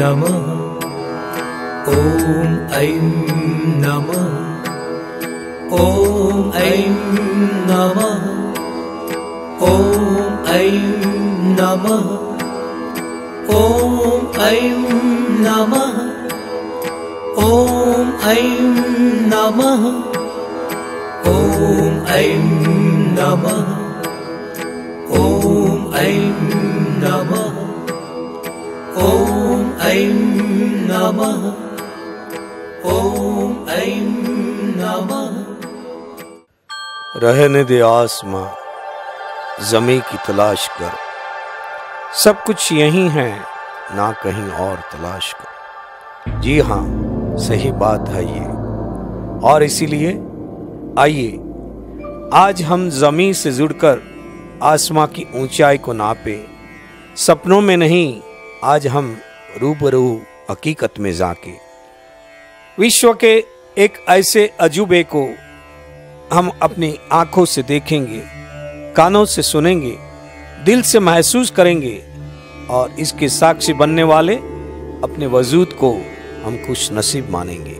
नमः ॐ ऐं नमः ॐ ऐं नमः ॐ ऐं नमः ॐ ऐं नमः ॐ ऐं नमः ॐ ऐं नमः ॐ ऐं नमः ॐ ऐं नमः ॐ ऐं नमः। रहने दे आसमां ज़मीं की तलाश कर, सब कुछ यहीं है ना कहीं और तलाश कर। जी हाँ, सही बात है ये, और इसीलिए आइए आज हम ज़मीं से जुड़कर आसमां की ऊंचाई को नापे। सपनों में नहीं, आज हम रूबरू हकीकत में जाके विश्व के एक ऐसे अजूबे को हम अपनी आंखों से देखेंगे, कानों से सुनेंगे, दिल से महसूस करेंगे, और इसके साक्षी बनने वाले अपने वजूद को हम खुश नसीब मानेंगे।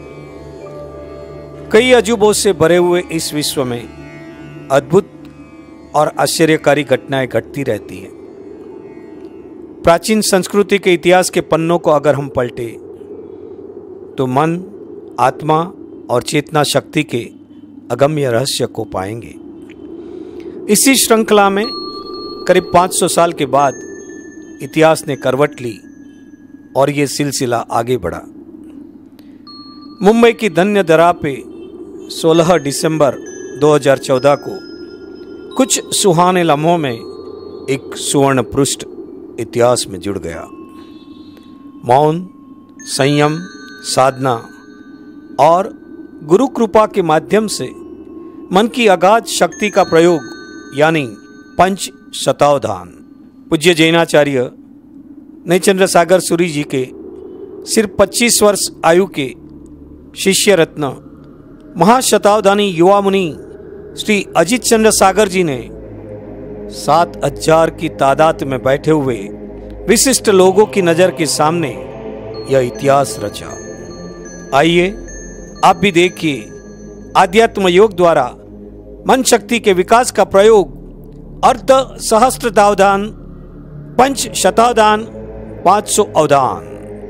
कई अजूबों से भरे हुए इस विश्व में अद्भुत और आश्चर्यकारी घटनाएं घटती रहती हैं। प्राचीन संस्कृति के इतिहास के पन्नों को अगर हम पलटे तो मन, आत्मा और चेतना शक्ति के अगम्य रहस्य को पाएंगे। इसी श्रृंखला में करीब 500 साल के बाद इतिहास ने करवट ली और ये सिलसिला आगे बढ़ा। मुंबई की धन्य धरा पे 16 दिसंबर 2014 को कुछ सुहाने लम्हों में एक सुवर्ण पृष्ठ इतिहास में जुड़ गया। मौन, संयम, साधना और गुरु कृपा के माध्यम से मन की अगाध शक्ति का प्रयोग, यानी पंच शतावधान, पूज्य जैनाचार्य नयचंद्र सागर सुरीजी के सिर्फ 25 वर्ष आयु के शिष्य रत्न महाशतावधानी युवा मुनि श्री अजितचंद्र सागरजी ने 7000 की तादाद में बैठे हुए विशिष्ट लोगों की नजर के सामने यह इतिहास रचा। आइए आप भी देखिए, आध्यात्म योग द्वारा मन शक्ति के विकास का प्रयोग, अर्ध सहस्त्रावधान, पंच शतावधान, 500 अवधान।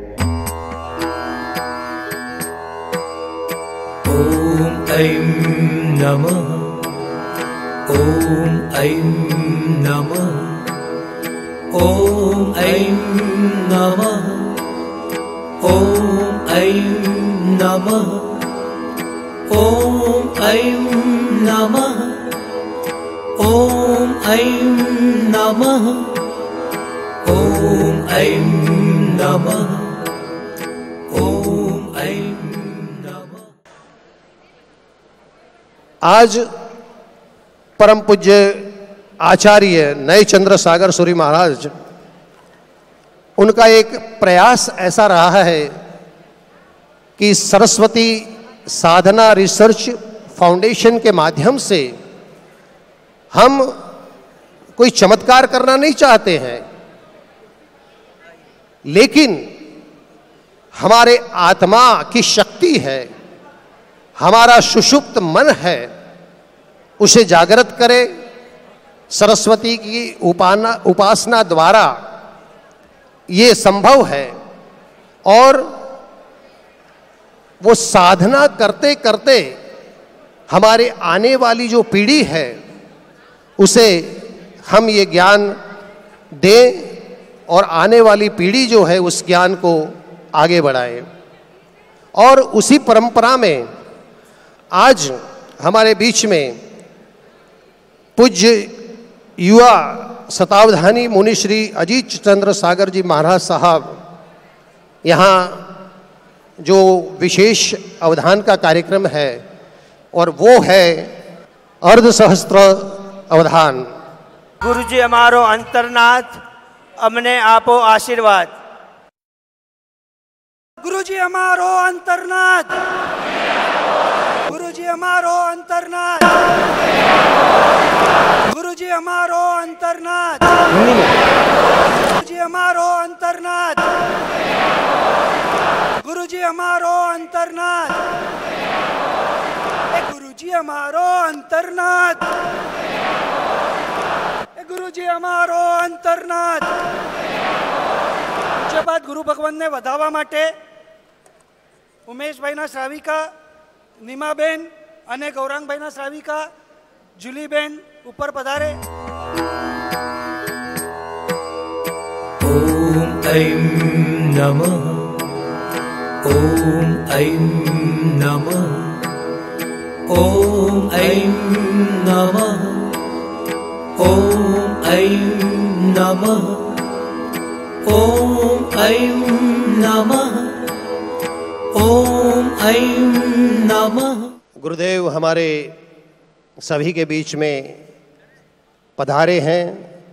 ॐ ऐं नमः ॐ ऐं नमः ॐ ऐं नमः ॐ ऐं नमः ॐ ऐं नमः ॐ ऐं नमः ॐ ऐं नमः ॐ ऐं नमः। आज परम पूज्य आचार्य नयचंद्र सागर सूरी महाराज, उनका एक प्रयास ऐसा रहा है कि सरस्वती साधना रिसर्च फाउंडेशन के माध्यम से हम कोई चमत्कार करना नहीं चाहते हैं, लेकिन हमारे आत्मा की शक्ति है, हमारा सुषुप्त मन है, उसे जागृत करें। सरस्वती की उपासना द्वारा ये संभव है, और वो साधना करते करते हमारे आने वाली जो पीढ़ी है उसे हम ये ज्ञान दें, और आने वाली पीढ़ी जो है उस ज्ञान को आगे बढ़ाए। और उसी परंपरा में आज हमारे बीच में पूज्य युवा शतावधानी मुनि श्री अजीतचंद्र सागर जी महाराज साहब यहाँ जो विशेष अवधान का कार्यक्रम है, और वो है अर्धसहस्त्र अवधान। गुरु जी हमारो अंतरनाथ, अमने आपो आशीर्वाद। गुरु जी हमारो अंतरनाथ, गुरु जी हमारो अंतरनाथ, गुरु जी हमारो अंतरनाथ, गुरु जी हमारो अंतरनाथ। गुरुजी हमारो अंतरनाथ, गुरुजी हमारो अंतरनाथ, गुरुजी हमारो अंतरनाथ। पूज्यपाद गुरु भगवानने વધાવવા માટે ઉમેશભાઈના શ્રાવિકા નીમાબેન અને ગૌરાંગભાઈના શ્રાવિકા જુલીબેન ઉપર પધારે। ॐ ऐं नमः, ॐ ऐं नमः, ॐ ऐं नमः, ॐ ऐं नमः, ॐ ऐं नमः, ॐ ऐं नमः। गुरुदेव हमारे सभी के बीच में पधारे हैं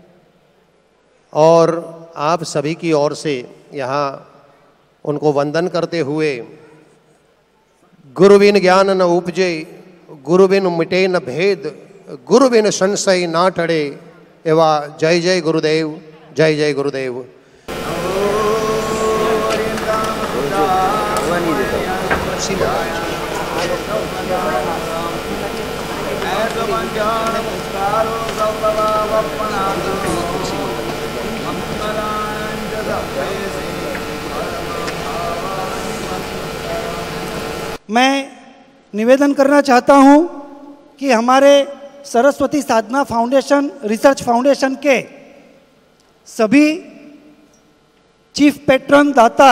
और आप सभी की ओर से यहाँ उनको वंदन करते हुए गुरु बिन ज्ञान न उपजे, गुरु बिन मिटे न भेद, गुरु बिन संशय ना टड़े। एवा जय जय गुरुदेव, जय जय गुरुदेव। मैं निवेदन करना चाहता हूं कि हमारे Saraswati Sadhana foundation research foundation के सभी चीफ पेट्रन दाता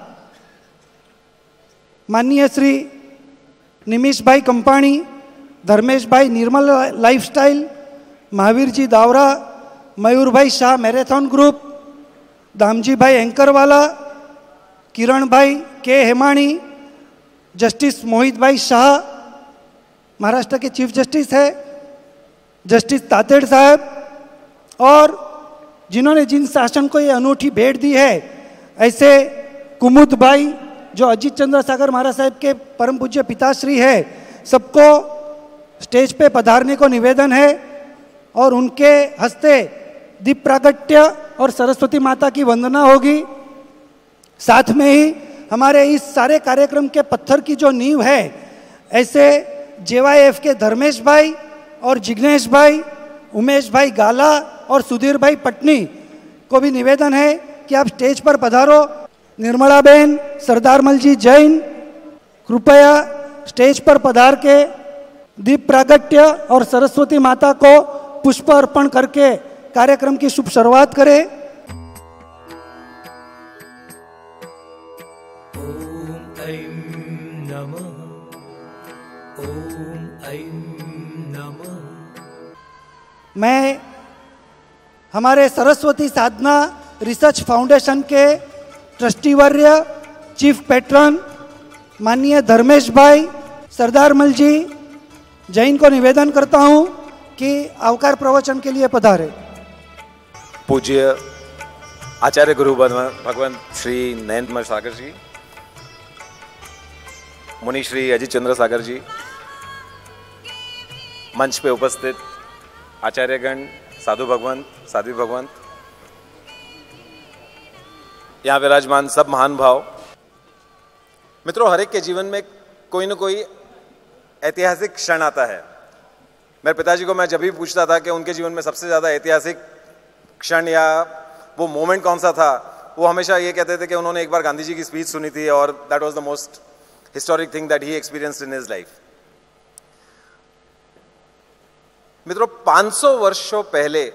माननीय श्री निमिष भाई कंपाणी, धर्मेश भाई निर्मल लाइफस्टाइल, महावीर जी दावरा, मयूर भाई शाह मैराथन ग्रुप, दामजी भाई एंकरवाला, किरण भाई के हेमाणी, जस्टिस मोहित भाई शाह महाराष्ट्र के चीफ जस्टिस है, जस्टिस तातेड़ साहब, और जिन्होंने जिन शासन को ये अनूठी भेंट दी है ऐसे कुमुद भाई जो अजीत चंद्र सागर महाराज साहब के परम पूज्य पिताश्री है, सबको स्टेज पे पधारने को निवेदन है और उनके हस्ते दीप प्रागट्य और सरस्वती माता की वंदना होगी। साथ में ही हमारे इस सारे कार्यक्रम के पत्थर की जो नींव है ऐसे जेवाईएफ के धर्मेश भाई और जिग्नेश भाई, उमेश भाई गाला और सुधीर भाई पटनी को भी निवेदन है कि आप स्टेज पर पधारो। निर्मला बेन, सरदारमल जी जैन, कृपया स्टेज पर पधार के दीप प्रागट्य और सरस्वती माता को पुष्प अर्पण करके कार्यक्रम की शुभ शुरुआत करें। ॐ ऐं नमः, ॐ ऐं नमः। मैं हमारे सरस्वती साधना रिसर्च फाउंडेशन के ट्रस्टीवर्य चीफ पेट्रन माननीय धर्मेश भाई सरदारमल जी जैन को निवेदन करता हूं कि अवकार प्रवचन के लिए पधारे। पूज्य आचार्य गुरु भगवान श्री नयनचंद्र सागर जी, मुनि श्री अजितचंद्र सागर जी, मंच पे उपस्थित आचार्यगण, साधु भगवंत, साध्वी भगवंत, यहाँ विराजमान सब महान भाव मित्रों, हर एक के जीवन में कोई न कोई ऐतिहासिक क्षण आता है। मेरे पिताजी को मैं जब भी पूछता था कि उनके जीवन में सबसे ज़्यादा ऐतिहासिक क्षण या वो मोमेंट कौन सा था, वो हमेशा ये कहते थे कि उन्होंने एक बार गांधी जी की स्पीच सुनी थी और that was the most historic thing that he experienced in his life. मित्रों, 500 वर्षों पहले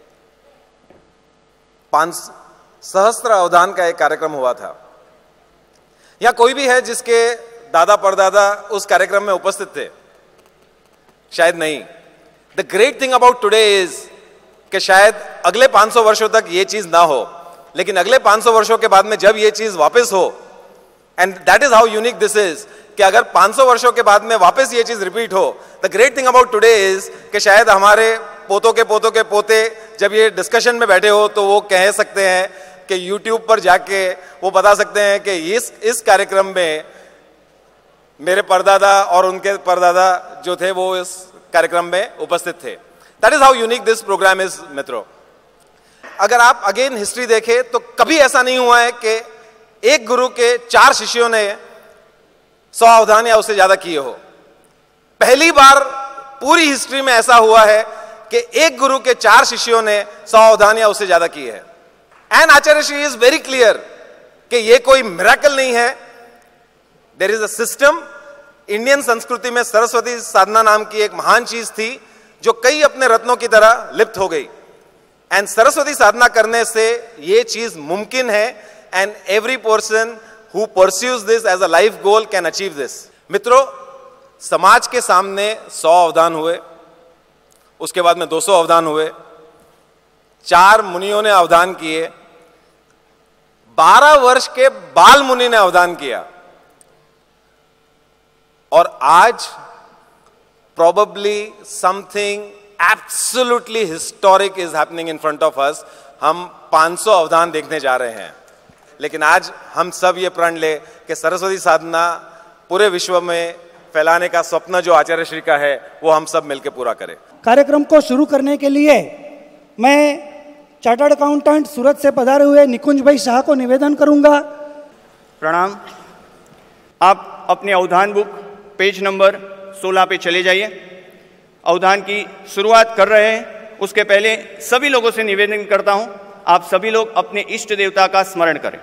सहस्त्र अवधान का एक कार्यक्रम हुआ था। या कोई भी है जिसके दादा परदादा उस कार्यक्रम में उपस्थित थे? शायद नहीं। The great thing about today is कि शायद अगले 500 वर्षों तक ये चीज ना हो, लेकिन अगले 500 वर्षों के बाद में जब ये चीज वापस हो, and that is how unique this is, कि अगर 500 वर्षों के बाद में वापस ये चीज रिपीट हो, the great thing about today is कि शायद हमारे पोतों के पोते जब ये डिस्कशन में बैठे हो तो वो कह सकते हैं कि YouTube पर जाके वो बता सकते हैं कि इस कार्यक्रम में मेरे परदादा और उनके परदादा जो थे वो इस कार्यक्रम में उपस्थित थे। That is how unique this program is मित्रों। अगर आप अगेन हिस्ट्री देखें तो कभी ऐसा नहीं हुआ है कि एक गुरु के 4 शिष्यों ने 100 अवधान या उससे ज्यादा किए हो। पहली बार पूरी हिस्ट्री में ऐसा हुआ है कि एक गुरु के 4 शिष्यों ने 100 अवधान या उससे ज्यादा किए हैं। And Acharya Shri is very clear कि यह कोई मिरेकल नहीं है, there is a system. Indian संस्कृति में सरस्वती साधना नाम की एक महान चीज थी जो कई अपने रत्नों की तरह लिप्त हो गई। एंड सरस्वती साधना करने से यह चीज मुमकिन है and every person who pursues this as a life goal can achieve this. मित्रों, समाज के सामने 100 अवधान हुए, उसके बाद में 200 अवधान हुए, 4 मुनियों ने अवधान किए, 12 वर्ष के बाल मुनि ने अवधान किया, और आज probably something absolutely historic is happening in front of us। हम 500 अवधान देखने जा रहे हैं। लेकिन आज हम सब ये प्रण ले कि सरस्वती साधना पूरे विश्व में फैलाने का स्वप्न जो आचार्य श्री का है वो हम सब मिलकर पूरा करें। कार्यक्रम को शुरू करने के लिए मैं चार्टर्ड अकाउंटेंट सूरत से पधारे हुए निकुंज भाई शाह को निवेदन करूंगा। प्रणाम। आप अपने अवधान बुक पेज नंबर 16 पे चले जाइए। अवधान की शुरुआत कर रहे हैं उसके पहले सभी लोगों से निवेदन करता हूं, आप सभी लोग अपने इष्ट देवता का स्मरण करें।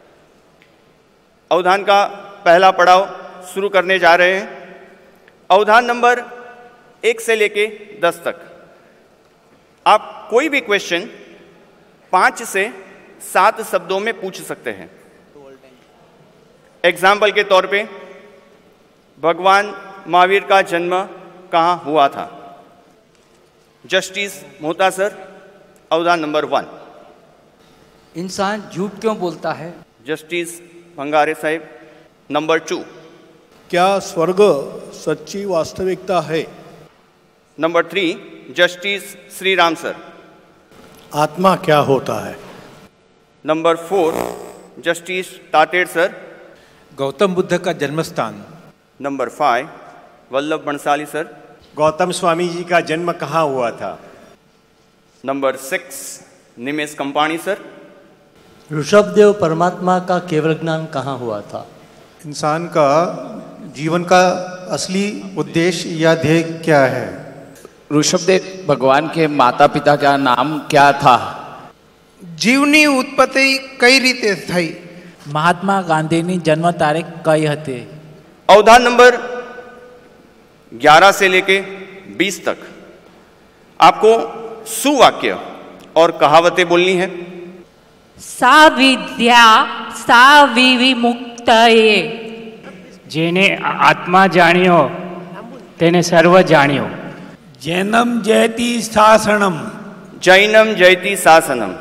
अवधान का पहला पड़ाव शुरू करने जा रहे हैं। अवधान नंबर 1 से लेके 10 तक आप कोई भी क्वेश्चन 5 से 7 शब्दों में पूछ सकते हैं। एग्जाम्पल के तौर पे भगवान महावीर का जन्म कहाँ हुआ था? जस्टिस मोहता सर, अवधान नंबर 1। इंसान झूठ क्यों बोलता है? जस्टिस भंगारे साहिब, नंबर 2। क्या स्वर्ग सच्ची वास्तविकता है? Number 3, justice Shri Ram sir. आत्मा क्या होता है? Number 4, justice Tated sir. Gautam Buddha का जन्म स्थान। Number 5, Vallabh Bansali sir. गौतम स्वामी जी का जन्म कहाँ हुआ था? Number 6, Nimesh Kampani sir. ऋषभदेव परमात्मा का केवल ज्ञान कहाँ हुआ था? इंसान का जीवन का असली उद्देश्य या ध्येय क्या है? ऋषभदेव भगवान के माता पिता का नाम क्या था? जीवनी उत्पत्ति कई रीते थई? महात्मा गांधीनी जन्म तारीख कई हती? अवधान नंबर 11 से लेके 20 तक आपको सुवाक्य और कहावतें बोलनी है। सा विद्या सा विविमुक्तये। जेने आत्मा जाण्यो तेने सर्व जाण्यो। जैनम जयति शासनम। जैनम जयति शासनम।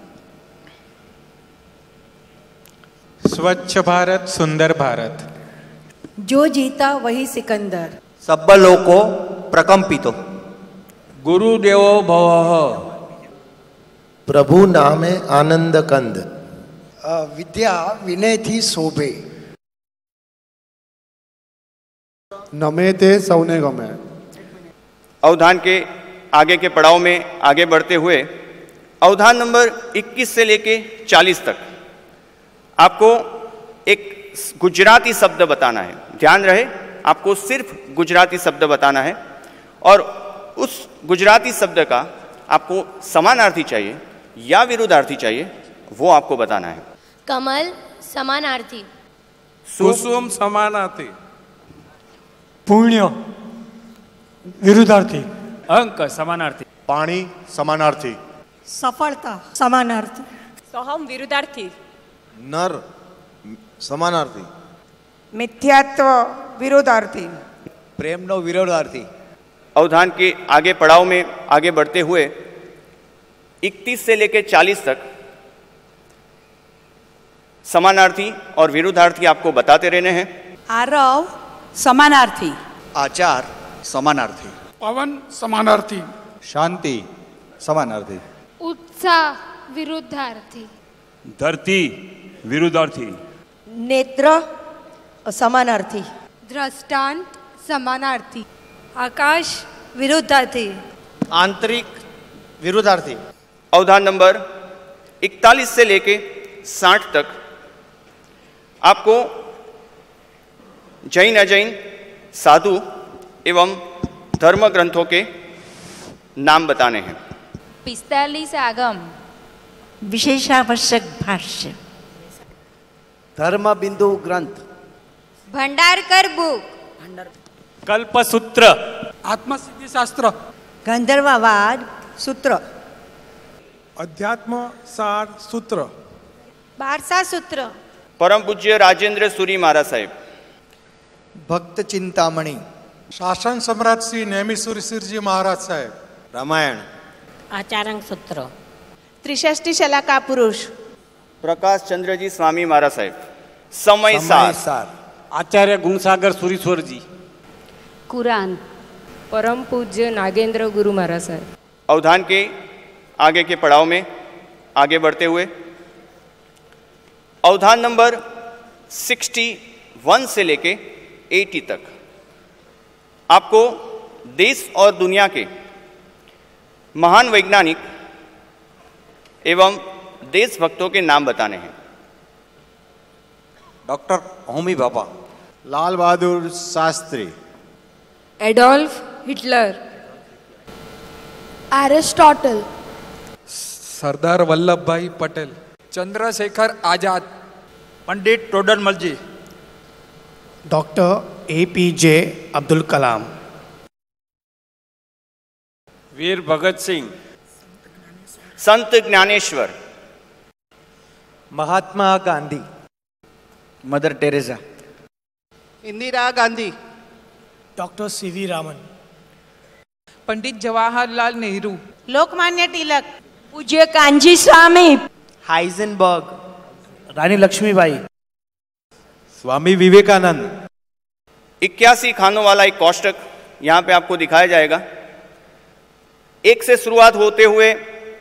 स्वच्छ भारत सुंदर भारत। जो जीता वही सिकंदर। सब्बलोको प्रकंपितो। गुरुदेवो भवः। प्रभु नामे आनंद कंद। विद्या विनय थी शोभे। नमे ते सौने गमे। अवधान के आगे के पड़ाव में आगे बढ़ते हुए अवधान नंबर 21 से लेके 40 तक आपको एक गुजराती शब्द बताना है। ध्यान रहे, आपको सिर्फ गुजराती शब्द बताना है और उस गुजराती शब्द का आपको समानार्थी चाहिए या विरुद्धार्थी चाहिए, वो आपको बताना है। कमल समानार्थी। कुसुम समानार्थी। पुण्य विरुद्धार्थी। अंक समानार्थी। पानी समानार्थी। सफलता समानार्थी। सोहम विरुद्धार्थी। नर समानार्थी। मिथ्यात्व विरोधार्थी। प्रेम नो विरोधार्थी। अवधान के आगे पड़ाव में आगे बढ़ते हुए 31 से लेकर 40 तक समानार्थी और विरुद्धार्थी आपको बताते रहने हैं। आरव समानार्थी। आचार समानार्थी। पवन समानार्थी। शांति समानार्थी। उत्साह विरुद्धार्थी। धरती विरुद्धार्थी। नेत्र समानार्थी। दृष्टांत समानार्थी। आकाश विरुद्धार्थी। आंतरिक विरुद्धार्थी। अवधान नंबर 41 से लेके 60 तक आपको जैन अजैन साधु एवं धर्म ग्रंथों के नाम बताने हैं। 45 आगम, विशेषावश्यक भाष्य, धर्म बिंदु ग्रंथ, भंडारकर बुक, कल्पसूत्र, आत्मसिद्धि शास्त्र, गंधर्ववाद सूत्र, अध्यात्म सार सूत्र, बारसा सूत्र, परम पूज्य राजेंद्र सूरी महाराज साहेब, भक्त चिंतामणी, शासन सम्राट श्री नेमिसूरी सुरजी महाराज साहेब, रामायण, आचार्य सूत्र, त्रिषष्टि शलाका पुरुष, प्रकाश चंद्र जी स्वामी महाराज साहेब, समय सार, आचार्य गुणसागर सूरीश्वर जी, कुरान, परम पूज्य नागेंद्र गुरु महाराज साहब। अवधान के आगे के पड़ाव में आगे बढ़ते हुए अवधान नंबर 61 से लेके 80 तक आपको देश और दुनिया के महान वैज्ञानिक एवं देशभक्तों के नाम बताने हैं। Doctor Homi Bhabha, Lal Bahadur Shastri, Adolf Hitler, Aristotle, Sardar Vallabh Bhai Patel, Chandrashekhar Azad, Pandit Todarmal ji, doctor APJ Abdul Kalam, Veer Bhagat Singh, Sant Dnyaneshwar, Mahatma Gandhi, mother Teresa, Indira Gandhi, doctor CV Raman, Pandit Jawaharlal Nehru, Lokmanya Tilak, पूज्य कांजी स्वामी, हाइजेनबर्ग, रानी लक्ष्मीबाई, स्वामी विवेकानंद। 81 खानों वाला एक कोष्टक यहाँ पे आपको दिखाया जाएगा। 1 से शुरुआत होते हुए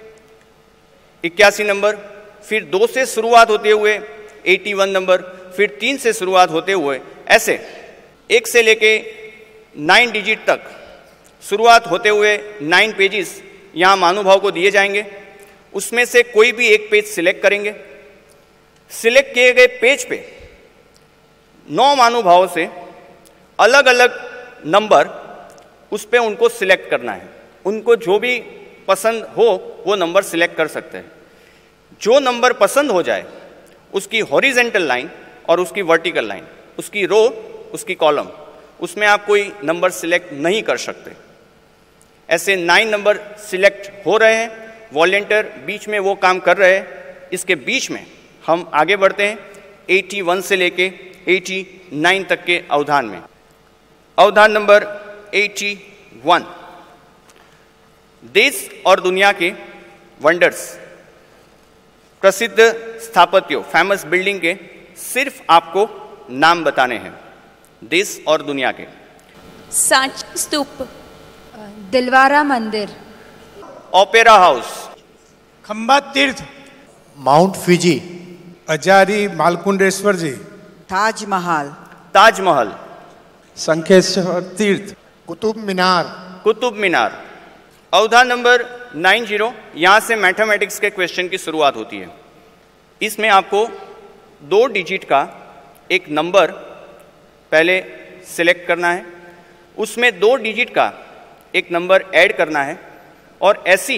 81 नंबर, फिर 2 से शुरुआत होते हुए 81 नंबर, फिर 3 से शुरुआत होते हुए ऐसे 1 से लेके 9 डिजिट तक शुरुआत होते हुए 9 पेजेस यहाँ महानुभाव को दिए जाएंगे। उसमें से कोई भी एक पेज सिलेक्ट करेंगे। सिलेक्ट किए गए पेज पे 9 महानुभावों से अलग अलग नंबर उस पे उनको सिलेक्ट करना है। उनको जो भी पसंद हो वो नंबर सिलेक्ट कर सकते हैं। जो नंबर पसंद हो जाए उसकी हॉरिजेंटल लाइन और उसकी वर्टिकल लाइन, उसकी रो, उसकी कॉलम, उसमें आप कोई नंबर सिलेक्ट नहीं कर सकते। ऐसे 9 नंबर सिलेक्ट हो रहे हैं। वॉलंटियर बीच में वो काम कर रहे हैं। इसके बीच में हम आगे बढ़ते हैं 81 से लेके 89 तक के अवधान में। अवधान नंबर 81, देश और दुनिया के वंडर्स, प्रसिद्ध स्थापत्यों, फेमस बिल्डिंग के सिर्फ आपको नाम बताने हैं, देश और दुनिया के। सांची स्तूप, दिलवारा मंदिर, opera house, Khamba Tirth, mount Fuji, Ajari Malkundeshwar ji, Taj Mahal, Taj Mahal, Sankeshwar Tirth, Qutub Minar, Qutub Minar. अवधान नंबर 90, यहाँ से मैथमेटिक्स के क्वेश्चन की शुरुआत होती है। इसमें आपको 2 डिजिट का एक नंबर पहले सिलेक्ट करना है, उसमें 2 डिजिट का एक नंबर ऐड करना है और ऐसी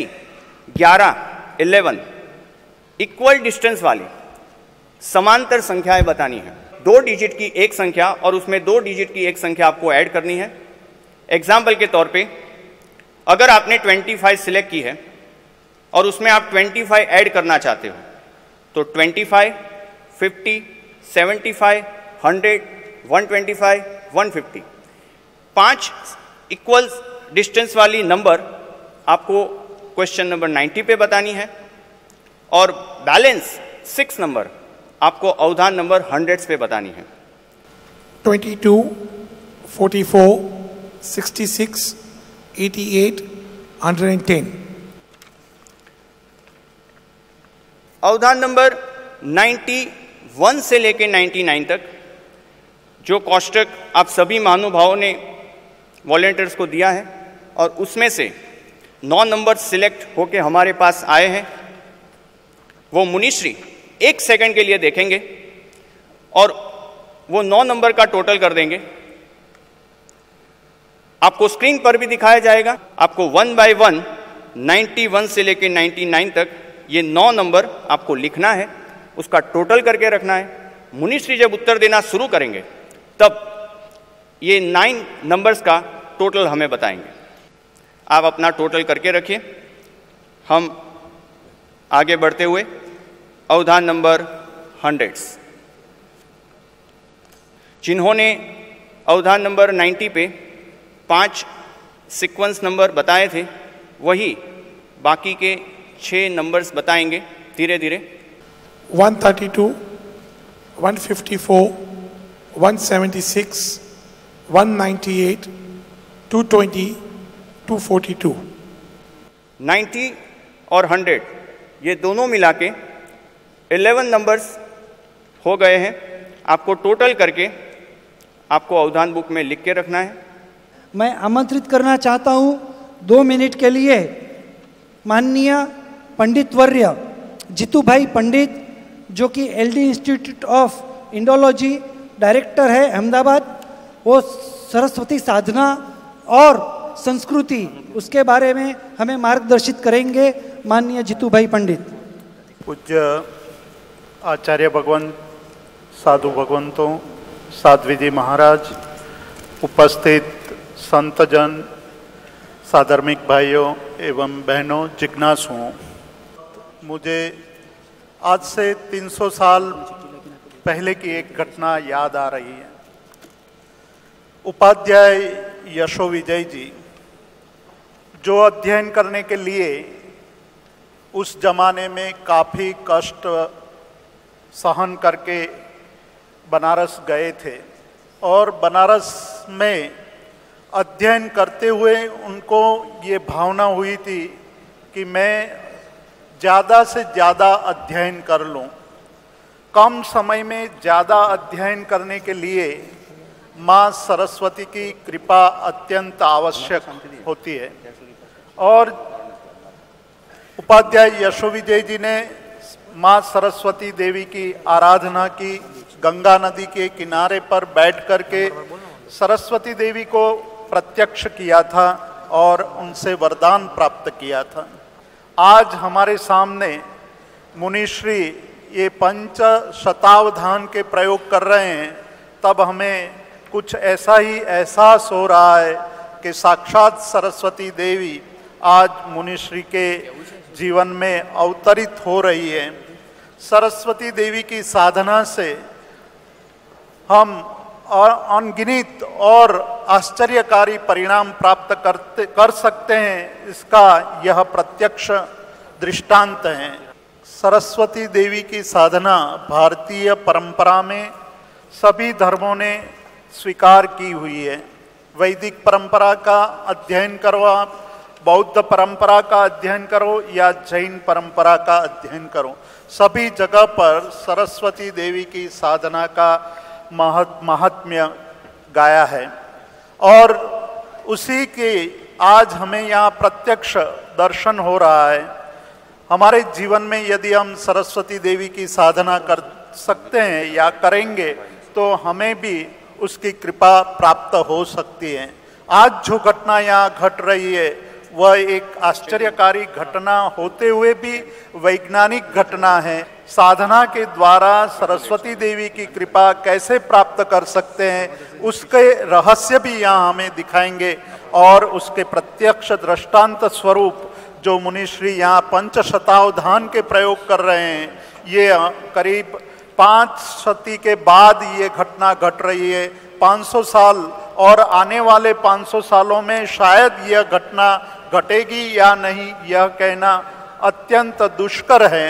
11 इक्वल डिस्टेंस वाली समांतर संख्याएं बतानी है। 2 डिजिट की एक संख्या और उसमें 2 डिजिट की एक संख्या आपको ऐड करनी है। एग्जाम्पल के तौर पे अगर आपने 25 सिलेक्ट की है और उसमें आप 25 ऐड करना चाहते हो तो 25, 50, 75, 100, 125, 150, 5 इक्वल डिस्टेंस वाली नंबर आपको क्वेश्चन नंबर 90 पे बतानी है और बैलेंस 6 नंबर आपको अवधान नंबर 100 पे बतानी है। 22, 44, 66, 88, 110। अवधान नंबर 91 से लेके 99 तक जो कोष्टक आप सभी महानुभावों ने वॉलंटियर्स को दिया है और उसमें से 9 नंबर सिलेक्ट होके हमारे पास आए हैं, वो मुनिश्री 1 सेकंड के लिए देखेंगे और वो 9 नंबर का टोटल कर देंगे। आपको स्क्रीन पर भी दिखाया जाएगा। आपको 1 बाय 1 91 से लेकर 99 तक ये 9 नंबर आपको लिखना है, उसका टोटल करके रखना है। मुनिश्री जब उत्तर देना शुरू करेंगे तब ये 9 नंबर्स का टोटल हमें बताएंगे। आप अपना टोटल करके रखिए। हम आगे बढ़ते हुए अवधान नंबर 100 जिन्होंने अवधान नंबर 90 पे 5 सीक्वेंस नंबर बताए थे, वही बाकी के 6 नंबर्स बताएंगे धीरे धीरे। 132, 154, 176, 198, 220, 242। 90 और 100 ये दोनों मिला के 11 नंबर्स हो गए हैं। आपको टोटल करके आपको अवधान बुक में लिख के रखना है। मैं आमंत्रित करना चाहता हूँ 2 मिनट के लिए माननीय पंडित वर्य जीतू भाई पंडित, जो कि LD institute of Indology director है अहमदाबाद, वो सरस्वती साधना और संस्कृति उसके बारे में हमें मार्गदर्शित करेंगे। माननीय जीतू भाई पंडित। पूज्य आचार्य भगवंत, साधु भगवंतों, साध्वी जी महाराज, उपस्थित संतजन, साधर्मिक भाइयों एवं बहनों, जिज्ञासुओं, मुझे आज से 300 साल पहले की एक घटना याद आ रही है। उपाध्याय यशो विजय जी, जो अध्ययन करने के लिए उस जमाने में काफ़ी कष्ट सहन करके बनारस गए थे, और बनारस में अध्ययन करते हुए उनको ये भावना हुई थी कि मैं ज़्यादा से ज़्यादा अध्ययन कर लूं। कम समय में ज़्यादा अध्ययन करने के लिए माँ सरस्वती की कृपा अत्यंत आवश्यक होती है। और उपाध्याय यशो विजय जी ने माँ सरस्वती देवी की आराधना की, गंगा नदी के किनारे पर बैठ करके सरस्वती देवी को प्रत्यक्ष किया था और उनसे वरदान प्राप्त किया था। आज हमारे सामने मुनिश्री ये 5 शतावधान के प्रयोग कर रहे हैं, तब हमें कुछ ऐसा ही एहसास हो रहा है कि साक्षात सरस्वती देवी आज मुनिश्री के जीवन में अवतरित हो रही है। सरस्वती देवी की साधना से हम अनगिनत और आश्चर्यकारी परिणाम प्राप्त कर सकते हैं, इसका यह प्रत्यक्ष दृष्टांत है। सरस्वती देवी की साधना भारतीय परंपरा में सभी धर्मों ने स्वीकार की हुई है। वैदिक परंपरा का अध्ययन करो आप, बौद्ध परंपरा का अध्ययन करो या जैन परंपरा का अध्ययन करो, सभी जगह पर सरस्वती देवी की साधना का महात्म्य गाया है। और उसी के आज हमें यहाँ प्रत्यक्ष दर्शन हो रहा है। हमारे जीवन में यदि हम सरस्वती देवी की साधना कर सकते हैं या करेंगे तो हमें भी उसकी कृपा प्राप्त हो सकती है। आज जो घटना यहाँ घट रही है वह एक आश्चर्यकारी घटना होते हुए भी वैज्ञानिक घटना है। साधना के द्वारा सरस्वती देवी की कृपा कैसे प्राप्त कर सकते हैं उसके रहस्य भी यहाँ हमें दिखाएंगे, और उसके प्रत्यक्ष दृष्टांत स्वरूप जो मुनिश्री यहाँ 5 शतावधान के प्रयोग कर रहे हैं, ये करीब 5 शती के बाद ये घटना घट रही है। 500 साल और आने वाले 500 सालों में शायद यह घटना घटेगी या नहीं, यह कहना अत्यंत दुष्कर है।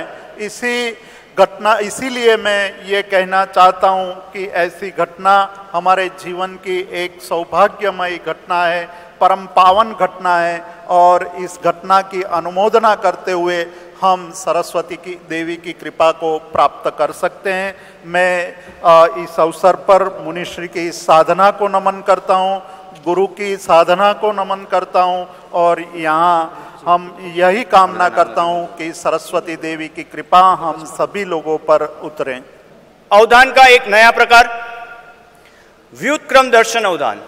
इसीलिए मैं ये कहना चाहता हूँ कि ऐसी घटना हमारे जीवन की एक सौभाग्यमयी घटना है, परम पावन घटना है, और इस घटना की अनुमोदना करते हुए हम सरस्वती की देवी की कृपा को प्राप्त कर सकते हैं। मैं इस अवसर पर मुनिश्री की इस साधना को नमन करता हूँ, गुरु की साधना को नमन करता हूँ, और यहाँ हम यही कामना करता हूँ कि सरस्वती देवी की कृपा हम सभी लोगों पर उतरे। अवधान का एक नया प्रकार, व्युत्क्रम दर्शन अवधान।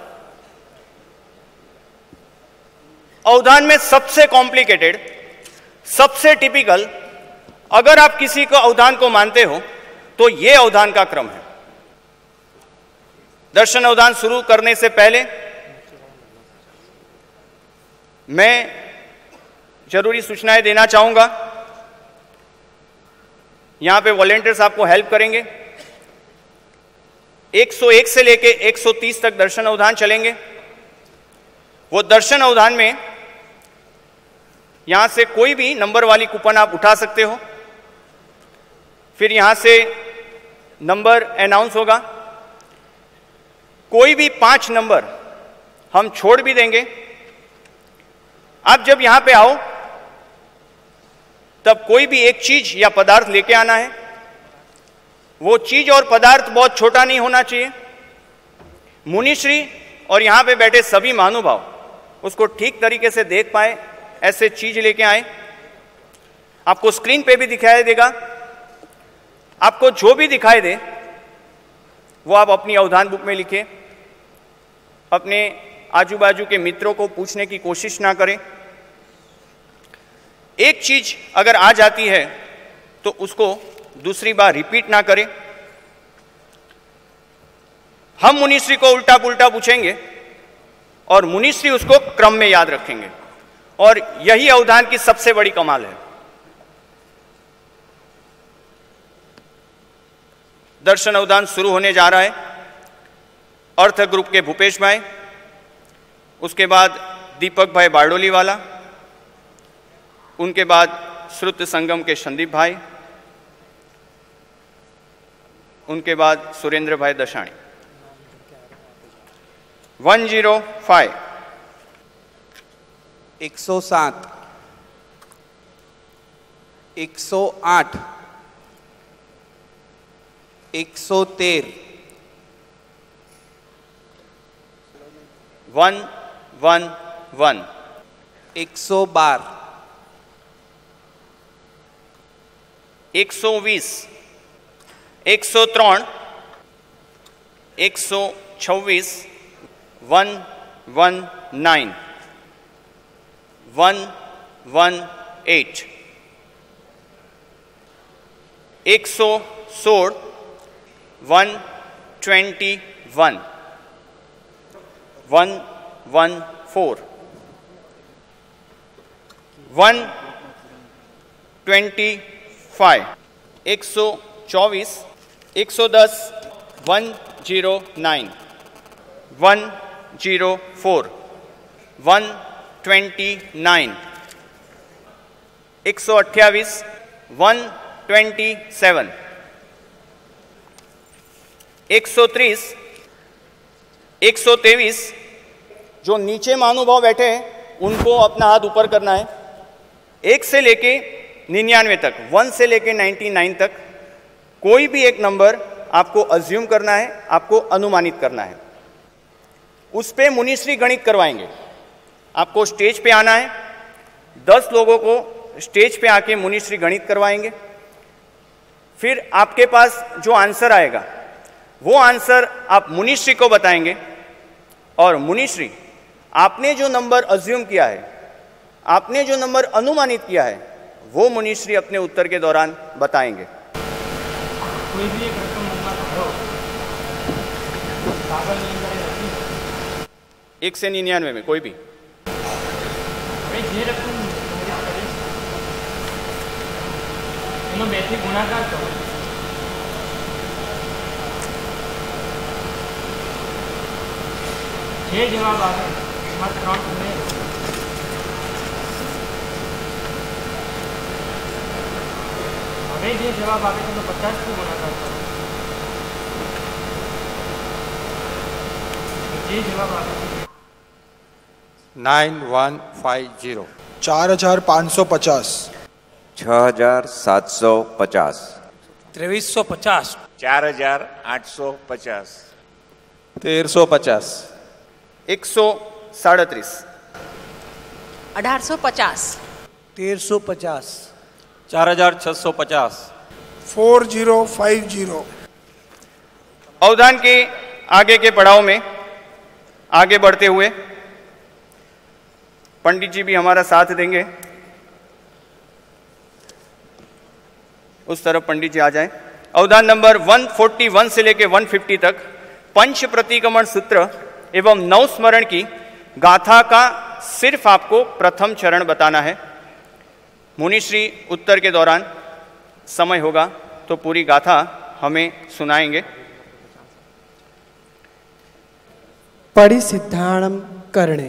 अवधान में सबसे कॉम्प्लिकेटेड, सबसे टिपिकल, अगर आप किसी को अवधान को मानते हो तो यह अवधान का क्रम है। दर्शन अवधान शुरू करने से पहले मैं जरूरी सूचनाएं देना चाहूंगा। यहां पे वॉलेंटियर्स आपको हेल्प करेंगे। 101 से लेके 130 तक दर्शन अवधान चलेंगे। वो दर्शन अवधान में यहां से कोई भी नंबर वाली कूपन आप उठा सकते हो। फिर यहां से नंबर अनाउंस होगा। कोई भी 5 नंबर हम छोड़ भी देंगे। आप जब यहां पे आओ तब कोई भी एक चीज या पदार्थ लेके आना है। वो चीज और पदार्थ बहुत छोटा नहीं होना चाहिए। मुनिश्री और यहां पे बैठे सभी महानुभाव उसको ठीक तरीके से देख पाए, ऐसे चीज लेके आए। आपको स्क्रीन पे भी दिखाई देगा। आपको जो भी दिखाई दे वो आप अपनी अवधान बुक में लिखें। अपने आजू बाजू के मित्रों को पूछने की कोशिश ना करें। एक चीज अगर आ जाती है तो उसको दूसरी बार रिपीट ना करें। हम मुनिश्री को उल्टा पुल्टा पूछेंगे और मुनिश्री उसको क्रम में याद रखेंगे, और यही अवधान की सबसे बड़ी कमाल है। दर्शन अवधान शुरू होने जा रहा है। अर्थ ग्रुप के भूपेश भाई, उसके बाद दीपक भाई बारडोली वाला, उनके बाद श्रुत संगम के संदीप भाई, उनके बाद सुरेंद्र भाई दशाणी। 105 107 108 113 111 112 120 103 126 119 118 116 121 114 125 124 110 109 104 129 128 127 130 123। जो नीचे महानुभाव बैठे हैं उनको अपना हाथ ऊपर करना है। 1 से लेके 99 तक, 1 से लेके 99 तक कोई भी एक नंबर आपको अज्यूम करना है, आपको अनुमानित करना है। उस पे मुनिश्री गणित करवाएंगे। आपको स्टेज पे आना है। 10 लोगों को स्टेज पे आके मुनिश्री गणित करवाएंगे। फिर आपके पास जो आंसर आएगा वो आंसर आप मुनिश्री को बताएंगे, और मुनिश्री आपने जो नंबर अज्यूम किया है, आपने जो नंबर अनुमानित किया है, वो मुनिश्री अपने उत्तर के दौरान बताएंगे। कोई भी एक रकम नंबर भरो, 1 से 99 में कोई भी જે રકમ એનો 2 થી ગુણાકાર કરો, જે જવાબ આવે એમાં 3 ઉમેરો। હવે જે જવાબ આવે તેનો 50 થી ગુણાકાર કરો, જે જવાબ આવે 9150 4550 6750 2350 4850 1350 137 1850 1350 4650 4050 अवधान के आगे के पड़ाव में आगे बढ़ते हुए पंडित जी भी हमारा साथ देंगे। उस तरफ पंडित जी आ जाएं। अवधान नंबर 141 से लेकर 150 तक पंच प्रतिक्रमण सूत्र एवं नव स्मरण की गाथा का सिर्फ आपको प्रथम चरण बताना है। मुनिश्री उत्तर के दौरान समय होगा तो पूरी गाथा हमें सुनाएंगे। परिसिद्धाणम करणे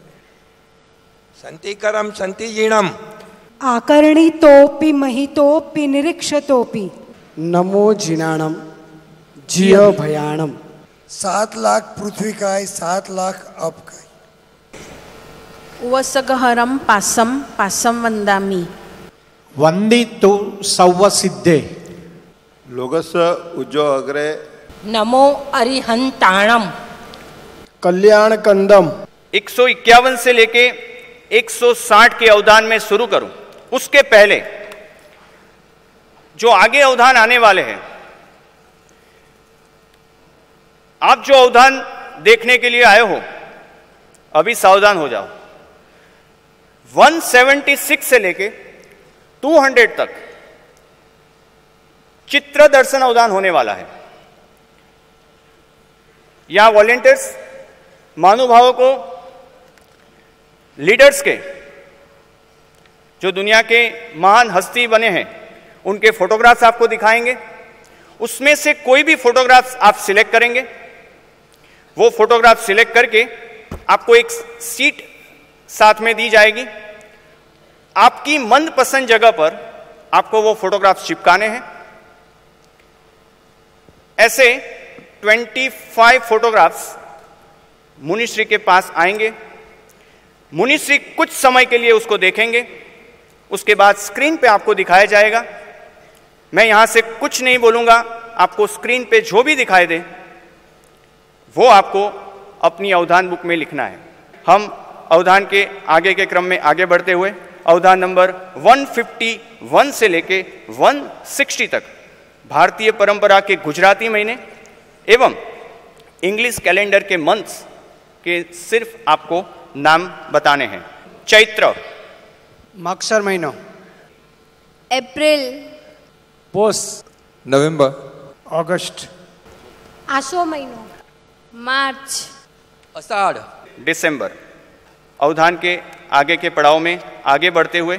संतिकरम संतिजीणम आकर्णितोपि महितोपि निरीक्षतोपि नमो जिनाणम जिय भयाणम 7 लाख पृथ्वी काय 7 लाख अब काय उवसगहरम पासम पासम वंदामि वंदितु सौवसिद्धे लोगस उज्जो अग्रे नमो अरिहंताणम कल्याण कंदम 151 से लेके 160 के अवधान में शुरू करूं उसके पहले जो आगे अवधान आने वाले हैं, आप जो अवधान देखने के लिए आए हो अभी सावधान हो जाओ। 176 से लेके 200 तक चित्र दर्शन अवधान होने वाला है। यहां वॉलेंटियर्स महानुभावों को, लीडर्स के, जो दुनिया के महान हस्ती बने हैं उनके फोटोग्राफ्स आपको दिखाएंगे। उसमें से कोई भी फोटोग्राफ्स आप सिलेक्ट करेंगे। वो फोटोग्राफ सिलेक्ट करके आपको एक सीट साथ में दी जाएगी। आपकी मनपसंद जगह पर आपको वो फोटोग्राफ चिपकाने हैं। ऐसे 25 फोटोग्राफ्स मुनिश्री के पास आएंगे। मुनिश्री कुछ समय के लिए उसको देखेंगे। उसके बाद स्क्रीन पे आपको दिखाया जाएगा। मैं यहां से कुछ नहीं बोलूंगा, आपको स्क्रीन पे जो भी दिखाई दे वो आपको अपनी अवधान बुक में लिखना है। हम अवधान के आगे के क्रम में आगे बढ़ते हुए अवधान नंबर 151 से लेके 160 तक भारतीय परंपरा के गुजराती महीने एवं इंग्लिश कैलेंडर के मंथ्स के सिर्फ आपको नाम बताने हैं। चैत्र, मागसर महीनो, एप्रिल, पोष, नवंबर, ऑगस्ट, आसो महीनो, मार्च, अषाढ़, दिसंबर। अवधान के आगे के पड़ाव में आगे बढ़ते हुए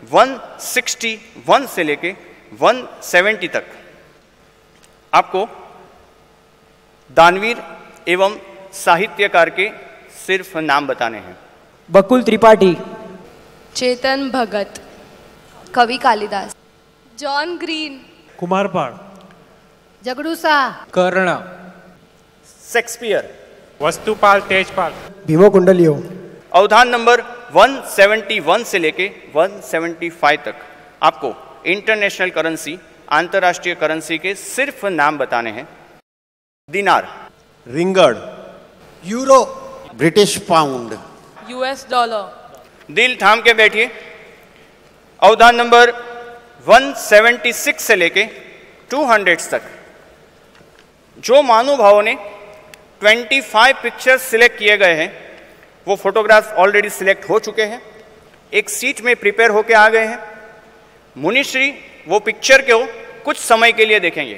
161 से लेके 170 तक आपको दानवीर एवं साहित्यकार के सिर्फ नाम बताने हैं। बकुल त्रिपाठी, चेतन भगत, कवि Kalidas, John Green, Kumarpal, Jagdusha, Karna, Shakespeare, Vastupal Tejpal, भीमो कुंडलियो। अवधान नंबर 171 से लेके 175 तक आपको इंटरनेशनल करेंसी, अंतर्राष्ट्रीय करेंसी के सिर्फ नाम बताने हैं। Dinar, ringgit, euro, British pound, US dollar. दिल थाम के बैठिए। अवधान नंबर 176 से लेके 200 तक जो महानुभावों ने 25 पिक्चर्स सिलेक्ट किए गए हैं वो फोटोग्राफ्स ऑलरेडी सिलेक्ट हो चुके हैं, एक सीट में प्रिपेयर होके आ गए हैं। मुनिश्री वो पिक्चर को कुछ समय के लिए देखेंगे।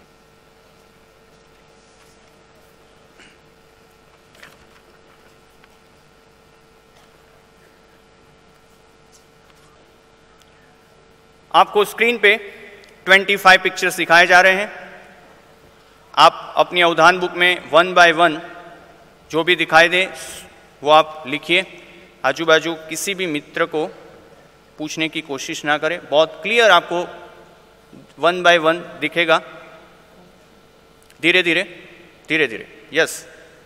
आपको स्क्रीन पे 25 पिक्चर्स दिखाए जा रहे हैं। आप अपनी अवधान बुक में 1 बाय 1 जो भी दिखाई दे वो आप लिखिए। आजू बाजू किसी भी मित्र को पूछने की कोशिश ना करें। बहुत क्लियर आपको 1 बाय 1 दिखेगा। धीरे धीरे धीरे धीरे। यस,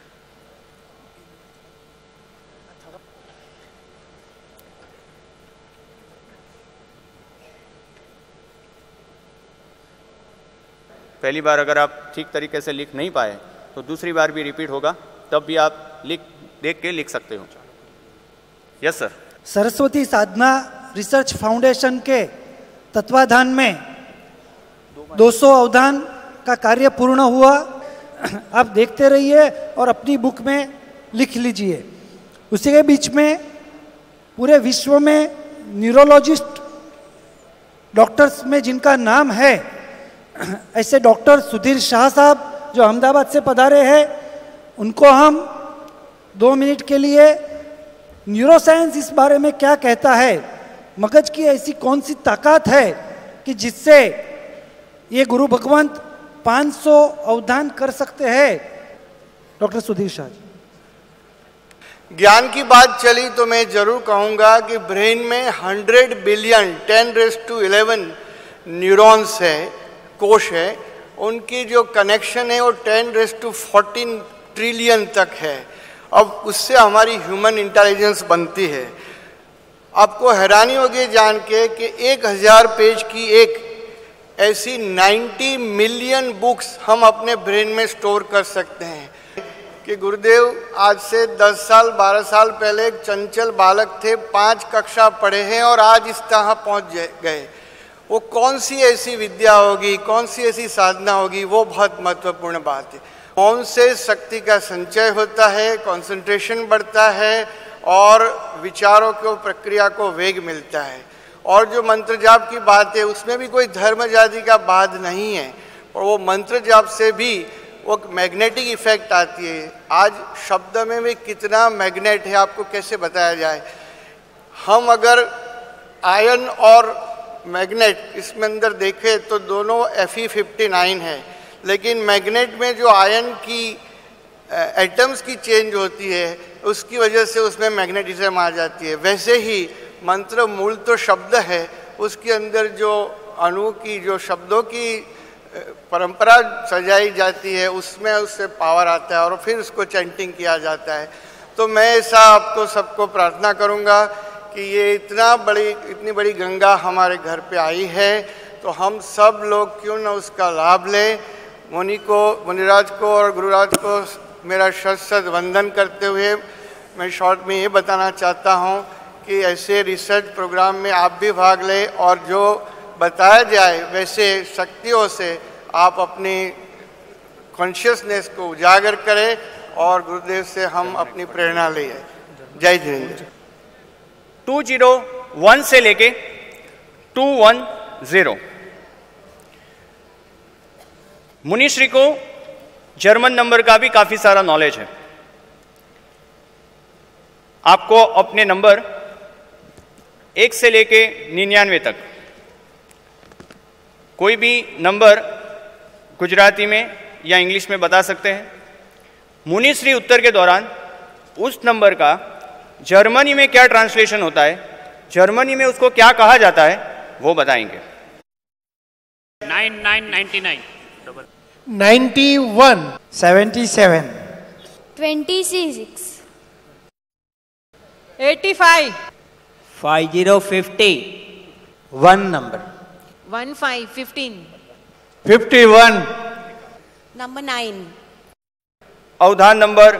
पहली बार अगर आप ठीक तरीके से लिख नहीं पाए तो दूसरी बार भी रिपीट होगा, तब भी आप देख के लिख सकते हो। Yes sir. Saraswati Sadhana research foundation के तत्वाधान में 200 अवधान का कार्य पूर्ण हुआ। आप देखते रहिए और अपनी बुक में लिख लीजिए। उसी के बीच में पूरे विश्व में न्यूरोलॉजिस्ट डॉक्टर्स में जिनका नाम है, ऐसे डॉक्टर सुधीर शाह साहब जो अहमदाबाद से पधारे हैं, उनको हम 2 मिनट के लिए न्यूरोसाइंस इस बारे में क्या कहता है, मगज की ऐसी कौन सी ताकत है कि जिससे ये गुरु भगवंत 500 अवधान कर सकते हैं। डॉक्टर सुधीर शाह जी। ज्ञान की बात चली तो मैं जरूर कहूंगा कि ब्रेन में 100 बिलियन 10⁻11 न्यूरॉन्स है, कोश है। उनकी जो कनेक्शन है वो 10⁻14 ट्रिलियन तक है। अब उससे हमारी ह्यूमन इंटेलिजेंस बनती है। आपको हैरानी होगी जान के कि 1000 पेज की एक ऐसी 90 मिलियन बुक्स हम अपने ब्रेन में स्टोर कर सकते हैं। कि गुरुदेव आज से 10 साल 12 साल पहले एक चंचल बालक थे, 5 कक्षा पढ़े हैं और आज इस तरह पहुंच गए। वो कौन सी ऐसी विद्या होगी, कौन सी ऐसी साधना होगी, वो बहुत महत्वपूर्ण बात है। मौन से शक्ति का संचय होता है, कंसंट्रेशन बढ़ता है और विचारों को, प्रक्रिया को वेग मिलता है। और जो मंत्र जाप की बात है उसमें भी कोई धर्म जाति का बात नहीं है, और वो मंत्र जाप से भी वो मैग्नेटिक इफेक्ट आती है। आज शब्द में भी कितना मैग्नेट है, आपको कैसे बताया जाए। हम अगर आयन और मैग्नेट इसमें अंदर देखें तो दोनों Fe59 है, लेकिन मैग्नेट में जो आयन की एटम्स की चेंज होती है उसकी वजह से उसमें मैग्नेटिज्म आ जाती है। वैसे ही मंत्र मूल तो शब्द है, उसके अंदर जो अणु की, जो शब्दों की परंपरा सजाई जाती है उसमें उससे पावर आता है और फिर उसको चैंटिंग किया जाता है। तो मैं ऐसा आपको सबको प्रार्थना करूंगा कि ये इतनी बड़ी गंगा हमारे घर पे आई है, तो हम सब लोग क्यों न उसका लाभ लें। मुनिराज को और गुरुराज को मेरा शत वंदन करते हुए मैं शॉर्ट में ये बताना चाहता हूँ कि ऐसे रिसर्च प्रोग्राम में आप भी भाग लें और जो बताया जाए वैसे शक्तियों से आप अपनी कॉन्शियसनेस को उजागर करें और गुरुदेव से हम अपनी प्रेरणा लें। जय जिनेंद्र। 201 से लेके 210। मुनिश्री को जर्मन नंबर का भी काफी सारा नॉलेज है। आपको अपने नंबर 1 से लेके 99 तक कोई भी नंबर गुजराती में या इंग्लिश में बता सकते हैं। मुनिश्री उत्तर के दौरान उस नंबर का जर्मनी में क्या ट्रांसलेशन होता है, जर्मनी में उसको क्या कहा जाता है, वो बताएंगे। 9999 91 77 26 85 5050 1 नंबर 1515 51 नंबर 9 अवधान नंबर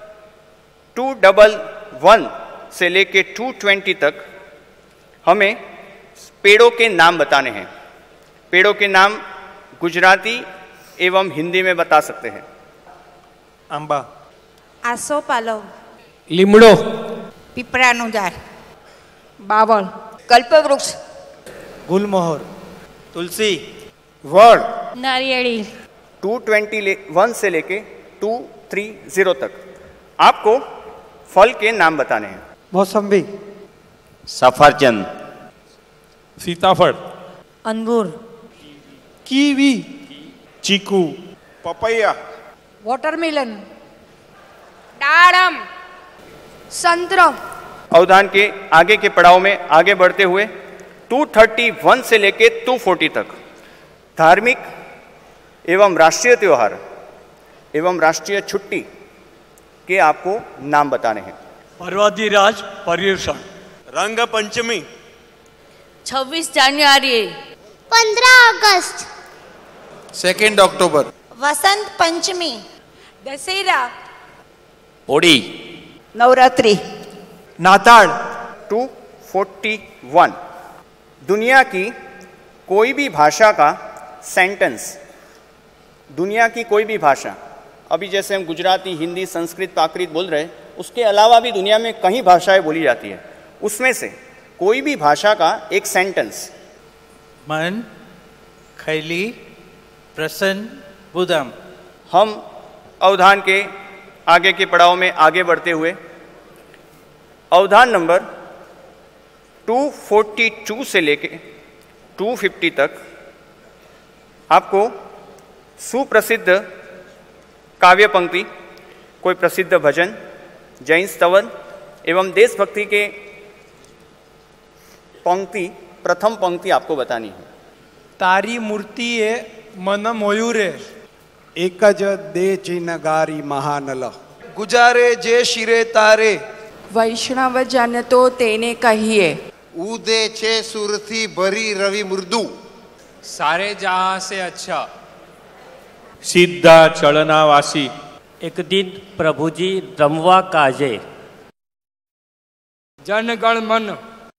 211 से लेके 220 तक हमें पेड़ों के नाम बताने हैं। पेड़ों के नाम गुजराती एवं हिंदी में बता सकते हैं। आंबा, आसोपालव, લીમડો, पीपळाનું ઝાડ, બાવળ, કલ્પવૃક્ષ, गुलमोहर, तुलसी, वड, नारियली, 221 से लेके 230 तक आपको फल के नाम बताने हैं। मौसम्बी, सफरचंद, सीताफल, अंगूर, कीवी, चीकू, पपैया, वाटरमेलन, दाड़म, संतरा। अवधान के आगे के पड़ाव में आगे बढ़ते हुए 231 से लेके 240 तक धार्मिक एवं राष्ट्रीय त्योहार एवं राष्ट्रीय छुट्टी के आपको नाम बताने हैं। पर्वतीराज पर्युषण, रंग पंचमी, 26 जनवरी, 15 अगस्त, 2 अक्टूबर, वसंत पंचमी, दशहरा, होली, नवरात्रि, नाताल। 241 दुनिया की कोई भी भाषा का सेंटेंस, दुनिया की कोई भी भाषा अभी जैसे हम गुजराती, हिंदी, संस्कृत, प्राकृत बोल रहे हैं, उसके अलावा भी दुनिया में कई भाषाएं बोली जाती है। उसमें से कोई भी भाषा का एक सेंटेंस। मन, खैली, प्रसन्न, बुदम। हम अवधान के आगे के पड़ाव में आगे बढ़ते हुए अवधान नंबर 242 से लेके 250 तक आपको सुप्रसिद्ध काव्य पंक्ति, कोई प्रसिद्ध भजन, जैन स्तवन एवं देशभक्ति के पंक्ति, प्रथम पंक्ति आपको बतानी है। तारी मूर्ति है मन मयूरे, एकज दे चिनगारी महानल, गुजारे जे शिरे तारे, वैष्णव जन तो तेने कहिए, उदे छे सुरथी भरी रवि मृदु, सारे जहां से अच्छा, सीधा चलनावासी, एक दिन प्रभु जी रमवा काजे, जनगण मन।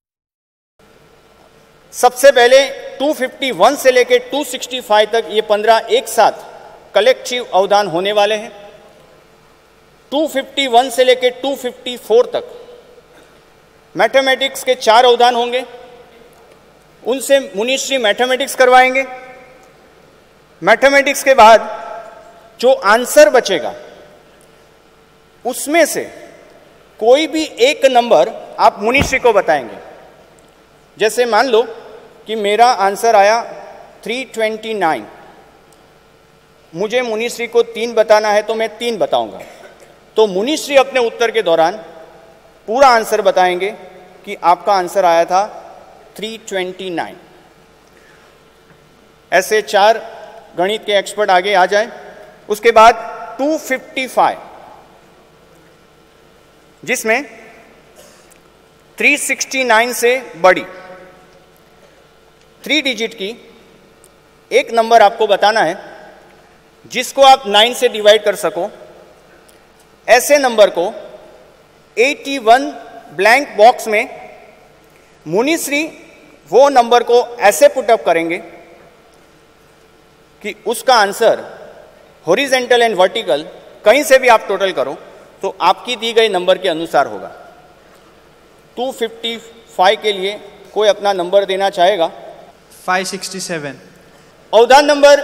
सबसे पहले 251 से लेकर 265 तक ये 15 एक साथ कलेक्टिव अवधान होने वाले हैं। 251 से लेकर 254 तक मैथमेटिक्स के 4 अवधान होंगे, उनसे मुनिश्री मैथमेटिक्स करवाएंगे। मैथमेटिक्स के बाद जो आंसर बचेगा उसमें से कोई भी एक नंबर आप मुनिश्री को बताएंगे। जैसे मान लो कि मेरा आंसर आया 329, मुझे मुनिश्री को 3 बताना है तो मैं 3 बताऊंगा। तो मुनिश्री अपने उत्तर के दौरान पूरा आंसर बताएंगे कि आपका आंसर आया था 329। ऐसे 4 गणित के एक्सपर्ट आगे आ जाए। उसके बाद 255, जिसमें 369 से बड़ी 3 डिजिट की एक नंबर आपको बताना है जिसको आप 9 से डिवाइड कर सको। ऐसे नंबर को 81 ब्लैंक बॉक्स में मुनिश्री वो नंबर को ऐसे पुटअप करेंगे कि उसका आंसर हॉरिजेंटल एंड वर्टिकल कहीं से भी आप टोटल करो तो आपकी दी गई नंबर के अनुसार होगा। 255 के लिए कोई अपना नंबर देना चाहेगा? 567। अवधान नंबर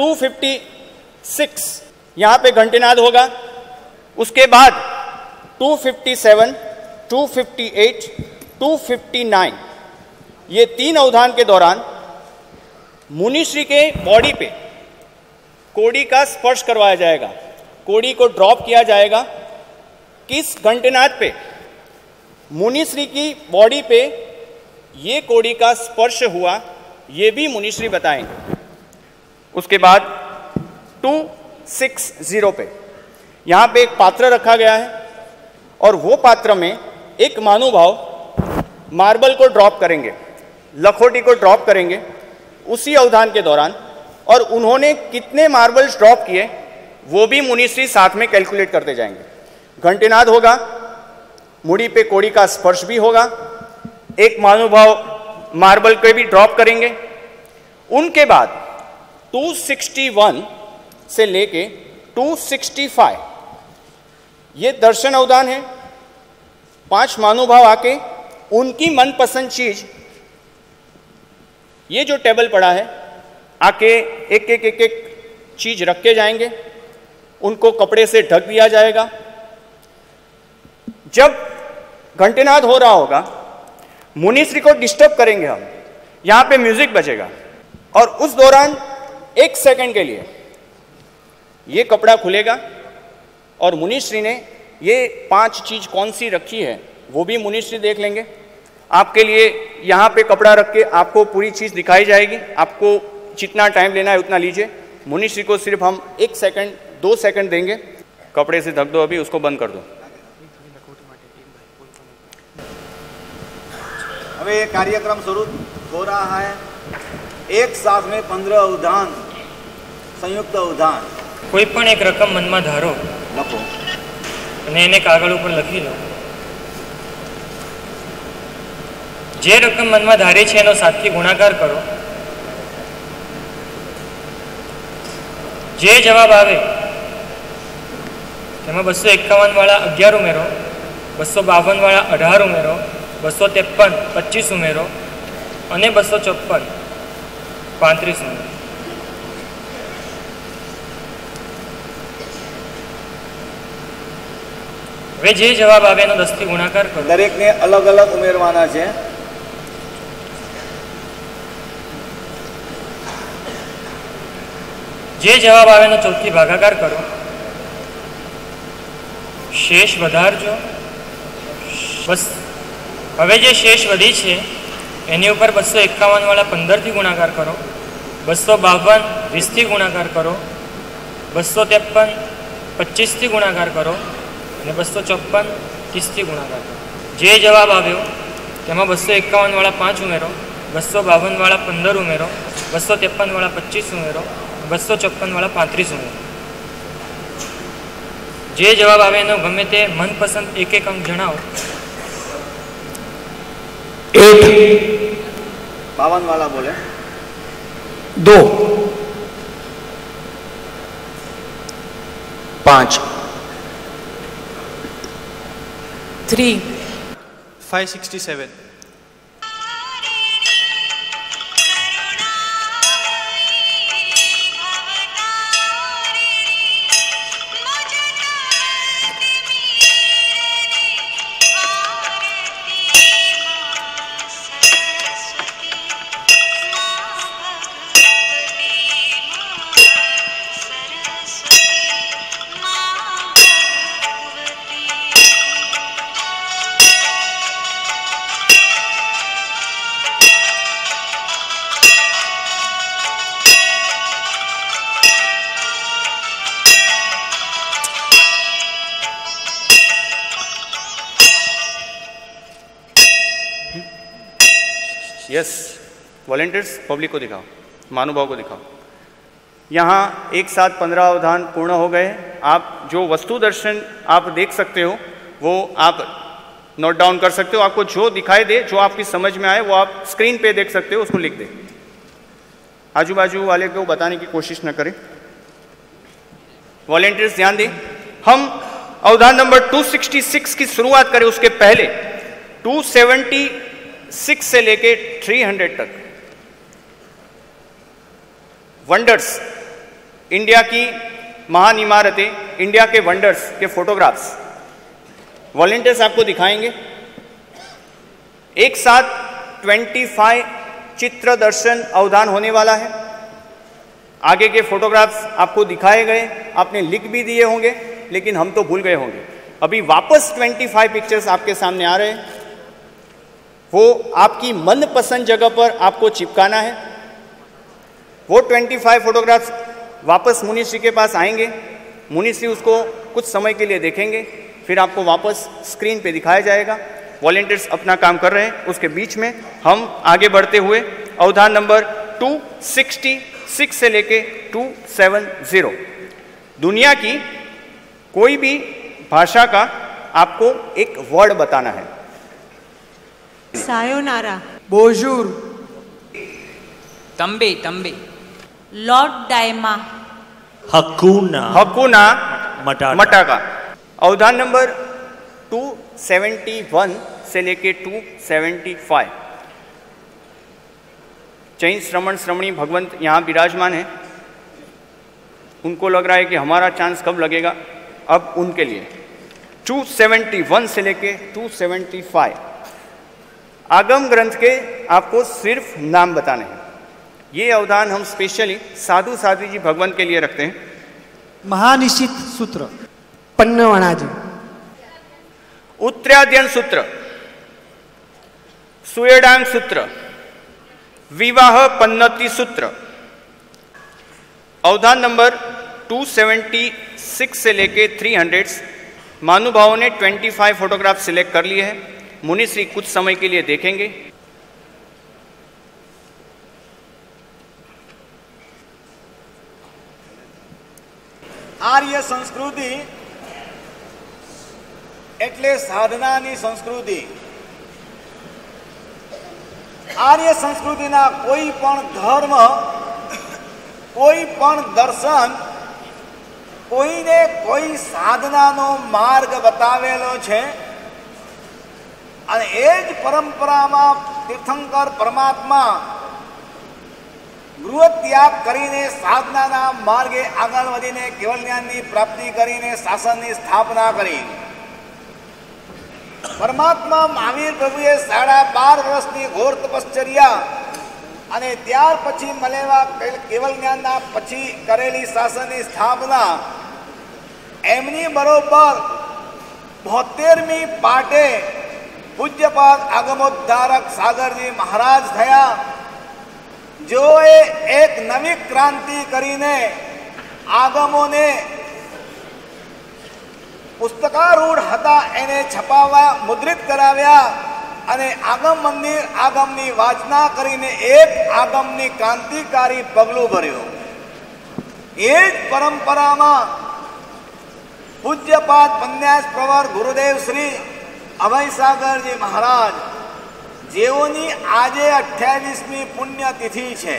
256, यहां पे घंटेनाद होगा। उसके बाद 257, 258, 259, ये 3 अवधान के दौरान मुनिश्री के बॉडी पे कोड़ी का स्पर्श करवाया जाएगा, कोड़ी को ड्रॉप किया जाएगा। किस घंटेनाद पे मुनिश्री की बॉडी पे ये कोड़ी का स्पर्श हुआ ये भी मुनिश्री बताएंगे। उसके बाद 260 पे यहाँ पे एक पात्र रखा गया है और वो पात्र में एक महानुभाव मार्बल को ड्रॉप करेंगे, लखोटी को ड्रॉप करेंगे उसी अवधान के दौरान, और उन्होंने कितने मार्बल्स ड्रॉप किए वो भी मुनिश्री साथ में कैलकुलेट करते जाएंगे। घंटेनाद होगा, मुड़ी पे कोड़ी का स्पर्श भी होगा, एक महानुभाव मार्बल को भी ड्रॉप करेंगे। उनके बाद 261 से लेके 265 ये दर्शन अवधान है। 5 महानुभाव आके उनकी मनपसंद चीज, ये जो टेबल पड़ा है, आके एक एक एक एक चीज रख के जाएंगे, उनको कपड़े से ढक दिया जाएगा। जब घंटेनाद हो रहा होगा मुनिश्री को डिस्टर्ब करेंगे हम, यहां पे म्यूजिक बजेगा और उस दौरान 1 सेकंड के लिए ये कपड़ा खुलेगा और मुनिश्री ने ये 5 चीज कौन सी रखी है वो भी मुनिश्री देख लेंगे। आपके लिए यहाँ पे कपड़ा रख के आपको पूरी चीज़ दिखाई जाएगी। आपको जितना टाइम लेना है उतना लीजिए। मुनिश्री को सिर्फ हम 1 सेकंड 2 सेकंड देंगे। कपड़े से ढक दो, अभी उसको बंद कर दो। अब ये कार्यक्रम शुरू हो रहा है। एक साथ में 15 अवधान, संयुक्त अवधान। कोई पण एक रकम मनमा धारो, लखो અને એને કાગળ ઉપર લખી લો। જે રકમ મનમાં ધારે છે એનો 7 થી ગુણાકાર કરો। જે જવાબ આવે તેમાં 251 વાળા 11 ઉમેરો, 252 વાળા 18 ઉમેરો, 253 25 ઉમેરો અને 254 35 ઉમેરો. હવે જે જવાબ આવે એનો 10 થી ગુણાકાર કરો. દરેકને અલગ અલગ ઉમેરવાના છે. જે જવાબ આવે એનો 4 થી ભાગાકાર કરો. શેષ વધારજો. બસ હવે જે શેષ વધી છે એની ઉપર 251 વાળા 15 થી ગુણાકાર કરો, 252 20 થી ગુણાકાર કરો, 253 25 થી ગુણાકાર કરો અને 254 30 થી ગુણાકાર કરો. જે જવાબ આવ્યો તેમાં 251 વાળા 5 ઉમેરો, 252 વાળા 15 ઉમેરો, 253 વાળા 25 ઉમેરો, 254 વાળા 35 ઉમેરો. જે જવાબ આવે એનો ગમે તે મનપસંદ એક એક અંક જણાવો. 8 52 वाला बोले 2 5 3 567 यस वॉलेंटियर्स पब्लिक को दिखाओ, महानुभाव को दिखाओ. यहाँ एक साथ 15 अवधान पूर्ण हो गए. आप जो वस्तु दर्शन आप देख सकते हो वो आप नोट डाउन कर सकते हो. आपको जो दिखाई दे, जो आपकी समझ में आए वो आप स्क्रीन पे देख सकते हो, उसको लिख दे. आजू बाजू वाले को बताने की कोशिश न करें. वॉलेंटियर्स ध्यान दें. हम अवधान नंबर 266 की शुरुआत करें उसके पहले 276 से लेके 300 तक वंडर्स, इंडिया की महान इमारतें, इंडिया के वंडर्स के फोटोग्राफ्स वॉलेंटियर्स आपको दिखाएंगे. एक साथ 25 चित्र दर्शन अवधान होने वाला है. आगे के फोटोग्राफ्स आपको दिखाए गए, आपने लिख भी दिए होंगे लेकिन हम तो भूल गए होंगे. अभी वापस 25 पिक्चर्स आपके सामने आ रहे हैं. वो आपकी मनपसंद जगह पर आपको चिपकाना है. वो 25 फोटोग्राफ्स वापस मुनिश्री के पास आएंगे. मुनिश्री उसको कुछ समय के लिए देखेंगे, फिर आपको वापस स्क्रीन पे दिखाया जाएगा. वॉलेंटियर्स अपना काम कर रहे हैं. उसके बीच में हम आगे बढ़ते हुए अवधान नंबर 266 से लेके 270 दुनिया की कोई भी भाषा का आपको एक वर्ड बताना है. सायोनारा, बोजूर, तंबे तंबे, लॉर्ड डायमा, हकूना हकूना मटाका. मटाका. अवधान नंबर 271 से लेके 275 जैन श्रमण श्रमणी भगवंत यहाँ विराजमान है. उनको लग रहा है कि हमारा चांस कब लगेगा. अब उनके लिए 271 से लेके 275 आगम ग्रंथ के आपको सिर्फ नाम बताने हैं. ये अवधान हम स्पेशली साधु साध्वी जी भगवान के लिए रखते हैं. महानिशित सूत्र, पन्नवणाजी, उत्तराध्ययन सूत्र, सुयडांग सूत्र, विवाह पन्नति सूत्र. अवधान नंबर 276 से लेके 300 महानुभावों ने 25 फोटोग्राफ सिलेक्ट कर लिए हैं. मुनिश्री कुछ समय के लिए देखेंगे. आर्य संस्कृति એટલે સાધનાની સંસ્કૃતિ. આર્ય સંસ્કૃતિના કોઈ પણ ધર્મ, કોઈ પણ દર્શન કોઈને કોઈ સાધનાનો માર્ગ બતાવેલો છે અને એ જ પરંપરામાં તીર્થંકર પરમાત્મા ગૃહ ત્યાગ કરીને સાધનાના માર્ગે આગળ વધીને કેવલ જ્ઞાનની પ્રાપ્તિ કરીને શાસનની સ્થાપના કરી. પરમાત્મા મહાવીર પ્રભુએ 12.5 વર્ષની ઘોર તપશ્ચર્યા અને ત્યાર પછી મળેલા કેવલ જ્ઞાનના પછી કરેલી શાસનની સ્થાપના એમની બરોબર 72મી પાટે પૂજ્યપાદ આગમોદ્ધારક સાગરજી મહારાજ થયા, જેઓએ એક નવી ક્રાંતિ કરીને આગમોને પુસ્તકારૂઢ હતા એને છપાવવા મુદ્રિત કરાવ્યા અને આગમ મંદિર આગમની વાચના કરીને એક આગમની ક્રાંતિકારી પગલું ભર્યું. એ જ પરંપરામાં પૂજ્યપાદ પન્યાસ પ્રવર ગુરુદેવ શ્રી અભય સાગરજી મહારાજ, જેઓની આજે 28મી પુણ્યતિથિ છે,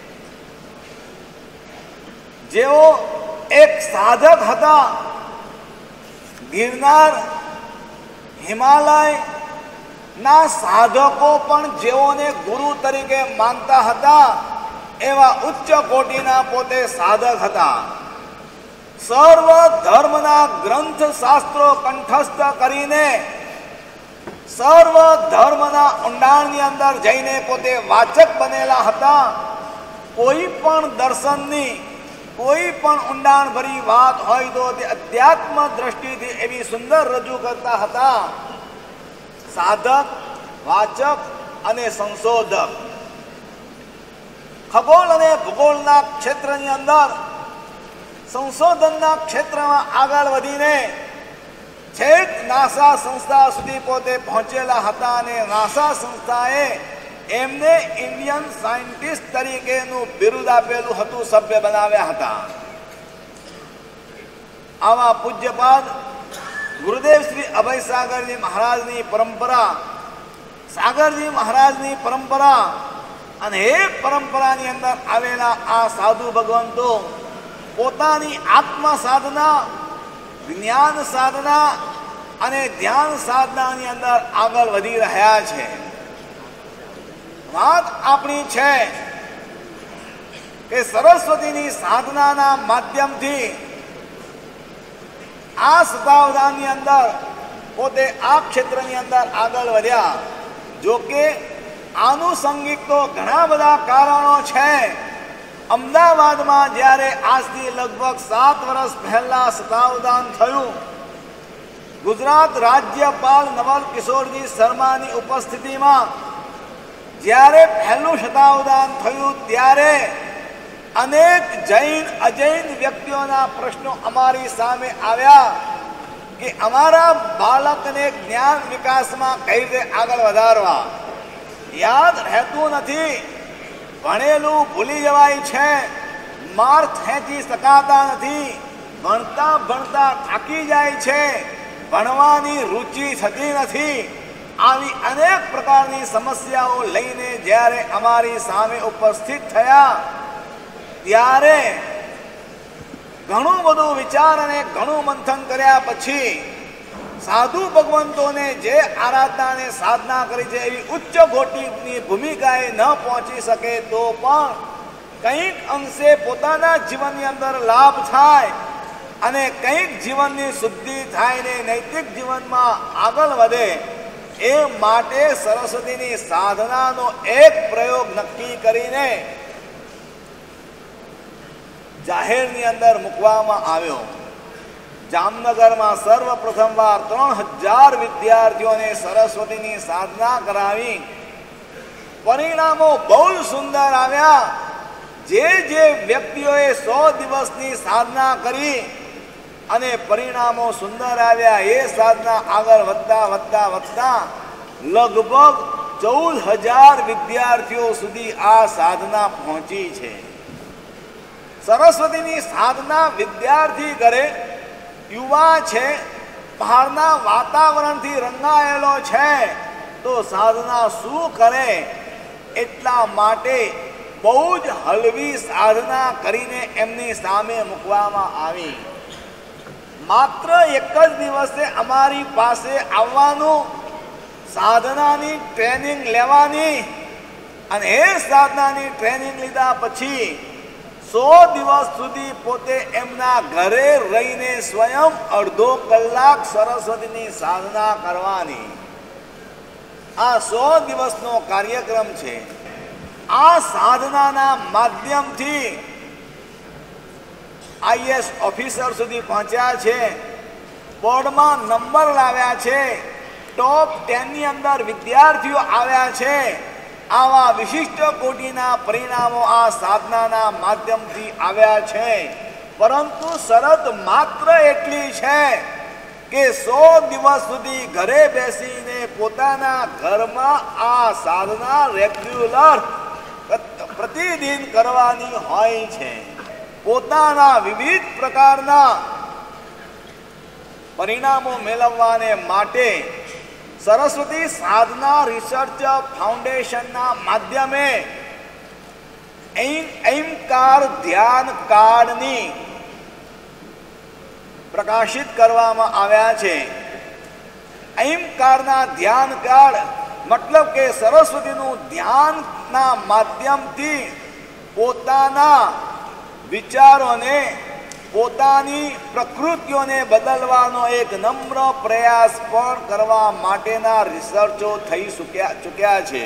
જેઓ એક સાધક હતા. ગિરનાર હિમાલય ના સાધકો પણ જેઓને ગુરુ તરીકે માનતા હતા એવા ઉચ્ચ કોટીના પોતે સાધક હતા. સર્વ ધર્મના ગ્રંથ શાસ્ત્રો કંઠસ્થ કરીને સર્વ ધર્મના ઊંડાણની અંદર જઈને પોતે વાચક બનેલા હતા. કોઈ પણ દર્શનની કોઈ પણ ઊંડાણ ભરી વાત હોય તો તે અધ્યાત્મ દ્રષ્ટિથી એવી સુંદર રજૂ કરતા હતા. સાધક, વાચક અને સંશોધક. ખગોળ અને ભૂગોળના ક્ષેત્રની અંદર સંશોધનના ક્ષેત્રમાં આગળ વધીને છેક નાસા સંસ્થા સુધી પોતે પહોંચેલા હતા અને નાસા સંસ્થાએ એમને ઇન્ડિયન સાયન્ટિસ્ટ તરીકેનું બિરુદ આપેલું હતું, સભ્ય બનાવ્યા હતા. આવા પૂજ્યપાદ ગુરુદેવ શ્રી અભય સાગરજી મહારાજની પરંપરા, સાગરજી મહારાજની પરંપરા અને એ પરંપરાની અંદર આવેલા આ સાધુ ભગવંતો પોતાની આત્મ સાધના, જ્ઞાન સાધના અને ધ્યાન સાધનાની અંદર આગળ વધી રહ્યા છે. વાત આપણી છે કે સરસ્વતીની સાધનાના માધ્યમથી આ શતાવધાનની અંદર પોતે આ ક્ષેત્રની અંદર આગળ વધ્યા. જો કે આનુષંગિક તો ઘણા બધા કારણો છે. અમદાવાદમાં જ્યારે આજથી લગભગ 7 વર્ષ પહેલા શતાવધાન થયું, ગુજરાત રાજ્યપાલ નવલ કિશોરજી શર્માની ઉપસ્થિતિમાં જ્યારે પહેલું શતાવધાન થયું ત્યારે અનેક જૈન અજૈન વ્યક્તિઓના પ્રશ્નો અમારી સામે આવ્યા કે અમારા બાળકને જ્ઞાન વિકાસમાં કઈ રીતે આગળ વધારવા. યાદ રહેતું નથી, ભણેલું ભૂલી જવાય છે, માર્ક ખેંચી શકાતા નથી, ભણતા ભણતા થાકી જાય છે, ભણવાની રુચિ થતી નથી. આવી અનેક પ્રકારની સમસ્યાઓ લઈને જ્યારે અમારી સામે ઉપસ્થિત થયા ત્યારે ઘણું બધું વિચાર અને ઘણું મંથન કર્યા પછી સાધુ ભગવંતોને જે આરાધના અને સાધના કરી છે એવી ઉચ્ચ કોટીની ભૂમિકાએ ન પહોંચી શકે તો પણ કંઈક અંશે પોતાના જીવનની અંદર લાભ થાય અને કંઈક જીવનની શુદ્ધિ થાય ને નૈતિક જીવનમાં આગળ વધે એ માટે સરસ્વતીની સાધનાનો એક પ્રયોગ નક્કી કરીને જાહેરની અંદર મૂકવામાં આવ્યો. જામનગરમાં સર્વપ્રથમવાર 3000 વિદ્યાર્થીઓને સરસ્વતીની સાધના કરાવી. પરિણામો બહુ સુંદર આવ્યા. જે વ્યક્તિઓએ 100 દિવસની સાધના કરી અને પરિણામો સુંદર આવ્યા, એ સાધના આગળ વધતા વધતા વધતા લગભગ 14000 વિદ્યાર્થીઓ સુધી આ સાધના પહોંચી છે. સરસ્વતીની સાધના વિદ્યાર્થી કરે, યુવા છે, બહારના વાતાવરણથી રંગાયેલો છે, તો સાધના શું કરે? એટલા માટે બહુ જ હળવી સાધના કરીને એમની સામે મૂકવામાં આવી. માત્ર એક જ દિવસે અમારી પાસે આવવાનું, સાધનાની ટ્રેનિંગ લેવાની અને એ સાધનાની ટ્રેનિંગ લીધા પછી 100 દિવસ સુધી પોતે એમના ઘરે રહીને સ્વયં અડધો કલાક સરસ્વતીની સાધના કરવાની. આ 100 દિવસનો કાર્યક્રમ છે. આ સાધનાના માધ્યમથી આઈએસ ઓફિસર સુધી પહોંચ્યા છે, બોર્ડમાં નંબર લાવ્યા છે, ટોપ 10 ની અંદર વિદ્યાર્થીઓ આવ્યા છે. આવા વિશિષ્ટ કોટીના પરિણામો આ સાધનાના માધ્યમથી આવ્યા છે. પરંતુ શરત માત્ર એટલી છે કે 100 દિવસ સુધી ઘરે બેસીને પોતાના ઘરમાં આ સાધના રેગ્યુલર પ્રતિદિન કરવાની હોય છે. પોતાના વિવિધ પ્રકારના પરિણામો મેળવવાને માટે સરસ્વતી સાધના રિસર્ચ ફાઉન્ડેશનના માધ્યમે એઇમકાર ધ્યાન કાર્ડની પ્રકાશિત કરવામાં આવ્યા છે. એઇમકારના ધ્યાન કાર્ડ મતલબ કે સરસ્વતીનું ધ્યાનના માધ્યમથી પોતાના વિચારોને, પોતાની પ્રકૃતિઓને બદલવાનો એક નમ્ર પ્રયાસ પણ કરવા માટેના રિસર્ચો થઈ ચૂક્યા છે.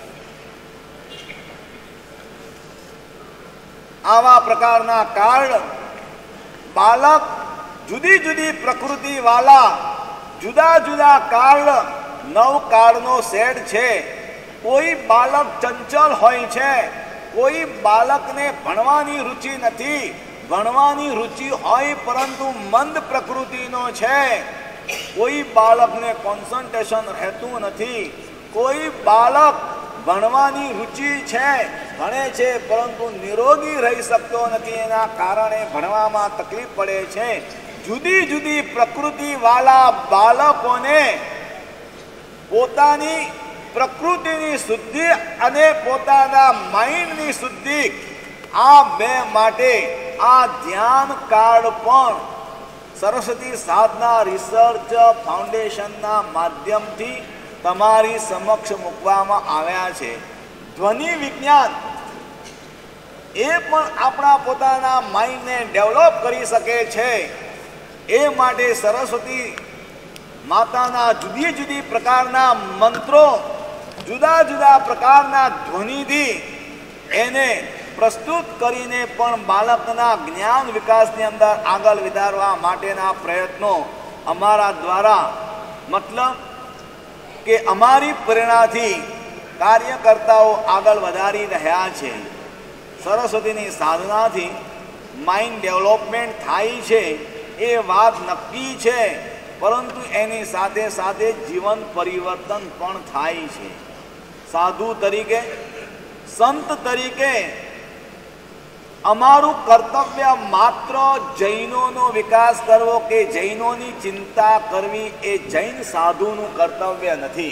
આવા પ્રકારના કાર્ડ બાળક જુદી જુદી પ્રકૃતિ વાળા જુદા જુદા કાર્ડ 9 કાર્ડનો સેટ છે. કોઈ બાળક ચંચળ હોય છે, કોઈ બાળકને ભણવાની રુચિ નથી, ભણવાની રુચિ હોય પરંતુ મંદ પ્રકૃતિનો છે. કોઈ બાળકને કોન્સન્ટ્રેશન રહેતું નથી, કોઈ બાળક ભણવાની રુચિ છે, ભણે છે પરંતુ નિરોગી રહી શકતો નથી, એના કારણે ભણવામાં તકલીફ પડે છે. જુદી જુદી પ્રકૃતિ વાળા બાળકોને પોતાની પ્રકૃતિની શુદ્ધિ અને પોતાના માઇન્ડની શુદ્ધિ, આ બે માટે આ ધ્યાન કાર્ડ પણ સરસ્વતી સાધના રિસર્ચ ફાઉન્ડેશનના માધ્યમથી તમારી સમક્ષ મૂકવામાં આવ્યા છે. ધ્વનિ વિજ્ઞાન એ પણ આપણા પોતાના માઇન્ડને ડેવલપ કરી શકે છે. એ માટે સરસ્વતી માતાના જુદી જુદી પ્રકારના મંત્રો, જુદા જુદા પ્રકારના ધ્વનિથી એને પ્રસ્તુત કરીને પણ બાળકના જ્ઞાન વિકાસની અંદર આગળ વધારવા માટેના પ્રયત્નો અમારા દ્વારા, મતલબ કે અમારી પ્રેરણાથી કાર્યકર્તાઓ આગળ વધારી રહ્યા છે. સરસ્વતીની સાધનાથી માઇન્ડ ડેવલપમેન્ટ થાય છે એ વાત નક્કી છે, પરંતુ એની સાથે સાથે જીવન પરિવર્તન પણ થાય છે. સાધુ તરીકે, સંત તરીકે અમારું કર્તવ્ય માત્ર જૈનોનો વિકાસ કરવો કે જૈનોની ચિંતા કરવી એ જૈન સાધુનું કર્તવ્ય નથી.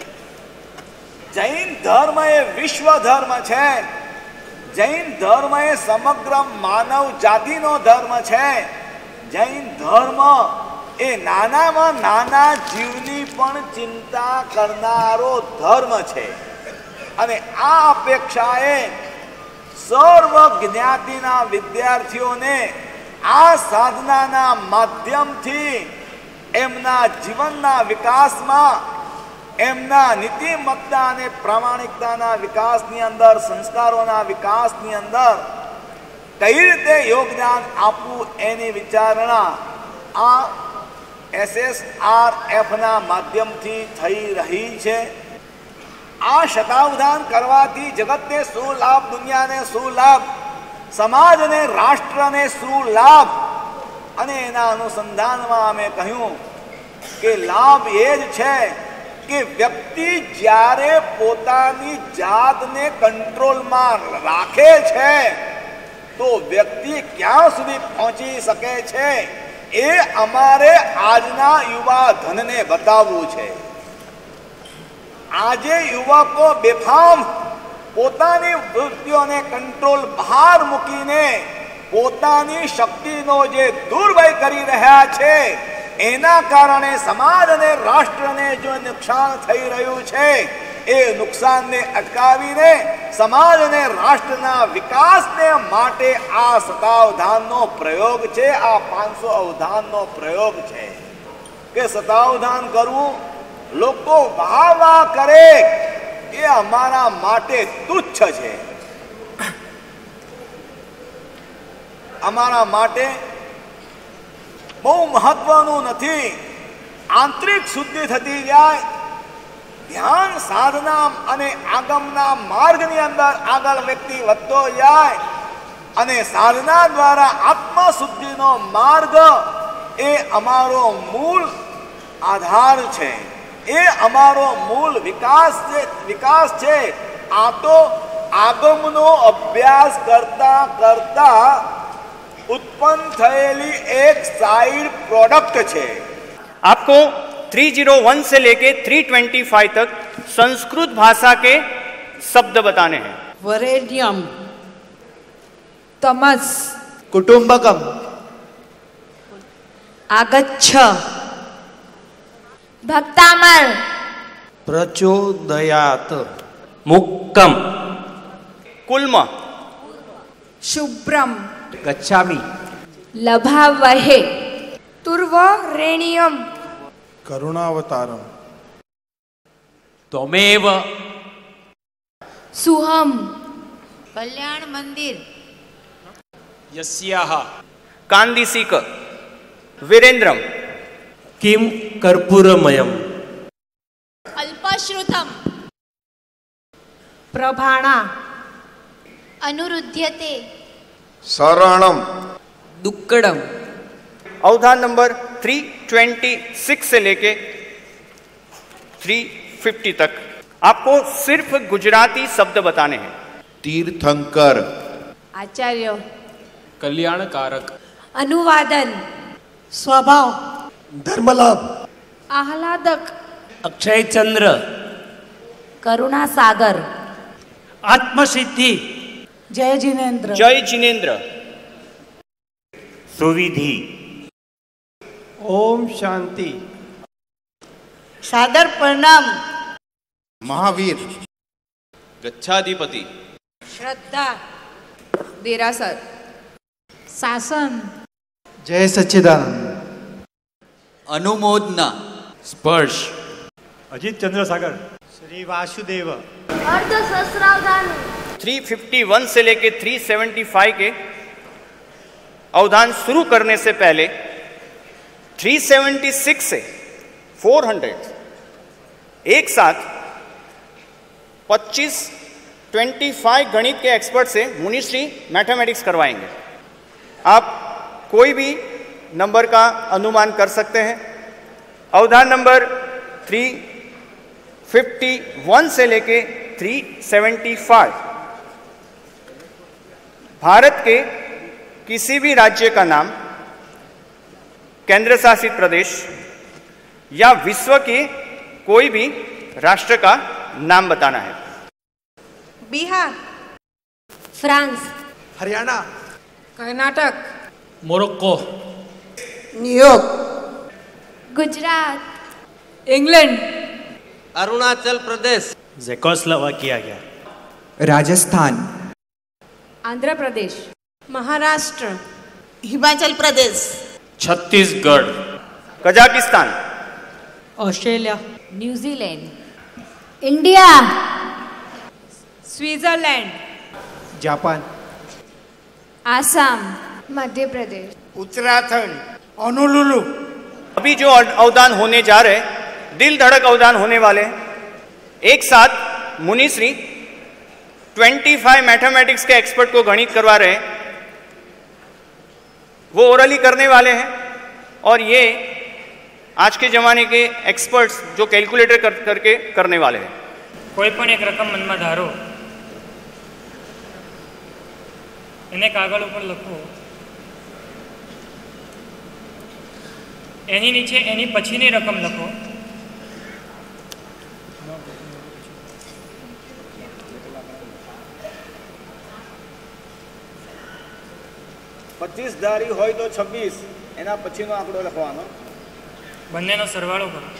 જૈન ધર્મ એ વિશ્વ ધર્મ છે. જૈન ધર્મ એ સમગ્ર માનવ જાતિનો ધર્મ છે. જૈન ધર્મ એ નાનામાં નાના જીવની પણ ચિંતા કરનારો ધર્મ છે. અને આ અપેક્ષાએ સર્વ જ્ઞાતિના વિદ્યાર્થીઓને આ સાધનાના માધ્યમથી એમના જીવનના વિકાસમાં, એમના નીતિમત્તા અને પ્રામાણિકતાના વિકાસની અંદર, સંસ્કારોના વિકાસની અંદર કઈ રીતે યોગદાન આપવું એની વિચારણા આ SSRFના માધ્યમથી થઈ રહી છે. આ શતાવધાન કરવાથી જગતને શું લાભ, દુનિયાને શું લાભ, સમાજને, રાષ્ટ્રને શું લાભ, અને એના અનુસંધાનમાં અમે કહ્યું કે લાભ એ જ છે કે વ્યક્તિ જ્યારે પોતાની જાતને કંટ્રોલમાં રાખે છે તો વ્યક્તિ ક્યાં સુધી પહોંચી શકે છે એ અમારે આજના યુવા ધનને બતાવવું છે. આજે યુવકો બેફામ પોતાની વૃત્તિઓને કંટ્રોલ બહાર મૂકીને પોતાની શક્તિનો જે દુર્વ્યય કરી રહ્યા છે એના કારણે સમાજ અને રાષ્ટ્રને જો નુકસાન થઈ રહ્યું છે એ નુકસાનને અટકાવીને સમાજ અને રાષ્ટ્રના વિકાસને માટે આ શતાવધાનનો પ્રયોગ છે, આ 500 અવધાનનો પ્રયોગ છે કે શતાવધાન કરવું, લોકો વાહ વાહ કરે એ અમારા માટે તુચ્છ છે, અમારા માટે બહુ મહત્વનું નથી. આંતરિક શુદ્ધિ થતી જાય, ધ્યાન સાધના અને આગમના માર્ગની અંદર આગળ વ્યક્તિ વધતો જાય અને સાધના દ્વારા આત્મશુદ્ધિનો માર્ગ એ અમારો મૂળ આધાર છે, એ અમારો મૂળ વિકાસ છે. આ તો આગમનો અભ્યાસ કરતા કરતા उत्पन्न थयेली एक साइड प्रोडक्ट छे. आपको 301 से लेके 325 तक संस्कृत भाषा के शब्द बताने हैं. वरेण्यम, तमस, कुटुंबकम, आगच्छ, भक्तामल, प्रचोदयात, मुक्कम, कुल्म, शुभ्रम, गच्छामि, लभावहे, तुर्वरेण्यम, करुणावतारम, त्वमेव, सुहम, कल्याण मंदिर, यस्याः, कांदिसीक, वीरेंद्रम, किम कर्पूरमयम, अल्पश्रुतम, प्रभाणा, अनुरुध्यते, शरणम, दुक्कडम. अवधान नंबर 326 से लेके 350 तक आपको सिर्फ गुजराती शब्द बताने हैं. तीर्थंकर, आचार्य, कल्याणकारक, अनुवादन, स्वभाव, धर्मलाभ, आह्लादक, अक्षय चंद्र, करुणा सागर, आत्मसिद्धि, जय जिनेन्द्र, जय जिनेन्द्र, सुविधि, ओम शांति, सादर प्रणाम, महावीर, गच्छाधिपति, श्रद्धा, देरासर, शासन, जय सच्चिदानंद, अनुमोदना, स्पर्श, अजितचंद्र सागर, श्री वासुदेव, अर्ध सहस्रावधान, 351 से लेके 375 के अवधान शुरू करने से पहले 376 से 400 एक साथ 25 गणित के एक्सपर्ट से मुनिश्री मैथमेटिक्स करवाएंगे. आप कोई भी नंबर का अनुमान कर सकते हैं. अवधान नंबर 351 से लेके 375 भारत के किसी भी राज्य का नाम, केंद्र शासित प्रदेश या विश्व के कोई भी राष्ट्र का नाम बताना है. Bihar, France, Haryana, Karnataka, Morocco, New York, Gujarat, England, Arunachal Pradesh, Czechoslovakia, Rajasthan, Andhra Pradesh, Maharashtra, Himachal Pradesh, Chhattisgarh, Kazakhstan, Australia, New Zealand, India, Switzerland, Japan, Assam, Madhya Pradesh, Uttarakhand, Honolulu. अभी जो अवदान होने जा रहे, दिल धड़क अवदान होने वाले, एक साथ मुनिश्री 25 मैथमेटिक्स के एक्सपर्ट को गणित करवा रहे हैं. वो ओरली करने वाले हैं और ये आज के ज़माने के एक्सपर्ट्स जो कैलकुलेटर करके करने वाले हैं. कोई पण एक रकम मन में धारो, એને કાગળ ઉપર લખો, એની નીચે એની પછીની રકમ લખો. 35 ધારી હોય તો 26, એના પછીનો આંકડો લખવાનો. બંનેનો સરવાળો કરો.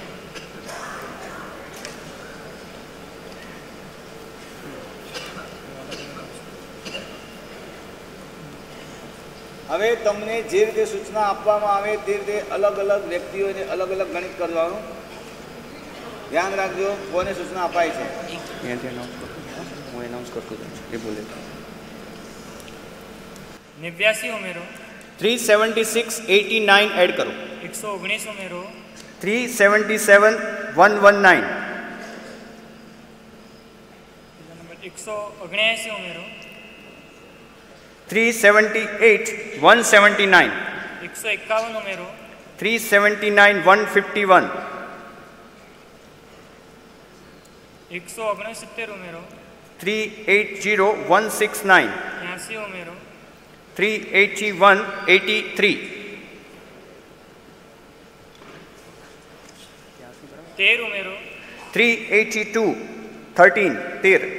હવે તમને જે રીતે સૂચના આપવામાં આવે તે રીતે અલગ અલગ વ્યક્તિઓને અલગ અલગ ગણિત કરવાનું. ધ્યાન રાખજો કોને સૂચના અપાય છે. હું એનાઉન્સ કરતો જાઉં છું, એ બોલે. 89 ઉમેરો. 376 89 એડ કરો. 119 ઉમેરો. 377 119. 179 ઉમેરો. 378 179. 151 ઉમેરો. 379 151. 169 ઉમેરો. 380 169. 83 ઉમેરો. 381 83. 13 ઉમેરો. 382 13 13.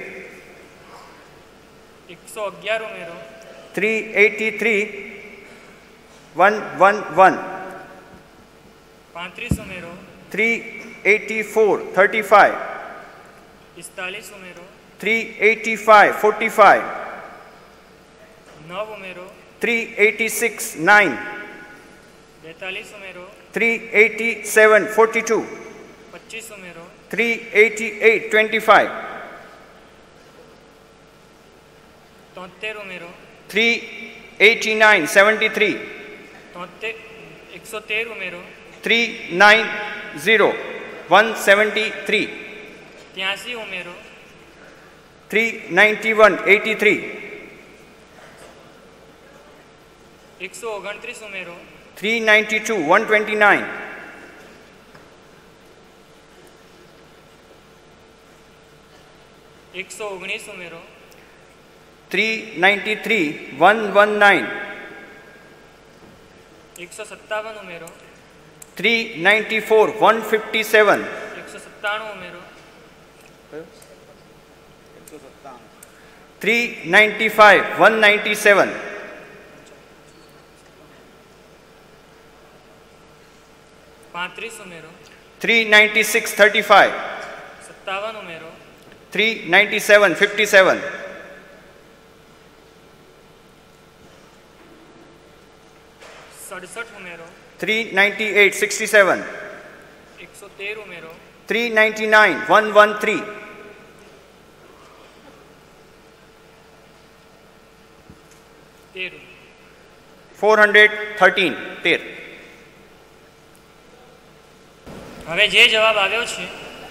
111 ઉમેરો. 383 111. 35 ઉમેરો. 384 35. 45 ઉમેરો. 385 45. 9 ઉમેરો. 386 9. 42 ઉમેરો. 387 42. 25 ઉમેરો. 388 25. 73 ઉમેરો. 389 73. 113 ઉમેરો. 390 173. 83 ઉમેરો. 391 83. 129 ઉમેરો. 392 129. 119 ઉમેરો. 393 119. 157 ઉમેરો. 394 157. 197 ઉમેરો. 395 197. 35 ઉમેરો. 396 35. 57 ઉમેરો. 397 57. 67 ઉમેરો. 398 67. 113 ઉમેરો. 399 113. 413 13. હવે જે જવાબ આવ્યો છે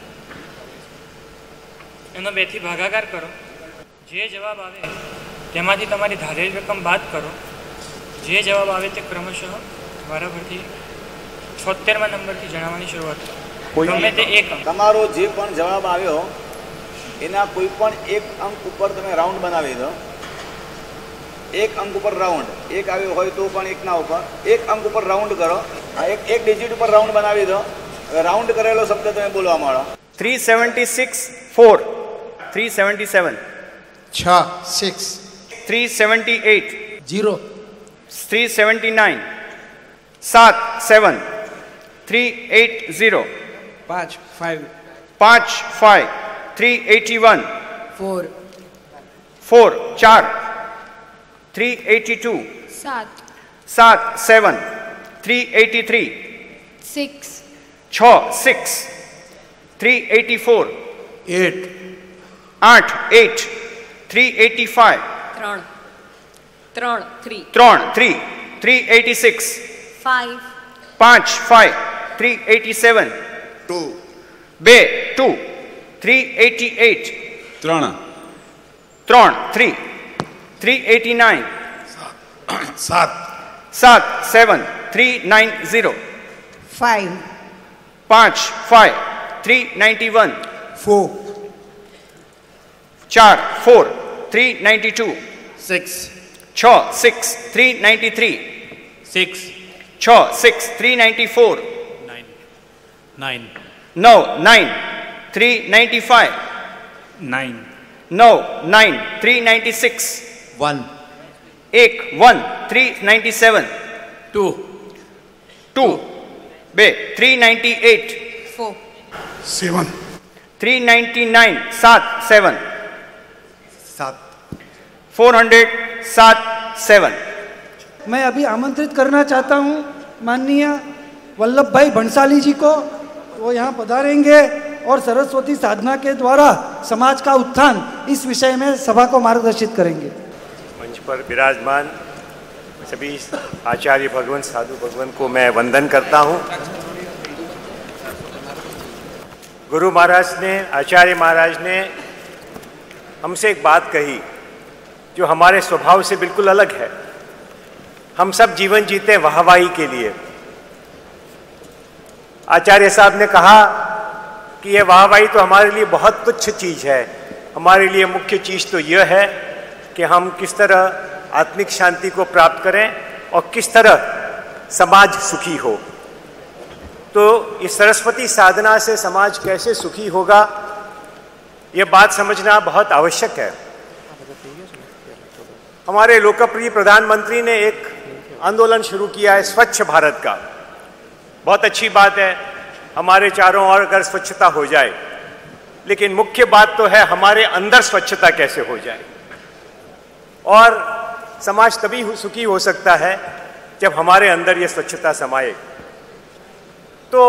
એનો 2 થી ભાગાકાર કરો. જે જવાબ આવે તેમાંથી તમારી ધારેલી રકમ બાદ કરો. જે જવાબ આવે તે ક્રમશઃ બરાબરથી 76મા નંબરથી જણાવવાની શરૂઆત કરો. ગમે તે એક અંક. તમારો જે પણ જવાબ આવ્યો એના કોઈ પણ એક અંક ઉપર તમે રાઉન્ડ બનાવી દો. એક અંક ઉપર રાઉન્ડ, એક આવ્યો હોય તો પણ એકના ઉપર એક અંક ઉપર રાઉન્ડ કરો. એક ડિજિટ ઉપર રાઉન્ડ બનાવી દો. રાઉન્ડ કરેલો શબ્દ તમે બોલવા માંડો. 376 4. 377 6 6. 378 0. 379 7 7. 380 5 5. 5 5. 381 4 4 4. 382 7 7 7. 383 6 6 6. 384 8 8 8. 385 3 3 3 3 3. 386 5 5 5. 387 2 2 2. 388 3 3 3. 389 7 7 7. 390 5 5 5. 391 4 4 4. 392 6 6 6. 393 6 6 6. 394 9 no 9. 395 9 no 9. 396 1 1 397 2 2 398 4 7 399 7 407 मैं अभी आमंत्रित करना चाहता हूं माननीय वल्लभ भाई भंसाली जी को। वो यहाँ पधारेंगे और सरस्वती साधना के द्वारा समाज का उत्थान इस विषय में सभा को मार्गदर्शित करेंगे। मंच पर विराजमान सभी आचार्य भगवान साधु भगवान को मैं वंदन करता हूँ। गुरु महाराज ने, आचार्य महाराज ने हमसे एक बात कही जो हमारे स्वभाव से बिल्कुल अलग है। हम सब जीवन जीते हैं वाहवाही के लिए। आचार्य साहब ने कहा कि यह वाहवाही तो हमारे लिए बहुत तुच्छ चीज़ है। हमारे लिए मुख्य चीज़ तो यह है कि हम किस तरह आत्मिक शांति को प्राप्त करें और किस तरह समाज सुखी हो। तो इस सरस्वती साधना से समाज कैसे सुखी होगा, ये बात समझना बहुत आवश्यक है। हमारे लोकप्रिय प्रधानमंत्री ने एक आंदोलन शुरू किया है स्वच्छ भारत का। बहुत अच्छी बात है, हमारे चारों ओर अगर स्वच्छता हो जाए, लेकिन मुख्य बात तो है हमारे अंदर स्वच्छता कैसे हो जाए। और समाज तभी सुखी हो सकता है जब हमारे अंदर ये स्वच्छता समाये। तो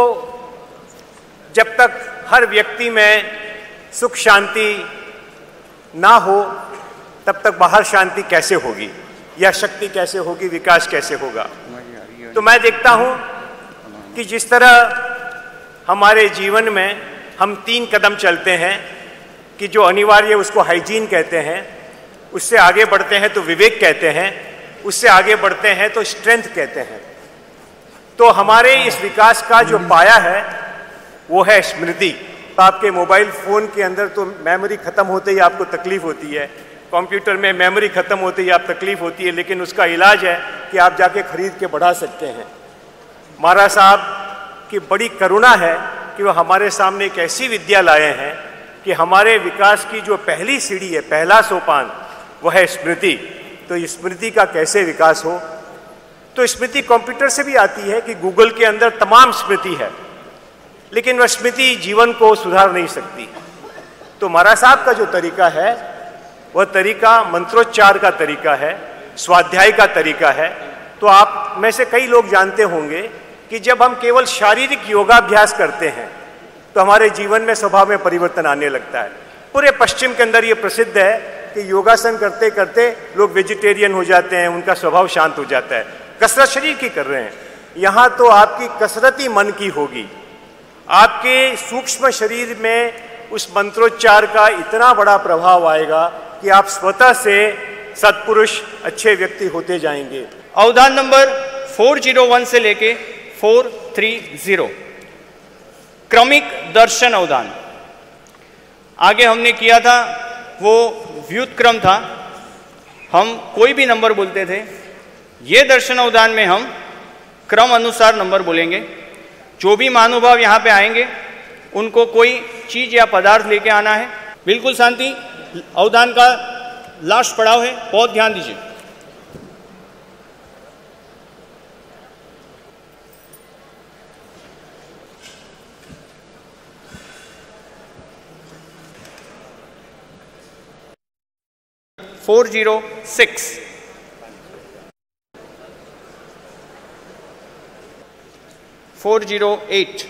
जब तक हर व्यक्ति में सुख शांति ना हो, तब तक बाहर शांति कैसे होगी, या शक्ति कैसे होगी, विकास कैसे होगा। तो मैं देखता हूं कि जिस तरह हमारे जीवन में हम 3 कदम चलते हैं कि जो अनिवार्य उसको हाइजीन कहते हैं, उससे आगे बढ़ते हैं तो विवेक कहते हैं, उससे आगे बढ़ते हैं तो स्ट्रेंथ कहते हैं। तो हमारे इस विकास का जो पाया है वो है स्मृति। तो आपके मोबाइल फ़ोन के अंदर तो मेमोरी ख़त्म होते ही आपको तकलीफ होती है, कंप्यूटर में मेमोरी ख़त्म होते ही आप तकलीफ होती है, लेकिन उसका इलाज है कि आप जाके खरीद के बढ़ा सकते हैं। महाराज साहब की बड़ी करुणा है कि वो हमारे सामने एक ऐसी विद्या लाए हैं कि हमारे विकास की जो पहली सीढ़ी है, पहला सोपान, वह है स्मृति। तो इस स्मृति का कैसे विकास हो, तो स्मृति कंप्यूटर से भी आती है कि गूगल के अंदर तमाम स्मृति है, लेकिन वह स्मृति जीवन को सुधार नहीं सकती। तो महाराज साहब का जो तरीका है वह तरीका मंत्रोच्चार का तरीका है, स्वाध्याय का तरीका है। तो आप में से कई लोग जानते होंगे कि जब हम केवल शारीरिक योगाभ्यास करते हैं तो हमारे जीवन में स्वभाव में परिवर्तन आने लगता है। पूरे पश्चिम के अंदर ये प्रसिद्ध है कि योगासन करते करते लोग वेजिटेरियन हो जाते हैं, उनका स्वभाव शांत हो जाता है। कसरत शरीर की कर रहे हैं, यहाँ तो आपकी कसरत ही मन की होगी। आपके सूक्ष्म शरीर में उस मंत्रोच्चार का इतना बड़ा प्रभाव आएगा कि आप स्वतः से सत्पुरुष, अच्छे व्यक्ति होते जाएंगे। अवधान नंबर 401 से लेके 430, क्रमिक दर्शन अवधान। आगे हमने किया था वो व्युत्क्रम था, हम कोई भी नंबर बोलते थे। ये दर्शन अवधान में हम क्रम अनुसार नंबर बोलेंगे। जो भी महानुभाव यहाँ पे आएंगे उनको कोई चीज या पदार्थ लेके आना है। बिल्कुल शांति। अवधान का लास्ट पड़ाव है, बहुत ध्यान दीजिए। फोर 408,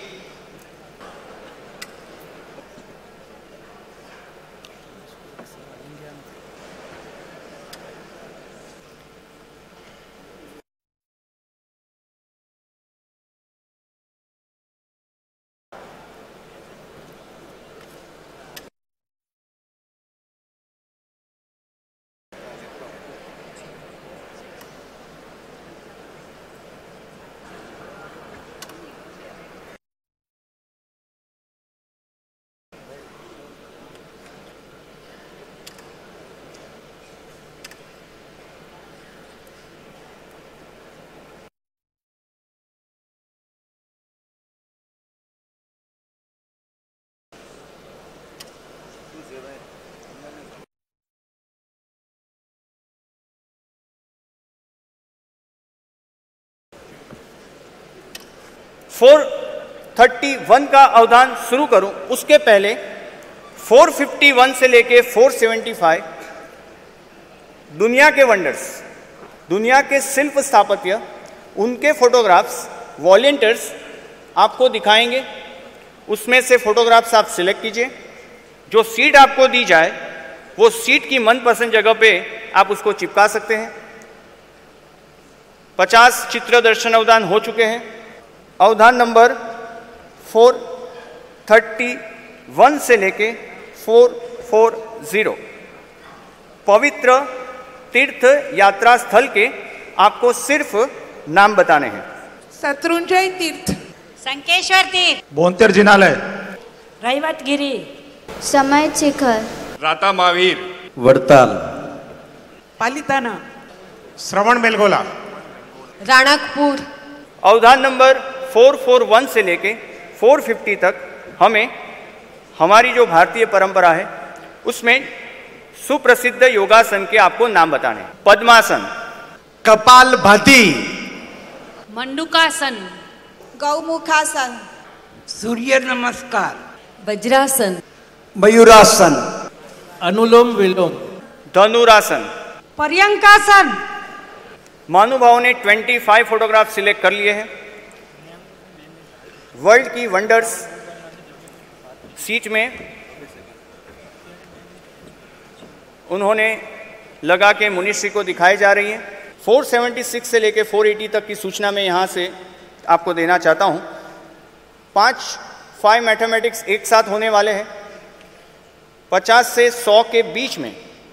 431 का अवधान शुरू करूं उसके पहले 451 से लेके 475 दुनिया के वंडर्स, दुनिया के शिल्प स्थापत्य, उनके फोटोग्राफ्स वॉलंटियर्स आपको दिखाएंगे। उसमें से फोटोग्राफ्स आप सिलेक्ट कीजिए। जो सीट आपको दी जाए वो सीट की मनपसंद जगह पे आप उसको चिपका सकते हैं। 50 चित्र दर्शन अवधान हो चुके हैं। अवधान नंबर 431 से लेके 440 पवित्र तीर्थ यात्रा स्थल के आपको सिर्फ नाम बताने हैं। शत्रुंजय तीर्थ, संकेश्वर तीर्थ, बोंतेर जिनालय, रैवतगिरी, समय शिखर, राता महावीर, वड़ताल, पालिताना, श्रवण बेलगोला, राणकपुर। अवधान नंबर 441 से लेके 450 तक हमें हमारी जो भारतीय परंपरा है उसमें सुप्रसिद्ध योगासन के आपको नाम बताने हैं। पद्मासन, कपालभाति, मंडूकासन, गौमुखासन, सूर्य नमस्कार, वज्रासन, मयूरासन, अनुलोम विलोम, धनुरासन। पर्यंकासन। महानुभावों ने 25 फोटोग्राफ सिलेक्ट कर लिए हैं। वर्ल्ड की वंडर्स सीट में उन्होंने लगा के मुनिश्री को दिखाई जा रही हैं। 476 से लेके 480 तक की सूचना मैं यहाँ से आपको देना चाहता हूँ। 5 मैथमेटिक्स एक साथ होने वाले हैं। 50 से 100 के बीच में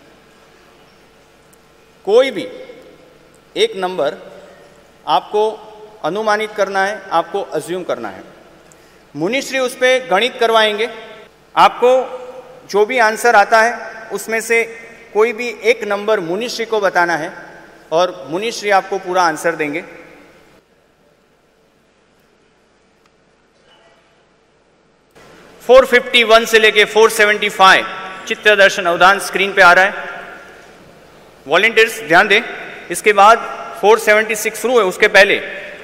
कोई भी एक नंबर आपको अनुमानित करना है, आपको अज्यूम करना है। मुनिश्री उस पर गणित करवाएंगे। आपको जो भी आंसर आता है उसमें से कोई भी एक नंबर मुनिश्री को बताना है और मुनिश्री आपको पूरा आंसर देंगे। फोर 451 से लेके 475 चित्र दर्शन अवधान स्क्रीन पे आ रहा है। वॉलंटियर्स ध्यान दें। इसके बाद 476 शुरू है, उसके पहले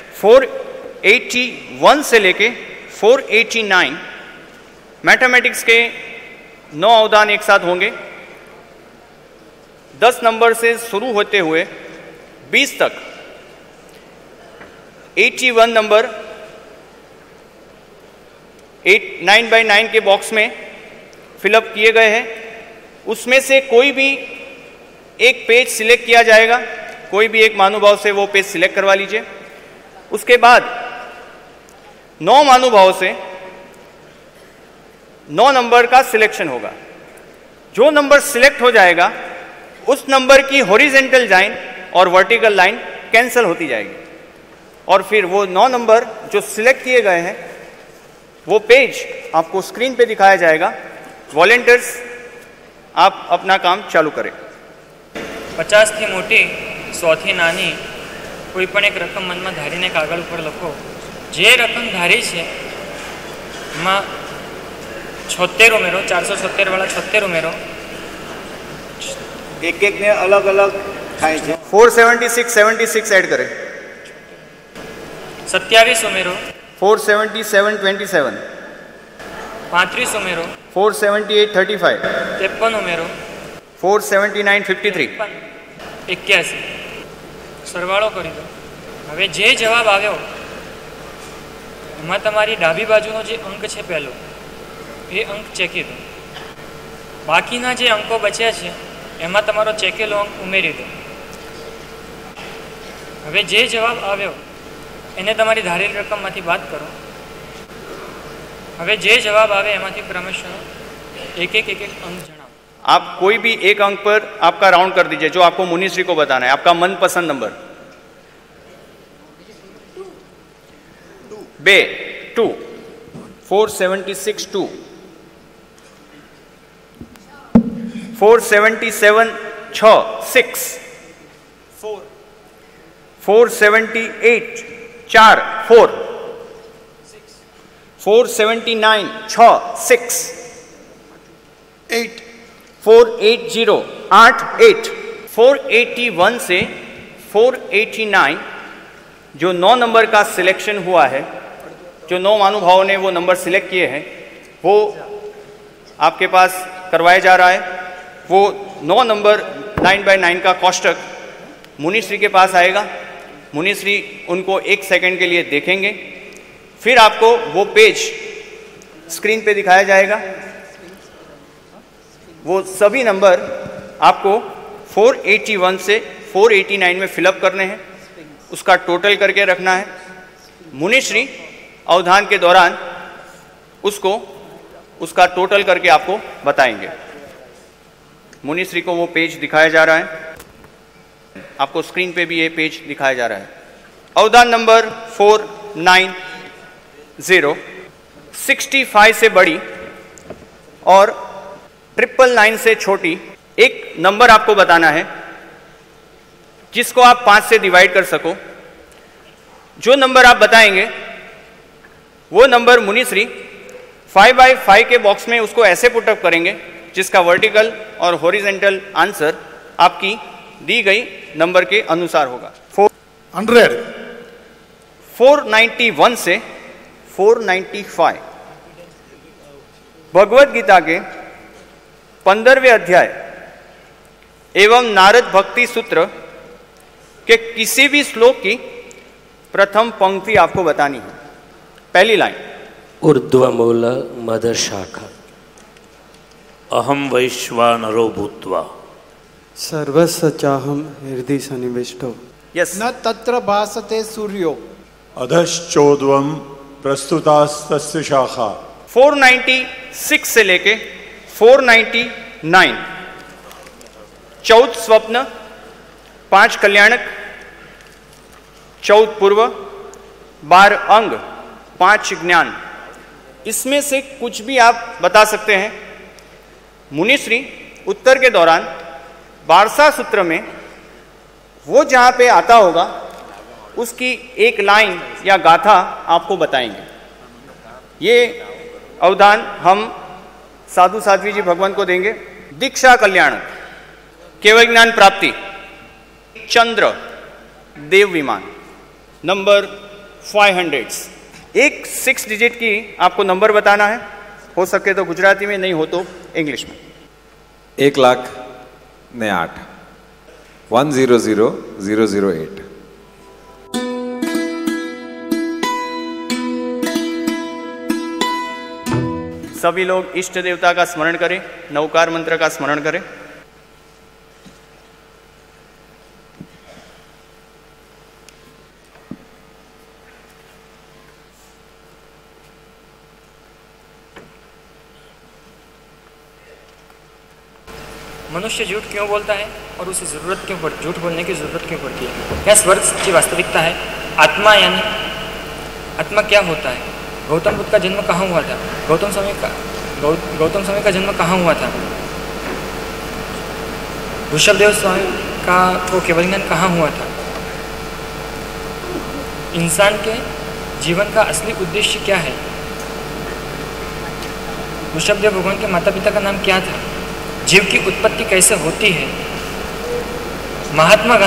481 से लेके 489 मैथमेटिक्स के 9 अवधान एक साथ होंगे। 10 नंबर से शुरू होते हुए 20 तक 81 नंबर 9x9 के बॉक्स में फिलअप किए गए हैं। उसमें से कोई भी एक पेज सिलेक्ट किया जाएगा। कोई भी एक महानुभाव से वो पेज सिलेक्ट करवा लीजिए। उसके बाद 9 महानुभावों से 9 नंबर का सिलेक्शन होगा। जो नंबर सिलेक्ट हो जाएगा उस नंबर की हॉरिजेंटल लाइन और वर्टिकल लाइन कैंसिल होती जाएगी और फिर वो 9 नंबर जो सिलेक्ट किए गए हैं वो पेज आपको स्क्रीन पे दिखाया जाएगा। वॉलंटियर्स आप अपना काम चालू करें। 50 થી મોટી 100 થી નાની કોઈ પણ એક રકમ મનમાં ધારીને કાગળ ઉપર લખો। જે રકમ ધારી છે એમાં 76 ઉમેરો, 476 વાળા 76 ઉમેરો। एक एक ने अलग अलग થાય છે। 476 76 ऐड करें। 27 ઉમેરો, 477 27, 35 ઉમેરો, 478 35, 53 ઉમેરો, 479 53, 81 સરવાળો કરી દો। હવે જે જવાબ આવ્યો એમાં તમારી ડાબી બાજુનો જે અંક છે પહેલો એ અંક ચેકી દો। બાકીના જે અંકો બચ્યા છે એમાં તમારો ચેકેલો અંક ઉમેરી દો। હવે જે જવાબ આવ્યો એને તમારી ધારેલી રકમમાંથી બાદ કરો। હવે જે જવાબ આવે એમાંથી ક્રમશઃ एक एक अंक जनाओ। आप कोई भी एक अंक पर आपका राउंड कर दीजिए जो आपको मुनिश्री को बताना है, आपका मनपसंद नंबर। 2 476 2, 477 6 478 4 4, 479 6 8, 480 8 8, 481 से 489 जो 9 नंबर का सिलेक्शन हुआ है जो 9 महानुभावों ने वो नंबर सिलेक्ट किए हैं वो आपके पास करवाया जा रहा है। वो 9 नंबर 9x9 का कोष्टक मुनिश्री के पास आएगा। मुनिश्री उनको 1 सेकंड के लिए देखेंगे, फिर आपको वो पेज स्क्रीन पे दिखाया जाएगा। वो सभी नंबर आपको 481 से 489 में फिलअप करने हैं, उसका टोटल करके रखना है। मुनिश्री अवधान के दौरान उसका टोटल करके आपको बताएंगे। मुनिश्री को वो पेज दिखाया जा रहा है, आपको स्क्रीन पे भी ये पेज दिखाया जा रहा है। अवधान नंबर 490 65 से बड़ी और 999 से छोटी एक नंबर आपको बताना है जिसको आप 5 से डिवाइड कर सको। जो नंबर आप बताएंगे वो नंबर मुनिश्री 5x5 के बॉक्स में उसको ऐसे पुटअप करेंगे जिसका वर्टिकल और हॉरिजॉन्टल आंसर आपकी दी गई नंबर के अनुसार होगा। 491 से 495 भगवत गीता के 15वें अध्याय एवं नारद भक्ति सूत्र के किसी भी श्लोक की प्रथम पंक्ति आपको बतानी है। पहली लाइन, ऊर्ध्वमूल मदर शाखा, अहम वैश्वानरो भूत्वा सर्वस्य चाहम हृदि सन्निविष्टो। यस। न तत्र भासते सूर्यो अधश्चोद्वम प्रस्तुतास्तस्य शाखा। 496 से लेके 499 14 स्वप्न, 5 कल्याणक, 14 पूर्व, 12 अंग, 5 ज्ञान। इसमें से कुछ भी आप बता सकते हैं। मुनिश्री उत्तर के दौरान 12वां सूत्र में वो जहां पे आता होगा उसकी एक लाइन या गाथा आपको बताएंगे। ये अवधान हम साधु साध्वी जी भगवान को देंगे। दीक्षा कल्याण, केवल ज्ञान प्राप्ति, चंद्र, देव विमान, नंबर 500। एक 6 डिजिट की आपको नंबर बताना है, हो सके तो गुजराती में, नहीं हो तो इंग्लिश में। 1,08,008 100,008। सभी लोग इष्ट देवता का स्मरण करें, नवकार मंत्र का स्मरण करें। मनुष्य झूठ क्यों बोलता है और उसे जरूरत क्यों पड़ती, झूठ बोलने की जरूरत क्यों पड़ती है? क्या स्वर्ग की वास्तविकता है? आत्मा यानी आत्मा क्या होता है? गौतम बुद्ध का जन्म कहाँ हुआ था? गौतम स्वामी का जन्म कहाँ हुआ था? ऋषभदेव स्वामी का वो केवल ज्ञान कहाँ हुआ था? इंसान के जीवन का असली उद्देश्य क्या है? ऋषभदेव भगवान के माता पिता का नाम क्या था? जीव की उत्पत्ति कैसे होती है? महात्मा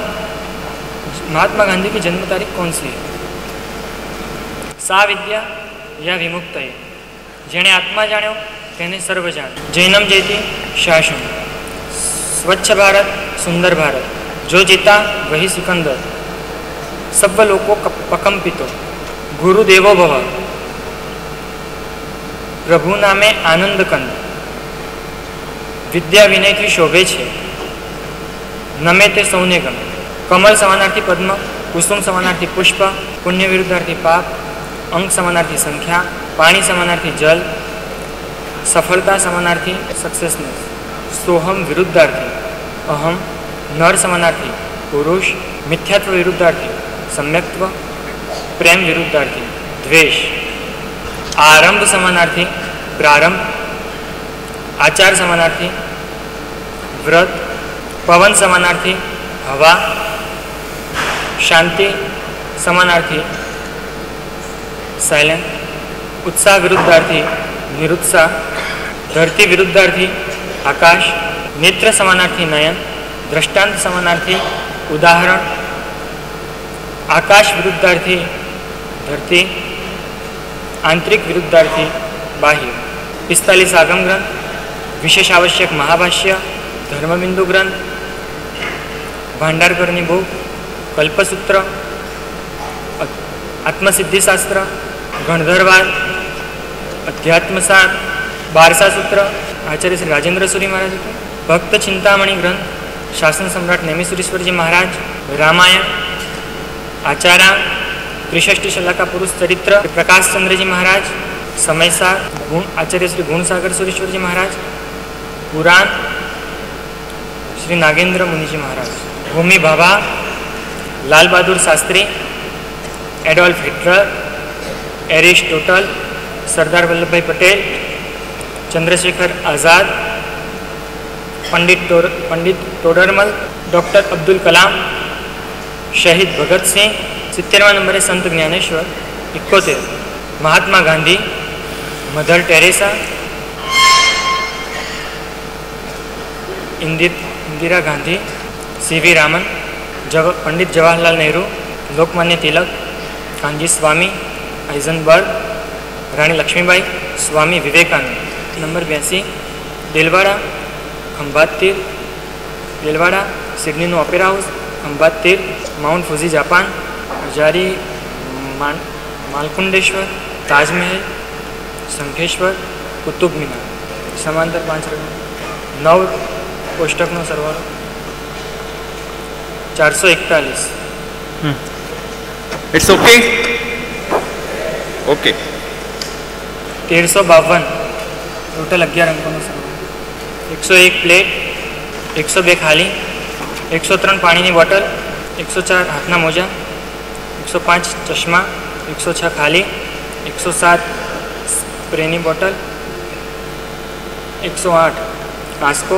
गांधी की जन्म तारीख कौन सी है? सा विद्या या विमुक्त है, जेने आत्मा जाण्यो तेने सर्व जाण। जैनम जयति शासन, स्वच्छ भारत सुंदर भारत, जो जीता वही सिकंदर, सब लोको पकंपितो, गुरु देवो भव, प्रभु नामे आनंद कंद, विद्या विनय की शोभे छे, नमे ते सौने गमे। कमल समानार्थी पद्म, कुसुम समानार्थी पुष्प, पुण्य विरुद्धार्थी पाप, अंक समानार्थी संख्या, पानी समानार्थी जल, सफलता समानार्थी सक्सेसनेस, सोहम विरुद्धार्थी अहम, नर समानार्थी पुरुष, मिथ्यात्व विरुद्धार्थी सम्यक्त्व, प्रेम विरुद्धार्थी द्वेष, आरंभ समानार्थी प्रारंभ, आचार समानार्थी व्रत, पवन समानार्थी हवा, शांति समानार्थी साइलेंट, उत्साह विरुद्धार्थी निरुत्साह, धरती विरुद्धार्थी आकाश, नेत्र समानार्थी नयन, दृष्टांत समानार्थी उदाहरण, आकाश विरुद्धार्थी धरती, आंतरिक विरुद्धार्थी बाह्य। 45 आगम ग्रंथ, विशेष आवश्यक महाभाष्य, धर्मबिंदु ग्रंथ, भांडारकरनी बुक, कल्पसूत्र, आत्मसिद्धिशास्त्र, गणधरवाद, अध्यात्मसार, बारसा सूत्र, आचार्य श्री राजेंद्र सूरी महाराज, भक्त चिंतामणि ग्रंथ, शासन सम्राट नेमिसुरेश्वरजी महाराज, रामायण, आचार्य, त्रिषष्टि Shalaka Purush Charitra, Prakash Chandraji Maharaj, Samaysar, Acharya Shri Gunsagar Sureshwarji Maharaj, Puran, Shri Nagendra Muniji Maharaj, Homi Bhabha, Lal Bahadur Shastri, Adolf Hitler, Aristotle, Sardar Vallabh Bhai Patel, Chandrashekhar Azad, Pandit Todarmal, doctor Abdul Kalam, Shaheed Bhagat Singh, 70वां नंबर है Sant Dnyaneshwar, 71 Mahatma Gandhi, mother Teresa, Indira Gandhi, CV Raman, Pandit Jawaharlal Nehru, Lokmanya Tilak, Kanji Swami, Heisenberg, Rani Lakshmibai, Swami Vivekananda. Number 82 Dilwara, Khambhat तीर, दिलवाड़ा, सिडनी नो ओपेरा हाउस, खंभात तीर, माउंट फुजी जापान, हजारी मालकुंडेश्वर, ताजमहल, शंखेश्वर, कुतुब मीनार, समांतर 5 9 कोष्टकનો સરવાળો 441। इट्स ओके ओके 1352 टोटल 11 अंकोનો સરવાળો 101 પ્લેટ, 102 ખાલી, 103 પાણીની બોટલ, 104 હાથના મોજા, 105 ચશ્મા, 106 ખાલી, 107 સ્પ્રેની બોટલ, 108 કાસ્કો,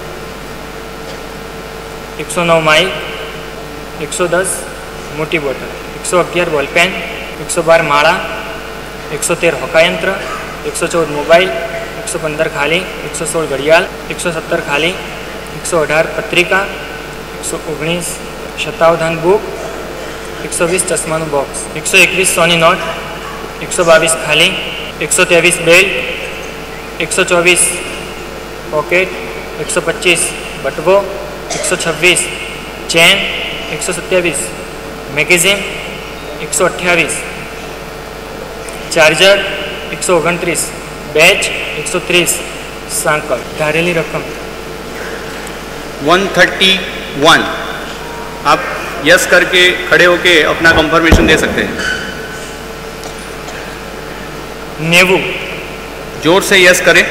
109 માઇક, 110 મોટી બોટલ, 111 બોલપેન, 112 માળા, 113 હોકાયંત્ર, 114 મોબાઈલ, 115 ખાલી, 116 ઘડિયાળ, 117 ખાલી, 118 પત્રિકા, 119 શતાવધાન બુક, 120 ચશ્માનું બોક્સ, 121 સોની નોટ, 122 ખાલી, 123 બેલ્ટ, 124 પોકેટ, 125 બટવો, 126 ચેન, 127 મેગેઝીન, 128 ચાર્જર, 129 बैच, 130 सांकल। धारेली रकम 131। आप यस करके खड़े होके अपना कंफर्मेशन दे सकते हैं। 90 जोर से यस करें।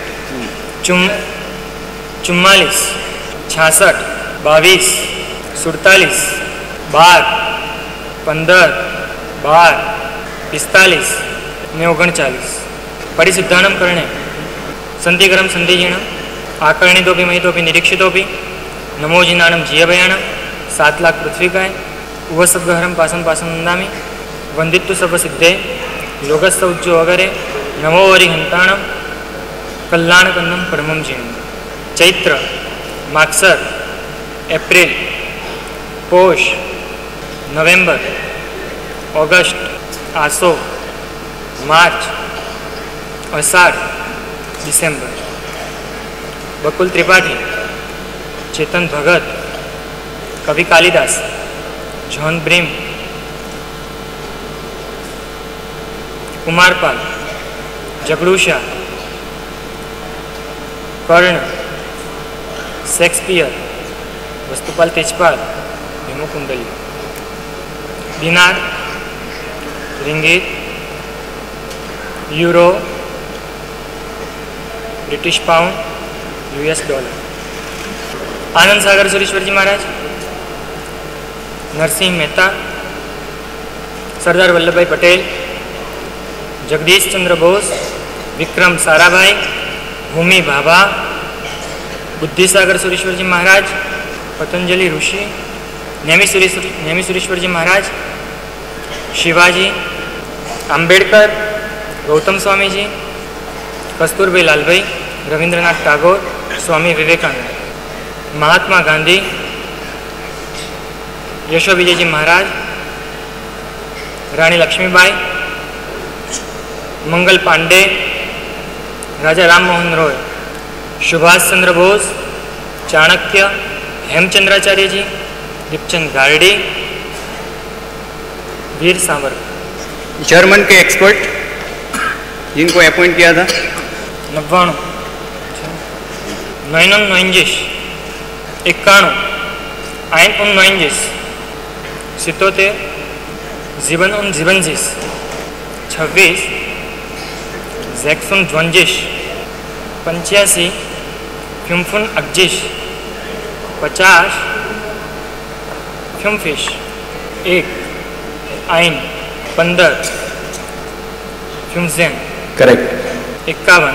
44 66 22 47 12 15 12 45 39 परिशुद्धानम करणे संधिकरम संधिजीणम आकर्णितोपि महितोपि निरीक्षितोपि नमोजिनानम जीयभयाणम 7 लाख पृथ्वीकाय उवसद्गहरम पासम पासम नंदामि वंदित्तु सर्वसिद्धे लोकस्थ उज्जो अगरे नमो वरिहंताणम कल्याणकंदम परमम जीणम। चैत्र माक्सर एप्रिल पोष नवेंबर ऑगस्ट आसो मार्च अषाढ़ दिसंबर। बकुल त्रिपाठी, चेतन भगत, कवि Kalidas, John Green, Kumarpal, Jagdusha, Karna, Shakespeare, Vastupal Tejpal, हेमो कुंडली। Dinar, ringgit, euro, British pound, US dollar. Anand Sagar Sureshwarji Maharaj, Narsinh Mehta, Sardar Vallabh Bhai Patel, Jagdish Chandra Bose, Vikram Sarabhai, Homi Bhabha, Buddhisagar Sureshwarji Maharaj, Patanjali Rishi, Nemi Sureshwarji Maharaj, Shivaji, Ambedkar, Gautam Swami ji, Kasturbhai Lalbhai, Rabindranath Tagore, Swami Vivekananda, Mahatma Gandhi, Yasho Vijay ji Maharaj, Rani Lakshmibai, Mangal Pandey, Raja Ram Mohan Roy, Subhash Chandra Bose, Chanakya, Hemchandracharya ji, Deepchand Gardi, Veer Savarkar. German के एक्सपर्ट जिनको अपॉइंट किया था 99, 99, 91, 91, 77, 77, 26, 26, 85, 55, 50, 55, 1, 15, 15, करेक्ट 51,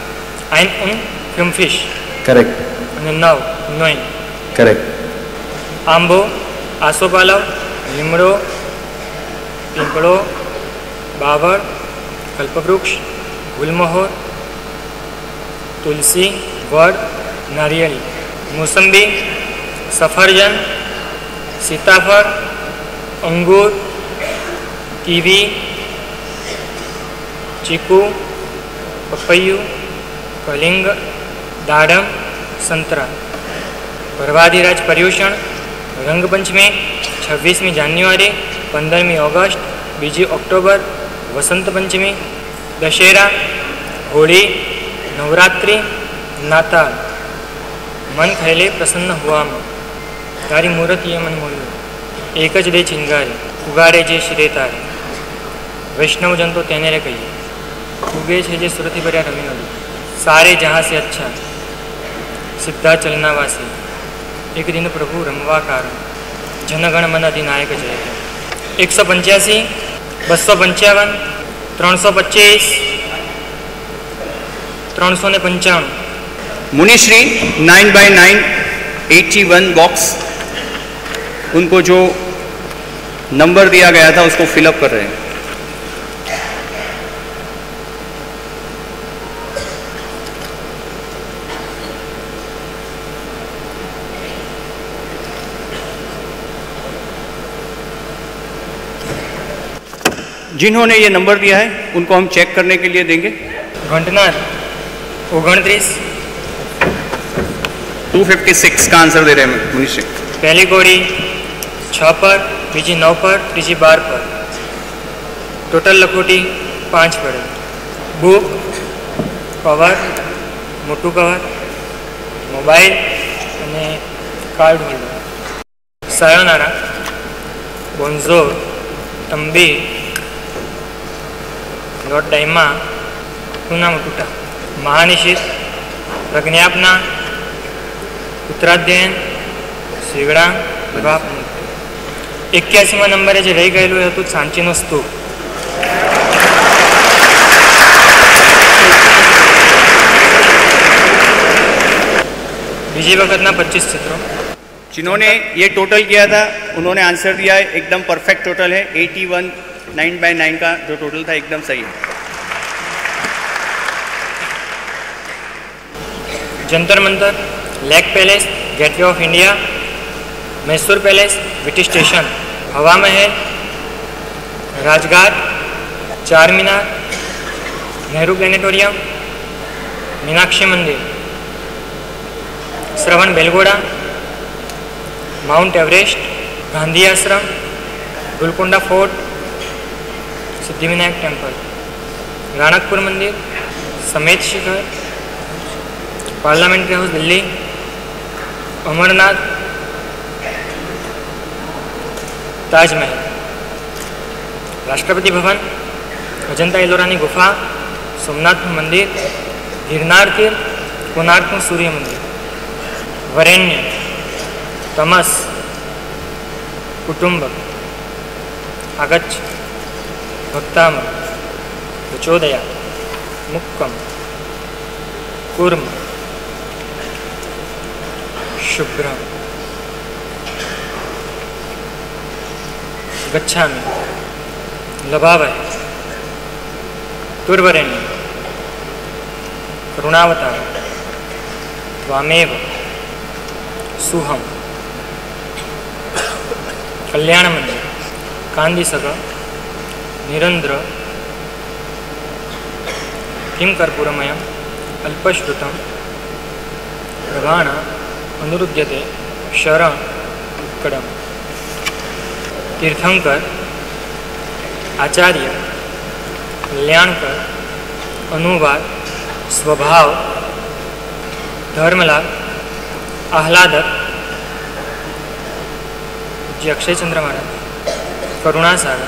55, करेक्ट અને 9, 9, करेक्ट આંબો, આસોપાલવ, લીમડો, પીપળો, બાવળ, કલ્પવૃક્ષ, ગુલમહોર, તુલસી, વડ, નારિયેળી, મોસંબી, સફરજન, સીતાફળ, અંગૂર, કીવી, ચીકુ, પપૈયું, કલિંગ, દાડમ, સંતરા। ભરવાધિરાજ પર્યુષણ, રંગપંચમી 26મી જાન્યુઆરી, 15મી ઓગસ્ટ, 2 ઓક્ટોબર, વસંત પંચમી, દશેરા, હોળી, નવરાત્રિ, નાતાલ। મન થયેલે પ્રસન્ન હુઆમાં, તારી મૂરત એ મન મોલ્યું, એક જ દે ચિંગારી, ઉગાડે જે શ્રે તારે। વૈષ્ણવજન તો તેને રે કહીએ, ઉગે છે જે સુરથી ભર્યા રવિ નદી, सारे जहाँ से अच्छा सिद्धा चलना वासी, एक दिन प्रभु रमवा कारण, जनगण मन अधिनायक जय। 185, 255, 325, 395। मुनिश्री 9x9 81 बॉक्स, उनको जो नंबर दिया गया था उसको फिलअप कर रहे हैं। जिन्होंने ये नंबर दिया है उनको हम चेक करने के लिए देंगे। घंटनाथ 29, 256 का आंसर दे रहे हैं मुनिश्री। पहली कोड़ी 6 पर, बीजी 9 पर, तीजी 12 पर, टोटल लखोटी 5 पड़े। बुक, कवर, मोटू कवर, मोबाइल અને કાર્ડ હોલ્ડર। સાયોનારા, બોન્ઝોર, તંબી, लॉर्ड डाइमा, टूना मुटूटा, महानिशित, प्रज्ञापना, उत्तराध्ययन, सीगड़ा, विवाह। 81मा नंबरे जे रही गयेलुं हतुं सांचीनो स्तूप। बीजी वखतना 25 चित्रों। जिन्होंने ये टोटल किया था उन्होंने आंसर दिया है, एकदम परफेक्ट टोटल है। 81 9x9 का जो टोटल था एकदम सही है। Jantar Mantar, lake palace, gateway of India, Mysore palace, British station, Hawa Mahal, Rajghat, Char Minar, Nehru planetarium, Meenakshi Mandir, Shravanabelagola, mount Everest, Gandhi Ashram, Golconda fort, Siddhivinayak temple, Ranakpur Mandir, Sammed Shikhar, parliamentary house Delhi, Amarnath, Taj Mahal, Rashtrapati Bhavan, Ajanta एलोरानी गुफा, सोमनाथ मंदिर, गिरनार तीर्थ, कोणार्क सूर्य मंदिर, वरेण्य, तमस, कुटुंब, आगच्छ, भक्ताम, प्रचोदया, मुक्कम, कूर्म, शुभ्रम, गच्छामि, लभावहे, तुर्वरेण्य, करुणावतार, त्वामेव, सुहम, कल्याण मंदिर, कांदी सग, निरंद्र, किं कर्पूरमयम् अल्पश्रुतं प्रभाण अनुरुध्यते शरण उत्कडम। तीर्थंकर आचार्य कल्याणकर अनुवाद स्वभाव धर्मलाभ आह्लादक जी अक्षय चंद्र महाराज करुणासागर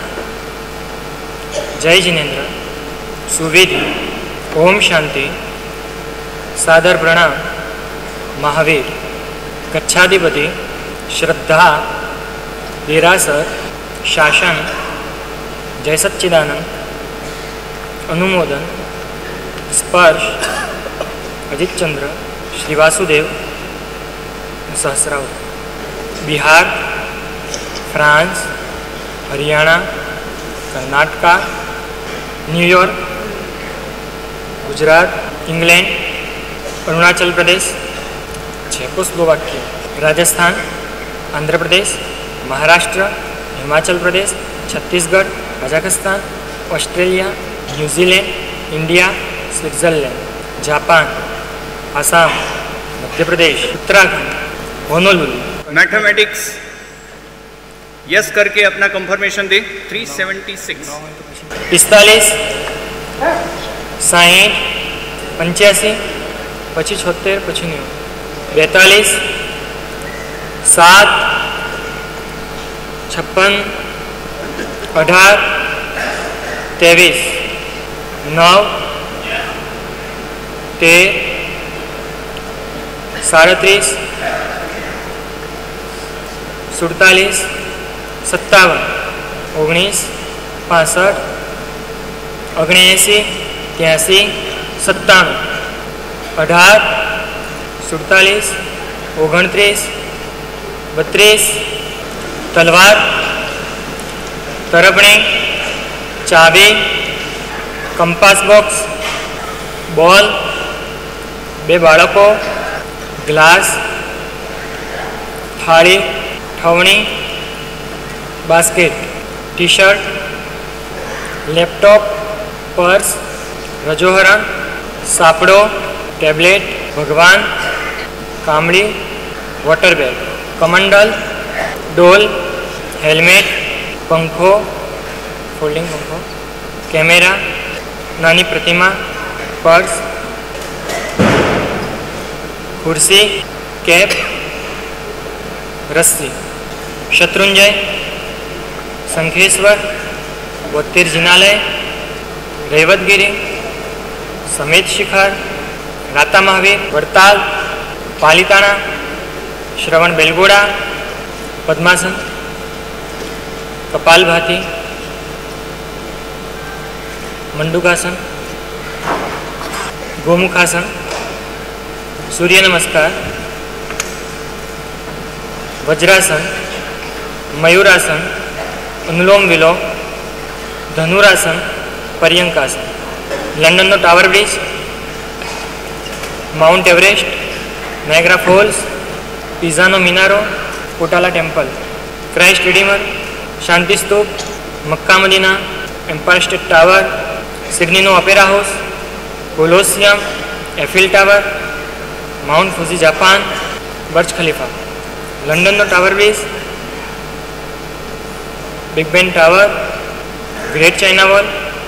जय जिनेन्द्र सुवेदी ओम शांति सादर प्रणाम महावीर कच्छाधिपति श्रद्धा देरासर शासन जय सच्चिदानंद अनुमोदन स्पर्श अजितचंद्र श्री वासुदेव सहस्रावत। Bihar France Haryana Karnataka New York Gujarat England Arunachal Pradesh Czechoslovakia Rajasthan Andhra Pradesh Maharashtra Himachal Pradesh Chhattisgarh Kazakhstan Australia New Zealand India Switzerland Japan Assam Madhya Pradesh Uttarakhand Honolulu. Mathematics yes करके अपना कंफर्मेशन दे। 376 45 60 85 પછી 76 પછી 42 7 56 18 23 9 13 37 47 57 19 65 79 83 97 18 47 29 32 तलवार तरबणी चाबी कंपास बॉक्स बॉल बे बाळको ग्लास थाळी ठवणी basket T shirt laptop purse रजोहरण सापड़ो टैबलेट भगवान कामड़ी वाटर बैग कमंडल डोल हेलमेट पंखो फोल्डिंग पंखो कैमरा नानी प्रतिमा पर्स कुर्सी कैप रस्सी शत्रुंजय संखेश्वर वत्तीर जिनालय रेवतगिरी समेत शिखर राता महावीर वड़ताल पालिताना श्रवण बेलगोड़ा पद्मासन कपालभाति मंडूकासन Gomukhasana Surya Namaskar Vajrasana Mayurasana Anulom Vilom Dhanurasana Paryankasana London Tower Bridge Mount Everest Niagara Falls पिज़ानो मिनारो कोटाला temple Christ Redeemer Shanti Stupa Mecca Medina Empire State Tower Sydney Opera House Colosseum Eiffel Tower Mount Fuji Japan Burj Khalifa London Tower Bridge Big Ben Tower Great China Wall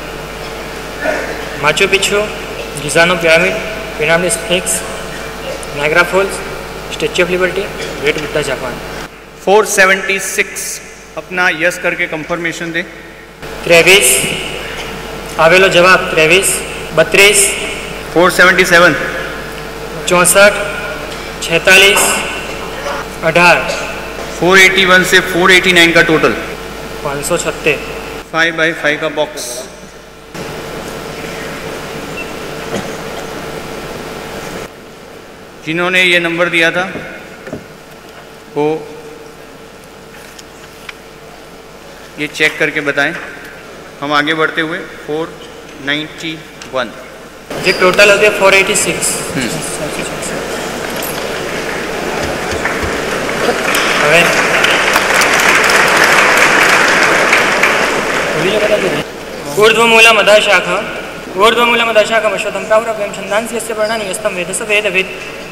Machu Picchu गिजानो pyramid pyramid sphinx Niagara Falls Statue of Liberty Great Buddha Japan. 476 अपना yes करके confirmation दे। 23 आवेलो जवाब 23 32 477 64 46 18 481 से 489 का total 576 5x5 का box. जिन्होंने ये number दिया था वो ये चेक करके बताएं। हम आगे बढ़ते हुए 491 ये टोटल होते 486। ऊर्ध्वमूला मधा शाखा ऊर्ध्वमूलमदशाकमश्वतं प्रावरभ्यं छन्दांसि यस्य वर्णानि यस्तं वेद स वेदवित्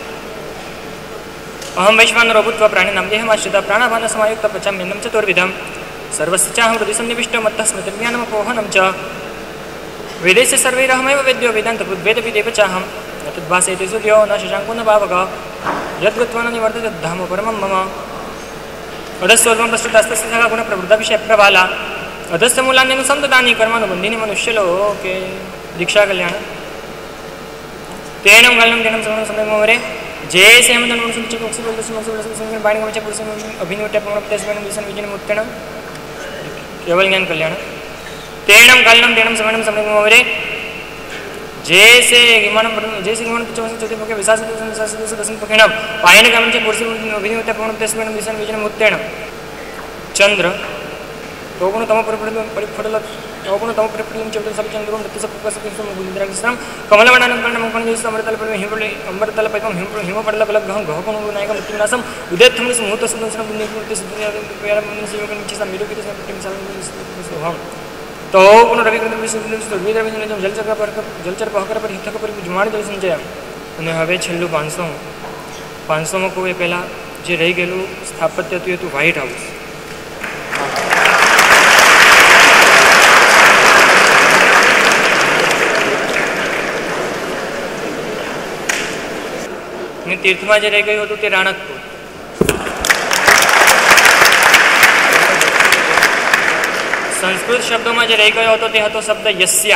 अहं वैश्वानरो भूत्वा प्राणिनां देहमाश्रिता प्राणापानसमायुक्तः पचाम्यन्नं चतुर्विधं सर्वस्य चाहं हृदि सन्निविष्टो मत्तः स्मृतिर्ज्ञानमपोहनं च वेदैश्च सर्वैरहमेव वेद्यो वेदान्तकृद्वेदविदेव चाहं न तद्भासयति सूर्यो न शशाङ्को न पावकः यद्गत्वा न निवर्तते तद्धाम परमं मम अधस्योर्ध्वं प्रस्तुतास्तस्य सखा गुणप्रवृद्धविषयप्रबाला अधस्य मूलान्यनु सन्ततानि कर्मानुबन्धीनि मनुष्यलोके दीक्षा कल्याण तेनं गलनं तेनं समनं समयमोरे जैसे हम जनमन सुचिक मुक्ति बोलते सुमन बाणी का पुरुष अभिनवट्य प्रमोक्तस वेणं दिसन विजन मुक्तेन केवल ज्ञान कल्याण तेनं गलनं तेनं समनं समयमोरे जैसे विमानं पिचवस चौथे पके विशास दसन पकेण पायन कामचे पुरुष अभिनवट्य प्रमोक्तस वेणं दिसन विजन मुक्तेन चंद्र तोगुण तम परिफल तोगुण तम परिफलम चौथे सब चंद्रम दत्त सब प्रसकिसम गुलिंद्राक्षरम कमलवर्णनं कर्णं कंकणं अमृतल पर अमृतल पैकम हिम पडल बलग गह गहकोन नायक मृत्युनाशम उदेत्थम मुहूर्त सुदर्शन पुण्यकृति सिद्धिया मनुष्ययोगन चिसा मिरुकित संपत्ति सोहम तो गुण रवि ग्रंथ विश्व रविन्द्र जलचर पहकर पर हितक पर जुमाड़ जल संचय અને હવે છેલ્લું 500માં કોઈ પહેલા જે રહી ગયેલું સ્થાપત્ય હતું એ હતું વ્હાઇટ હાઉસ અને તીર્થમાં જે રહી ગયું હતું તે રાણકપુર સંસ્કૃત શબ્દોમાં જે રહી ગયો હતો તે હતો શબ્દ યસ્યા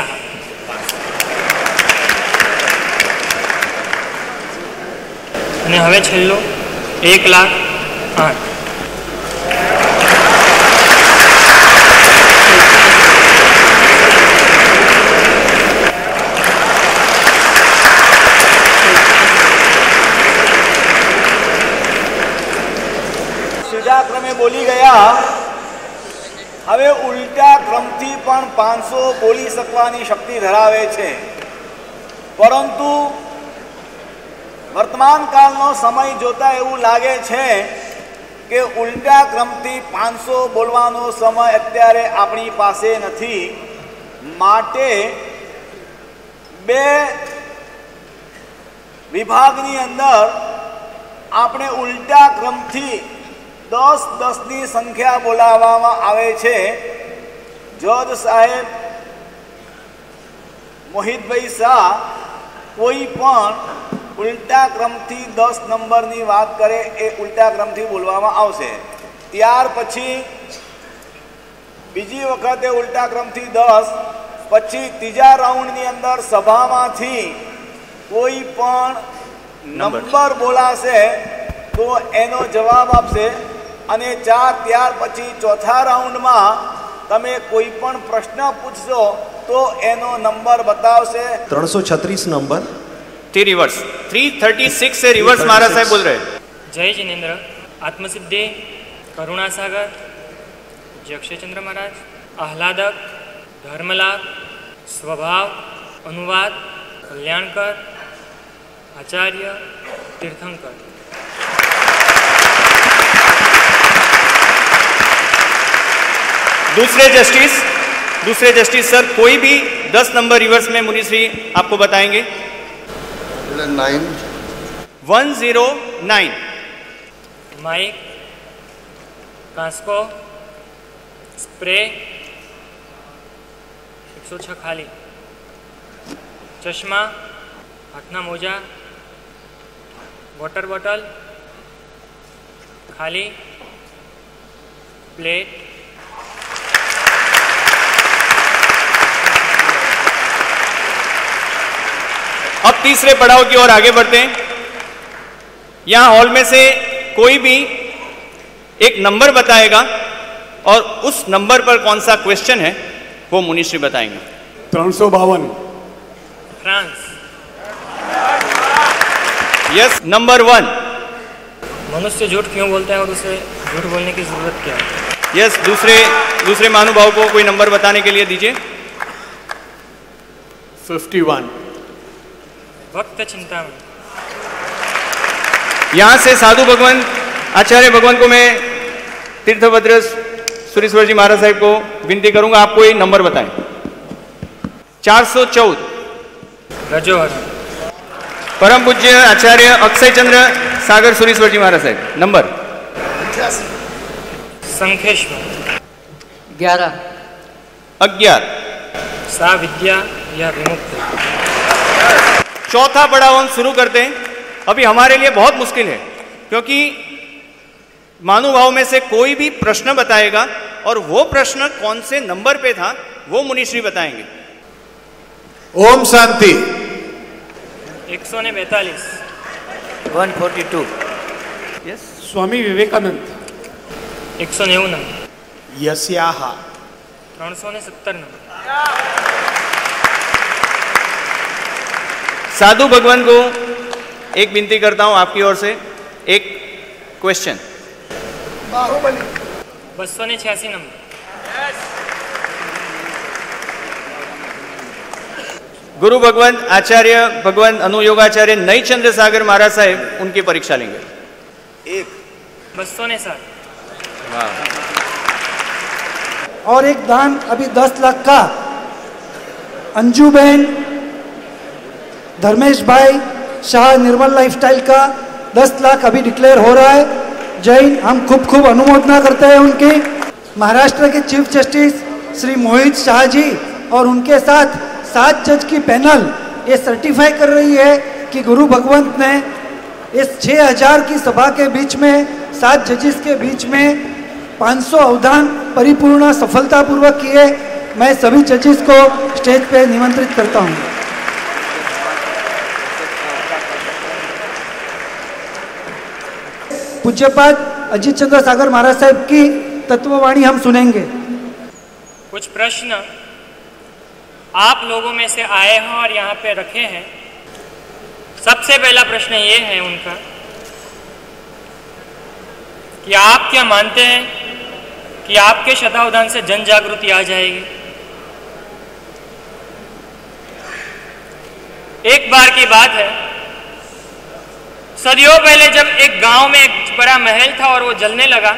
અને હવે છેલ્લું 1,08,000 સીધા ક્રમે બોલી ગયા હવે ઉલટા ક્રમથી પણ 500 બોલી શકવાની શક્તિ ધરાવે છે પરંતુ વર્તમાન કાળનો સમય જોતા એવું લાગે છે કે ઉલટા ક્રમથી 500 બોલવાનો સમય અત્યારે આપણી પાસે નથી માટે બે વિભાગની અંદર આપણે ઉલટા ક્રમથી 10-10ની સંખ્યા બોલાવવામાં આવે છે જજ સાહેબ મોહિતભાઈ શાહ કોઈ પણ ઉલટા ક્રમથી 10 નંબરની વાત કરે એ ઉલટા ક્રમથી બોલવામાં આવશે ત્યાર પછી બીજી વખતે ઉલટા ક્રમથી 10 પછી ત્રીજા રાઉન્ડની અંદર સભામાંથી કોઈ પણ નંબર બોલાશે તો એનો જવાબ આપશે અને ત્યાર પછી ચોથા રાઉન્ડમાં તમે કોઈ પણ પ્રશ્ન પૂછશો તો એનો નંબર બતાવશે 336 નંબર તે રિવર્સ 336 से रिवर्स महाराज साहब बोल रहे हैं जय जिनेन्द्र आत्मसिद्धि करुणासागर अक्षयचंद्र महाराज आह्लादक धर्मलाभ स्वभाव अनुवाद कल्याणकर आचार्य तीर्थंकर दूसरे जस्टिस सर कोई भी 10 नंबर रिवर्स में मुनिश्री आपको बताएंगे 109 माइक कास्को स्प्रे 106 खाली चश्मा हाथना मोजा वॉटर बॉटल खाली प्लेट अब तीसरे पड़ाव की ओर आगे बढ़ते हैं यहां हॉल में से कोई भी एक नंबर बताएगा और उस नंबर पर कौन सा क्वेश्चन है वो मुनिश्री बताएंगे 352 फ्रांस यस नंबर 1 मनुष्य झूठ क्यों बोलता है और उसे झूठ बोलने की जरूरत क्या है यस दूसरे महानुभाव को कोई नंबर बताने के लिए दीजिए 51 भक्त चिंतामण यहां से साधु भगवान आचार्य भगवान को मैं तीर्थभद्र सुरेश्वर जी महाराज साहब को विनती करूंगा आप कोई नंबर बताएं 414 रजोहरा। परम पूज्य आचार्य अक्षय चंद्र सागर सुरीश्वर जी महाराज साहब, नंबर संखेश्वर। 11। 11। सा विद्या या विमुक्त। चौथा पड़ाव हम शुरू करते हैं। अभी हमारे लिए बहुत मुश्किल है, क्योंकि महानुभाव में से कोई भी प्रश्न बताएगा और वो प्रश्न कौन से नंबर पे था वो मुनिश्री बताएंगे। ओम शांति। 142। 142। यस। स्वामी विवेकानंद। 190 नंबर। यस्याहा। 370 नंबर। साधु भगवान को एक विनती करता हूं आपकी ओर से, एक क्वेश्चन। बाहुबली। 286 नंबर। गुरु भगवान आचार्य भगवान अनुयोगाचार्य नयचंद्र सागर महाराज साहेब उनकी परीक्षा लेंगे। 207। और एक दान अभी 10 लाख का अंजू बहन धर्मेश भाई शाह निर्मल लाइफस्टाइल का 10 लाख अभी डिक्लेयर हो रहा है। जय हिंद। हम खूब खूब अनुमोदना करते हैं उनकी। महाराष्ट्र के चीफ जस्टिस श्री मोहित शाह जी और उनके साथ 7 जज की पैनल ये सर्टिफाई कर रही है कि गुरु भगवंत ने इस 6000 की सभा के बीच में 7 जजेस के बीच में 500 अवधान परिपूर्ण सफलतापूर्वक किए। मैं सभी जजेस को स्टेज पे निमंत्रित करता हूँ। पूज्यपाद अजीत चंद्र सागर महाराज साहब की तत्ववाणी हम सुनेंगे। कुछ प्रश्न आप लोगों में से आए हैं और यहाँ पे रखे हैं। सबसे पहला प्रश्न ये है उनका कि आप क्या मानते हैं कि आपके शतावधान से जन जागृति आ जाएगी? एक बार की बात है, सदियों पहले जब एक गांव में एक बड़ा महल था और वो जलने लगा,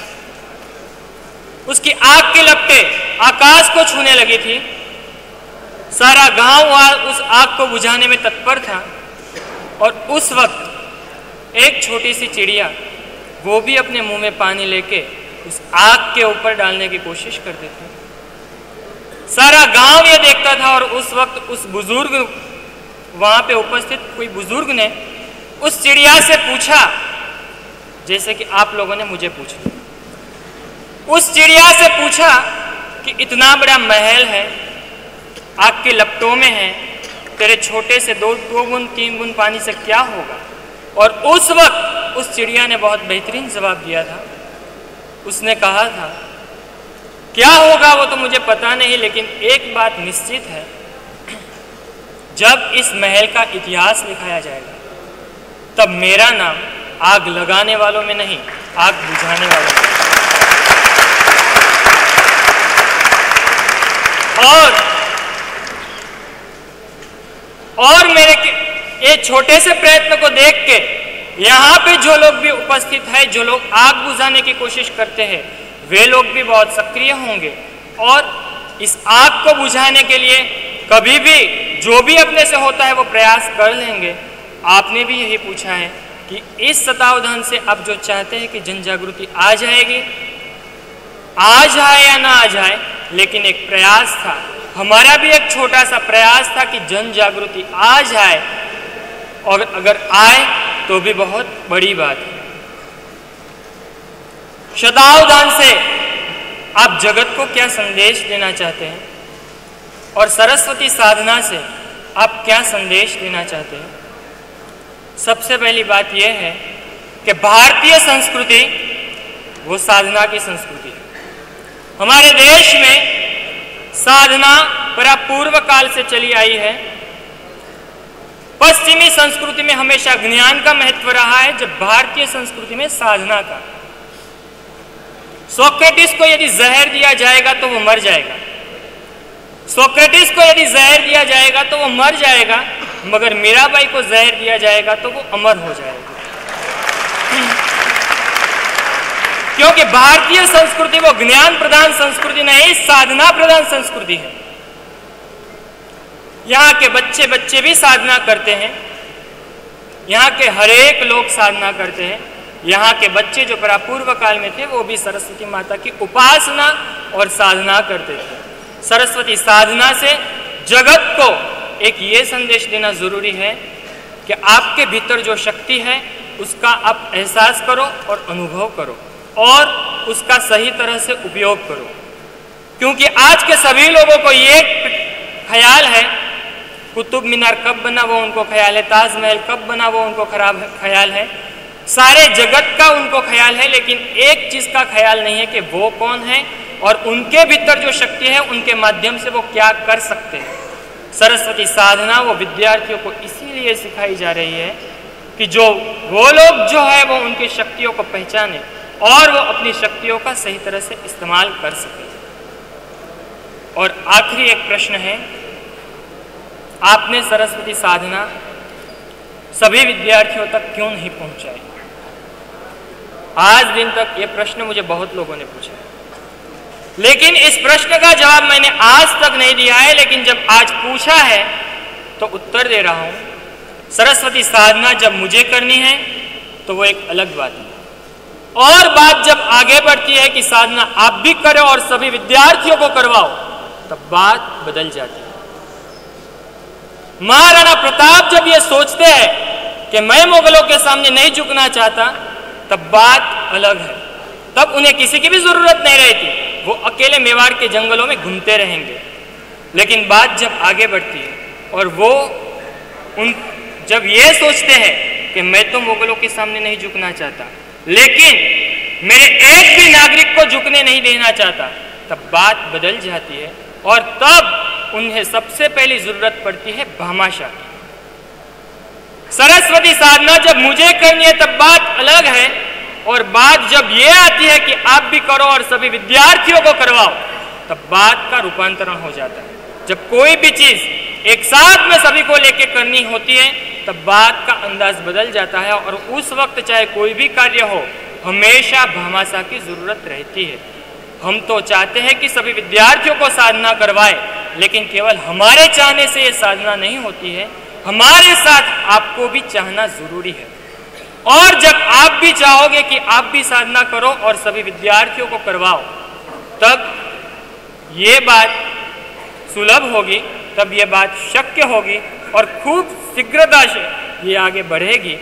उसकी आग की लपटें आकाश को छूने लगी थी। सारा गांव उस आग को बुझाने में तत्पर था और उस वक्त एक छोटी सी चिड़िया वो भी अपने मुंह में पानी लेके उस आग के ऊपर डालने की कोशिश करते थे। सारा गांव ये देखता था और उस वक्त उस बुजुर्ग वहां पे उपस्थित कोई बुजुर्ग ने उस चिड़िया से पूछा, जैसे कि आप लोगों ने मुझे पूछा, उस चिड़िया से पूछा कि इतना बड़ा महल है, आग की लपटों में है, तेरे छोटे से 2 बूंद 3 बूंद पानी से क्या होगा? और उस वक्त उस चिड़िया ने बहुत बेहतरीन जवाब दिया था। उसने कहा था, क्या होगा वो तो मुझे पता नहीं, लेकिन एक बात निश्चित है, जब इस महल का इतिहास लिखाया जाएगा तब मेरा नाम आग लगाने वालों में नहीं, आग बुझाने वालों में। और मेरे ये छोटे से प्रयत्न को देख के यहाँ पे जो लोग भी उपस्थित है, जो लोग आग बुझाने की कोशिश करते हैं, वे लोग भी बहुत सक्रिय होंगे और इस आग को बुझाने के लिए कभी भी जो भी अपने से होता है वो प्रयास कर लेंगे। आपने भी यही पूछा है कि इस शतावधान से आप जो चाहते हैं कि जन जागृति आ जाएगी, आ जाए या ना आ जाए, लेकिन एक प्रयास था, हमारा भी एक छोटा सा प्रयास था कि जन जागृति आ जाए, और अगर आए तो भी बहुत बड़ी बात है। शतावधान से आप जगत को क्या संदेश देना चाहते हैं और सरस्वती साधना से आप क्या संदेश देना चाहते हैं? सबसे पहली बात यह है कि भारतीय संस्कृति वो साधना की संस्कृति है। हमारे देश में साधना बड़ा पूर्व काल से चली आई है। पश्चिमी संस्कृति में हमेशा ज्ञान का महत्व रहा है, जब भारतीय संस्कृति में साधना का। सोक्रेटिस को यदि जहर दिया जाएगा तो वो मर जाएगा, सोक्रेटिस को यदि जहर दिया जाएगा तो वो मर जाएगा, मगर मीराबाई को जहर दिया जाएगा तो वो अमर हो जाएगा। क्योंकि भारतीय संस्कृति वो ज्ञान प्रधान संस्कृति नहीं, साधना प्रधान संस्कृति है। यहाँ के बच्चे बच्चे भी साधना करते हैं, यहाँ के हरेक लोग साधना करते हैं। यहाँ के बच्चे जो प्रापूर्व काल में थे वो भी सरस्वती माता की उपासना और साधना करते थे। सरस्वती साधना से जगत को एक ये संदेश देना जरूरी है कि आपके भीतर जो शक्ति है उसका आप एहसास करो और अनुभव करो और उसका सही तरह से उपयोग करो। क्योंकि आज के सभी लोगों को ये ख्याल है, कुतुब मीनार कब बना वो उनको ख्याल है, ताजमहल कब बना वो उनको खराब ख्याल है, सारे जगत का उनको ख्याल है, लेकिन एक चीज का ख्याल नहीं है कि वो कौन है और उनके भीतर जो शक्ति है उनके माध्यम से वो क्या कर सकते हैं। सरस्वती साधना वो विद्यार्थियों को इसीलिए सिखाई जा रही है कि जो वो लोग जो है वो उनकी शक्तियों को पहचाने और वो अपनी शक्तियों का सही तरह से इस्तेमाल कर सके। और आखिरी एक प्रश्न है, आपने सरस्वती साधना सभी विद्यार्थियों तक क्यों नहीं पहुंचाई? आज दिन तक ये प्रश्न मुझे बहुत लोगों ने पूछा, लेकिन इस प्रश्न का जवाब मैंने आज तक नहीं दिया है, लेकिन जब आज पूछा है तो उत्तर दे रहा हूं। सरस्वती साधना जब मुझे करनी है तो वो एक अलग बात है, और बात जब आगे बढ़ती है कि साधना आप भी करो और सभी विद्यार्थियों को करवाओ, तब बात बदल जाती है। महाराणा प्रताप जब ये सोचते हैं कि मैं मुगलों के सामने नहीं झुकना चाहता, तब बात अलग है। तब उन्हें किसी की भी जरूरत नहीं रहती, वो अकेले मेवाड़ के जंगलों में घूमते रहेंगे। लेकिन बात जब आगे बढ़ती है और वो जब ये सोचते हैं कि मैं तो मुगलों के सामने नहीं झुकना चाहता, लेकिन मेरे एक भी नागरिक को झुकने नहीं देना चाहता, तब बात बदल जाती है और तब उन्हें सबसे पहली जरूरत पड़ती है भामाशाह की। सरस्वती साधना जब मुझे करनी है तब बात अलग है, और बात जब ये आती है कि आप भी करो और सभी विद्यार्थियों को करवाओ, तब बात का रूपांतरण हो जाता है। जब कोई भी चीज एक साथ में सभी को लेके करनी होती है तब बात का अंदाज बदल जाता है, और उस वक्त चाहे कोई भी कार्य हो हमेशा भामाशाह की जरूरत रहती है। हम तो चाहते हैं कि सभी विद्यार्थियों को साधना करवाए, लेकिन केवल हमारे चाहने से ये साधना नहीं होती है, हमारे साथ आपको भी चाहना जरूरी है। और जब आप भी चाहोगे कि आप भी साधना करो और सभी विद्यार्थियों को करवाओ, तब ये बात सुलभ होगी, तब ये बात शक्य होगी और खूब शीघ्रता से ये आगे बढ़ेगी।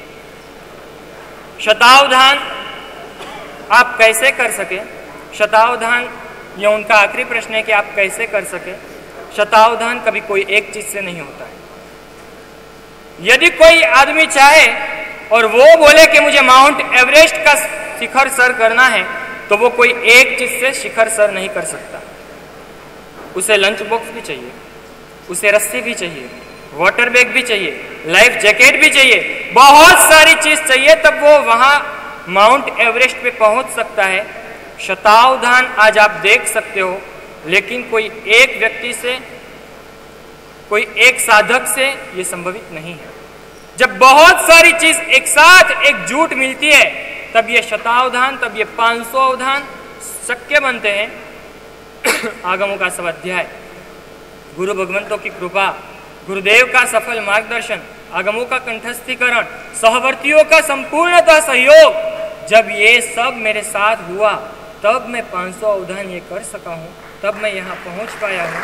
शतावधान आप कैसे कर सके? शतावधान ये उनका आखिरी प्रश्न है कि आप कैसे कर सके। शतावधान कभी कोई एक चीज से नहीं होता है। यदि कोई आदमी चाहे और वो बोले कि मुझे माउंट एवरेस्ट का शिखर सर करना है, तो वो कोई एक चीज से शिखर सर नहीं कर सकता। उसे लंच बॉक्स भी चाहिए, उसे रस्सी भी चाहिए, वाटर बैग भी चाहिए, लाइफ जैकेट भी चाहिए, बहुत सारी चीज चाहिए, तब वो वहां माउंट एवरेस्ट पे पहुंच सकता है। शतावधान आज आप देख सकते हो, लेकिन कोई एक व्यक्ति से, कोई एक साधक से ये संभवित नहीं है। जब बहुत सारी चीज एक साथ एकजुट मिलती है, तब ये शतावधान, तब ये 500 अवधान शक्य बनते हैं। आगमों का स्वाध्याय, गुरु भगवंतों की कृपा, गुरुदेव का सफल मार्गदर्शन, आगमों का कंठस्थीकरण, सहवर्तियों का संपूर्णतः सहयोग, जब ये सब मेरे साथ हुआ तब मैं 500 अवधान ये कर सका हूँ, तब मैं यहाँ पहुँच पाया हूँ।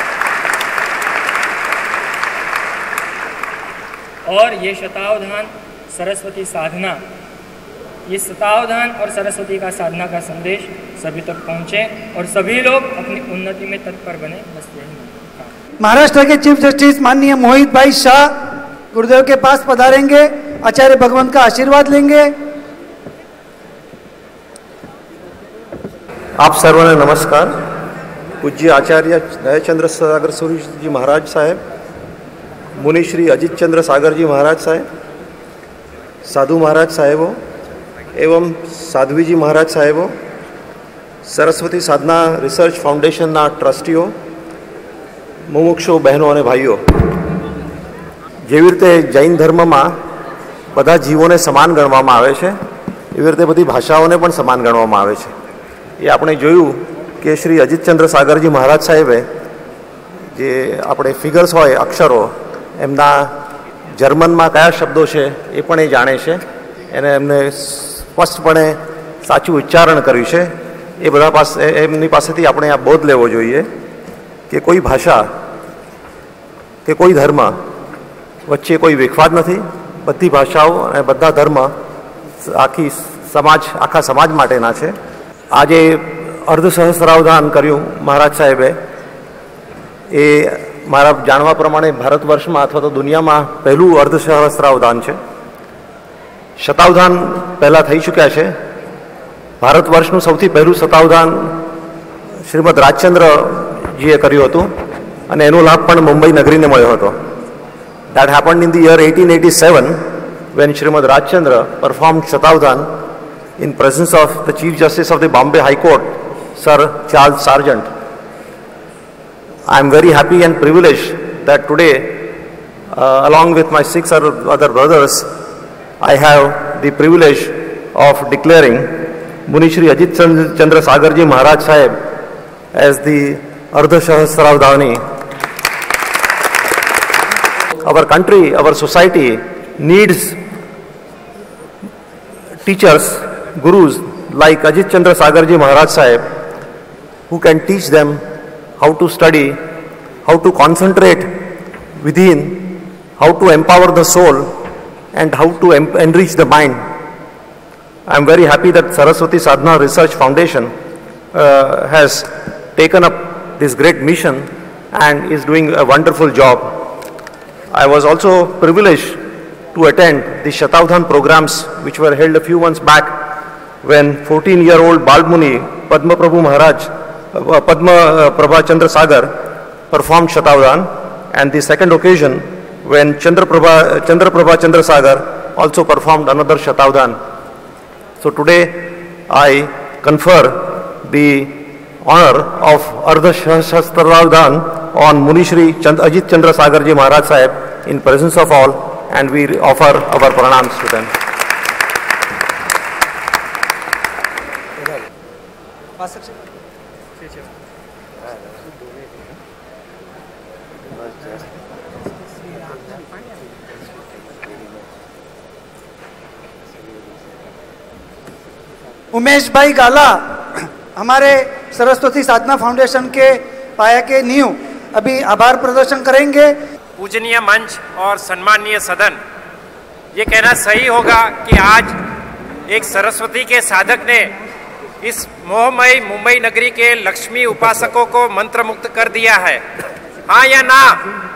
और ये शतावधान सरस्वती साधना, ये शतावधान और सरस्वती का साधना का संदेश सभी तक पहुँचे और सभी लोग अपनी उन्नति में तत्पर बने। बस यही। महाराष्ट्र के चीफ जस्टिस माननीय मोहित भाई शाह गुरुदेव के पास पधारेंगे, आचार्य भगवंत का आशीर्वाद लेंगे। आप सर्वांना नमस्कार। पूज्य आचार्य नयचंद्र सागर सुरीजी जी महाराज साहेब, मुनिश्री अजितचंद्र सागरजी महाराज साहेब, साधु महाराज साहेबों एवं साध्वी जी महाराज साहेबों, सरस्वती साधना रिसर्च फाउंडेशनના ટ્રસ્ટીઓ, મુમુક્ષુ બહેનો અને ભાઈઓ, જેવી રીતે જૈન ધર્મમાં બધા જીવોને સમાન ગણવામાં આવે છે, એવી રીતે બધી ભાષાઓને પણ સમાન ગણવામાં આવે છે। એ આપણે જોયું કે શ્રી અજીતચંદ્ર સાગરજી મહારાજ સાહેબે જે આપણે ફિગર્સ હોય અક્ષરો એમના જર્મનમાં કયા શબ્દો છે એ પણ એ જાણે છે અને એમને સ્પષ્ટપણે સાચું ઉચ્ચારણ કર્યું છે. એ બધા પાસે એમની પાસેથી આપણે આ બોધ લેવો જોઈએ કે કોઈ ભાષા કે કોઈ ધર્મ વચ્ચે કોઈ વિખવાદ નથી. બધી ભાષાઓ અને બધા ધર્મ આખા સમાજ માટેના છે. આજે અર્ધસહસ્રાવધાન કર્યું મહારાજ સાહેબે એ મારા જાણવા પ્રમાણે ભારત વર્ષમાં અથવા તો દુનિયામાં પહેલું અર્ધસહસ્રાવધાન છે. શતાવધાન પહેલાં થઈ ચૂક્યા છે. ભારત વર્ષનું સૌથી પહેલું શતાવધાન શ્રીમદ રાજચંદ્રજીએ કર્યું હતું અને એનો લાભ પણ મુંબઈ નગરીને મળ્યો હતો. That happened in the year 1887 when Srimad Rajchandra performed Shatavdhan in presence of the Chief Justice of the Bombay High Court, Sir Charles Sargent. I am very happy and privileged that today, along with my 6 other brothers, I have the privilege of declaring Munsihri AjitChandra Sargarji Maharaj Sahib as the Ardhasahasravdhani. Our country, our society needs teachers, gurus like AjitChandra Sargarji Maharaj Sahib, who can teach them how to study, how to concentrate within, how to empower the soul, and how to enrich the mind. I am very happy that Saraswati Sadhana Research Foundation has taken up this great mission and is doing a wonderful job. I was also privileged to attend the Shatavdhan programs which were held a few months back when 14-year-old Balmuni Padma Prabhu Maharaj, Padma Prabha Chandra Sagar performed Shatavdhan, and the second occasion when Chandra Prabha Chandra Sagar also performed another Shatavdhan. So today I confer the honor of Ardhasahasravdhan on Munsihri AjitChandra Sargarji Maharaj Sahib in presence of all, and we offer our pranams to them. Umesh भाई गाला हमारे Saraswati Sadhana foundation के पाया के नींव अभी आभार प्रदर्शन करेंगे. पूजनीय मंच और सम्माननीय सदन, ये कहना सही होगा कि आज एक सरस्वती के साधक ने इस मोहमयी मुंबई नगरी के लक्ष्मी उपासकों को मंत्रमुग्ध कर दिया है. हाँ या ना?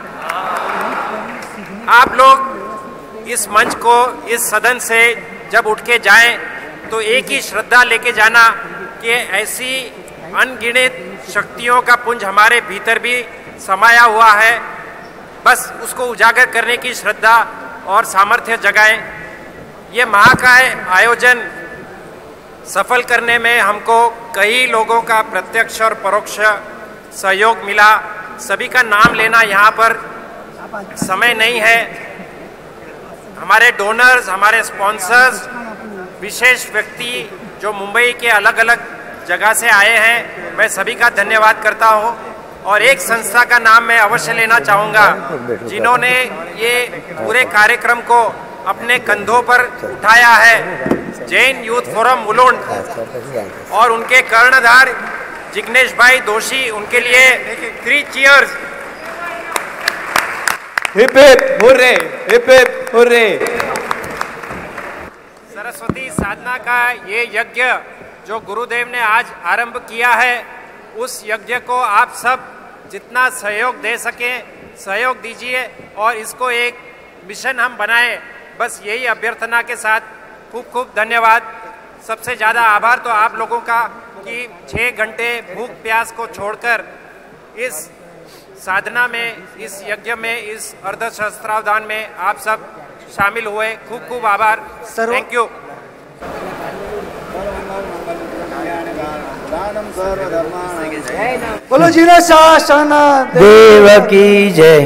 आप लोग इस मंच को, इस सदन से जब उठ के जाएं तो एक ही श्रद्धा लेके जाना कि ऐसी अनगिनत शक्तियों का पुंज हमारे भीतर भी समाया हुआ है. बस उसको उजागर करने की श्रद्धा और सामर्थ्य जगाएं. ये महाकाय आयोजन सफल करने में हमको कई लोगों का प्रत्यक्ष और परोक्ष सहयोग मिला. सभी का नाम लेना यहाँ पर समय नहीं है. हमारे डोनर्स, हमारे स्पॉन्सर्स, विशेष व्यक्ति जो मुंबई के अलग अलग जगह से आए हैं, मैं सभी का धन्यवाद करता हूँ. और एक संस्था का नाम मैं अवश्य लेना चाहूँगा जिन्होंने ये पूरे कार्यक्रम को अपने कंधों पर उठाया है. जैन यूथ फोरम मुलुंड और उनके कर्णधार जिग्नेश भाई दोषी, उनके लिए 3 cheers. Hip hip hurray, hip hip hurray. Saraswati Sadhana का ये यज्ञ जो गुरुदेव ने आज आरंभ किया है, उस यज्ञ को आप सब जितना सहयोग दे सकें सहयोग दीजिए और इसको एक मिशन हम बनाएं. बस यही अभ्यर्थना के साथ खूब खूब धन्यवाद. सबसे ज़्यादा आभार तो आप लोगों का कि 6 घंटे भूख प्यास को छोड़कर इस साधना में, इस यज्ञ में, इस अर्धसहस्रावधान में आप सब शामिल हुए. खूब खूब आभार. Thank you. बोलो जीरा शासन देव की जय.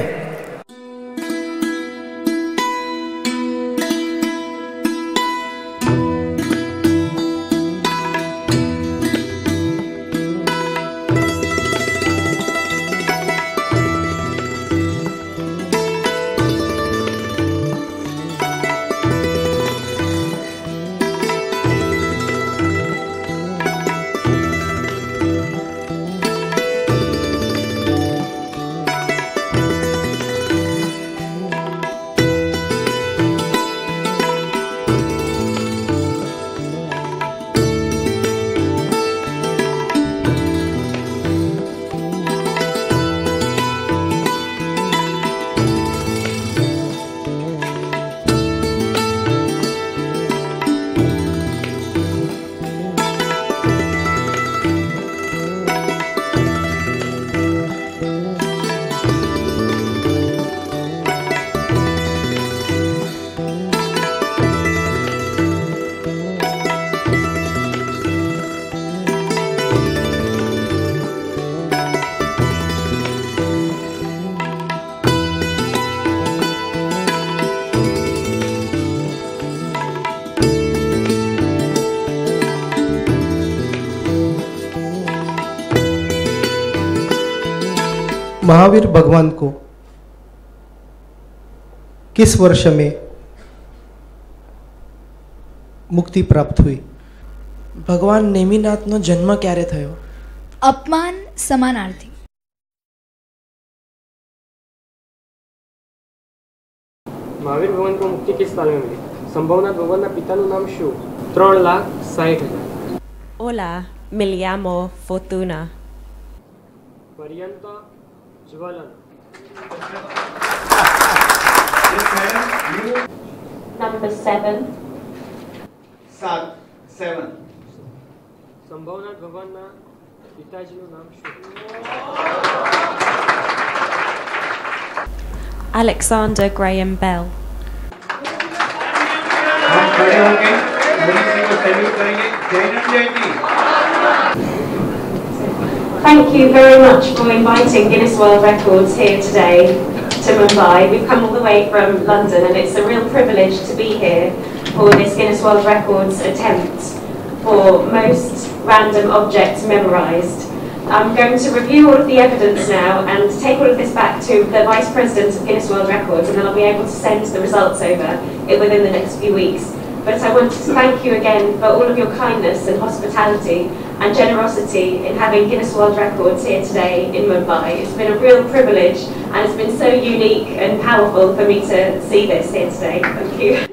महावीर भगवान को किस वर्ष में मुक्ति प्राप्त हुई? भगवान नेमिनाथનો જન્મ ક્યારે થયો? अपमान समानार्थी। महावीर भगवान को मुक्ति किस साल में मिली? संभवनाथ भगवान पिताનું નામ શું? 3,60,000। Hola, me llamo Fortuna. पर्यंत ज्वलन। Number 7. 7. संभवनाथ भगवानના પિતાજીનું નામ શું? Alexander Graham Bell. हम खड़े होंगे, मोदी जी को सैल्यूट करेंगे। जैनम जयंती। Thank you very much for inviting Guinness World Records here today to Mumbai. We've come all the way from London and it's a real privilege to be here for this Guinness World Records attempt for most random objects memorised. I'm going to review all of the evidence now and take all of this back to the Vice President of Guinness World Records, and then I'll be able to send the results over within the next few weeks. But I want to thank you again for all of your kindness and hospitality and generosity in having Guinness World Records here today in Mumbai. It's been a real privilege and it's been so unique and powerful for me to see this here today. Thank you.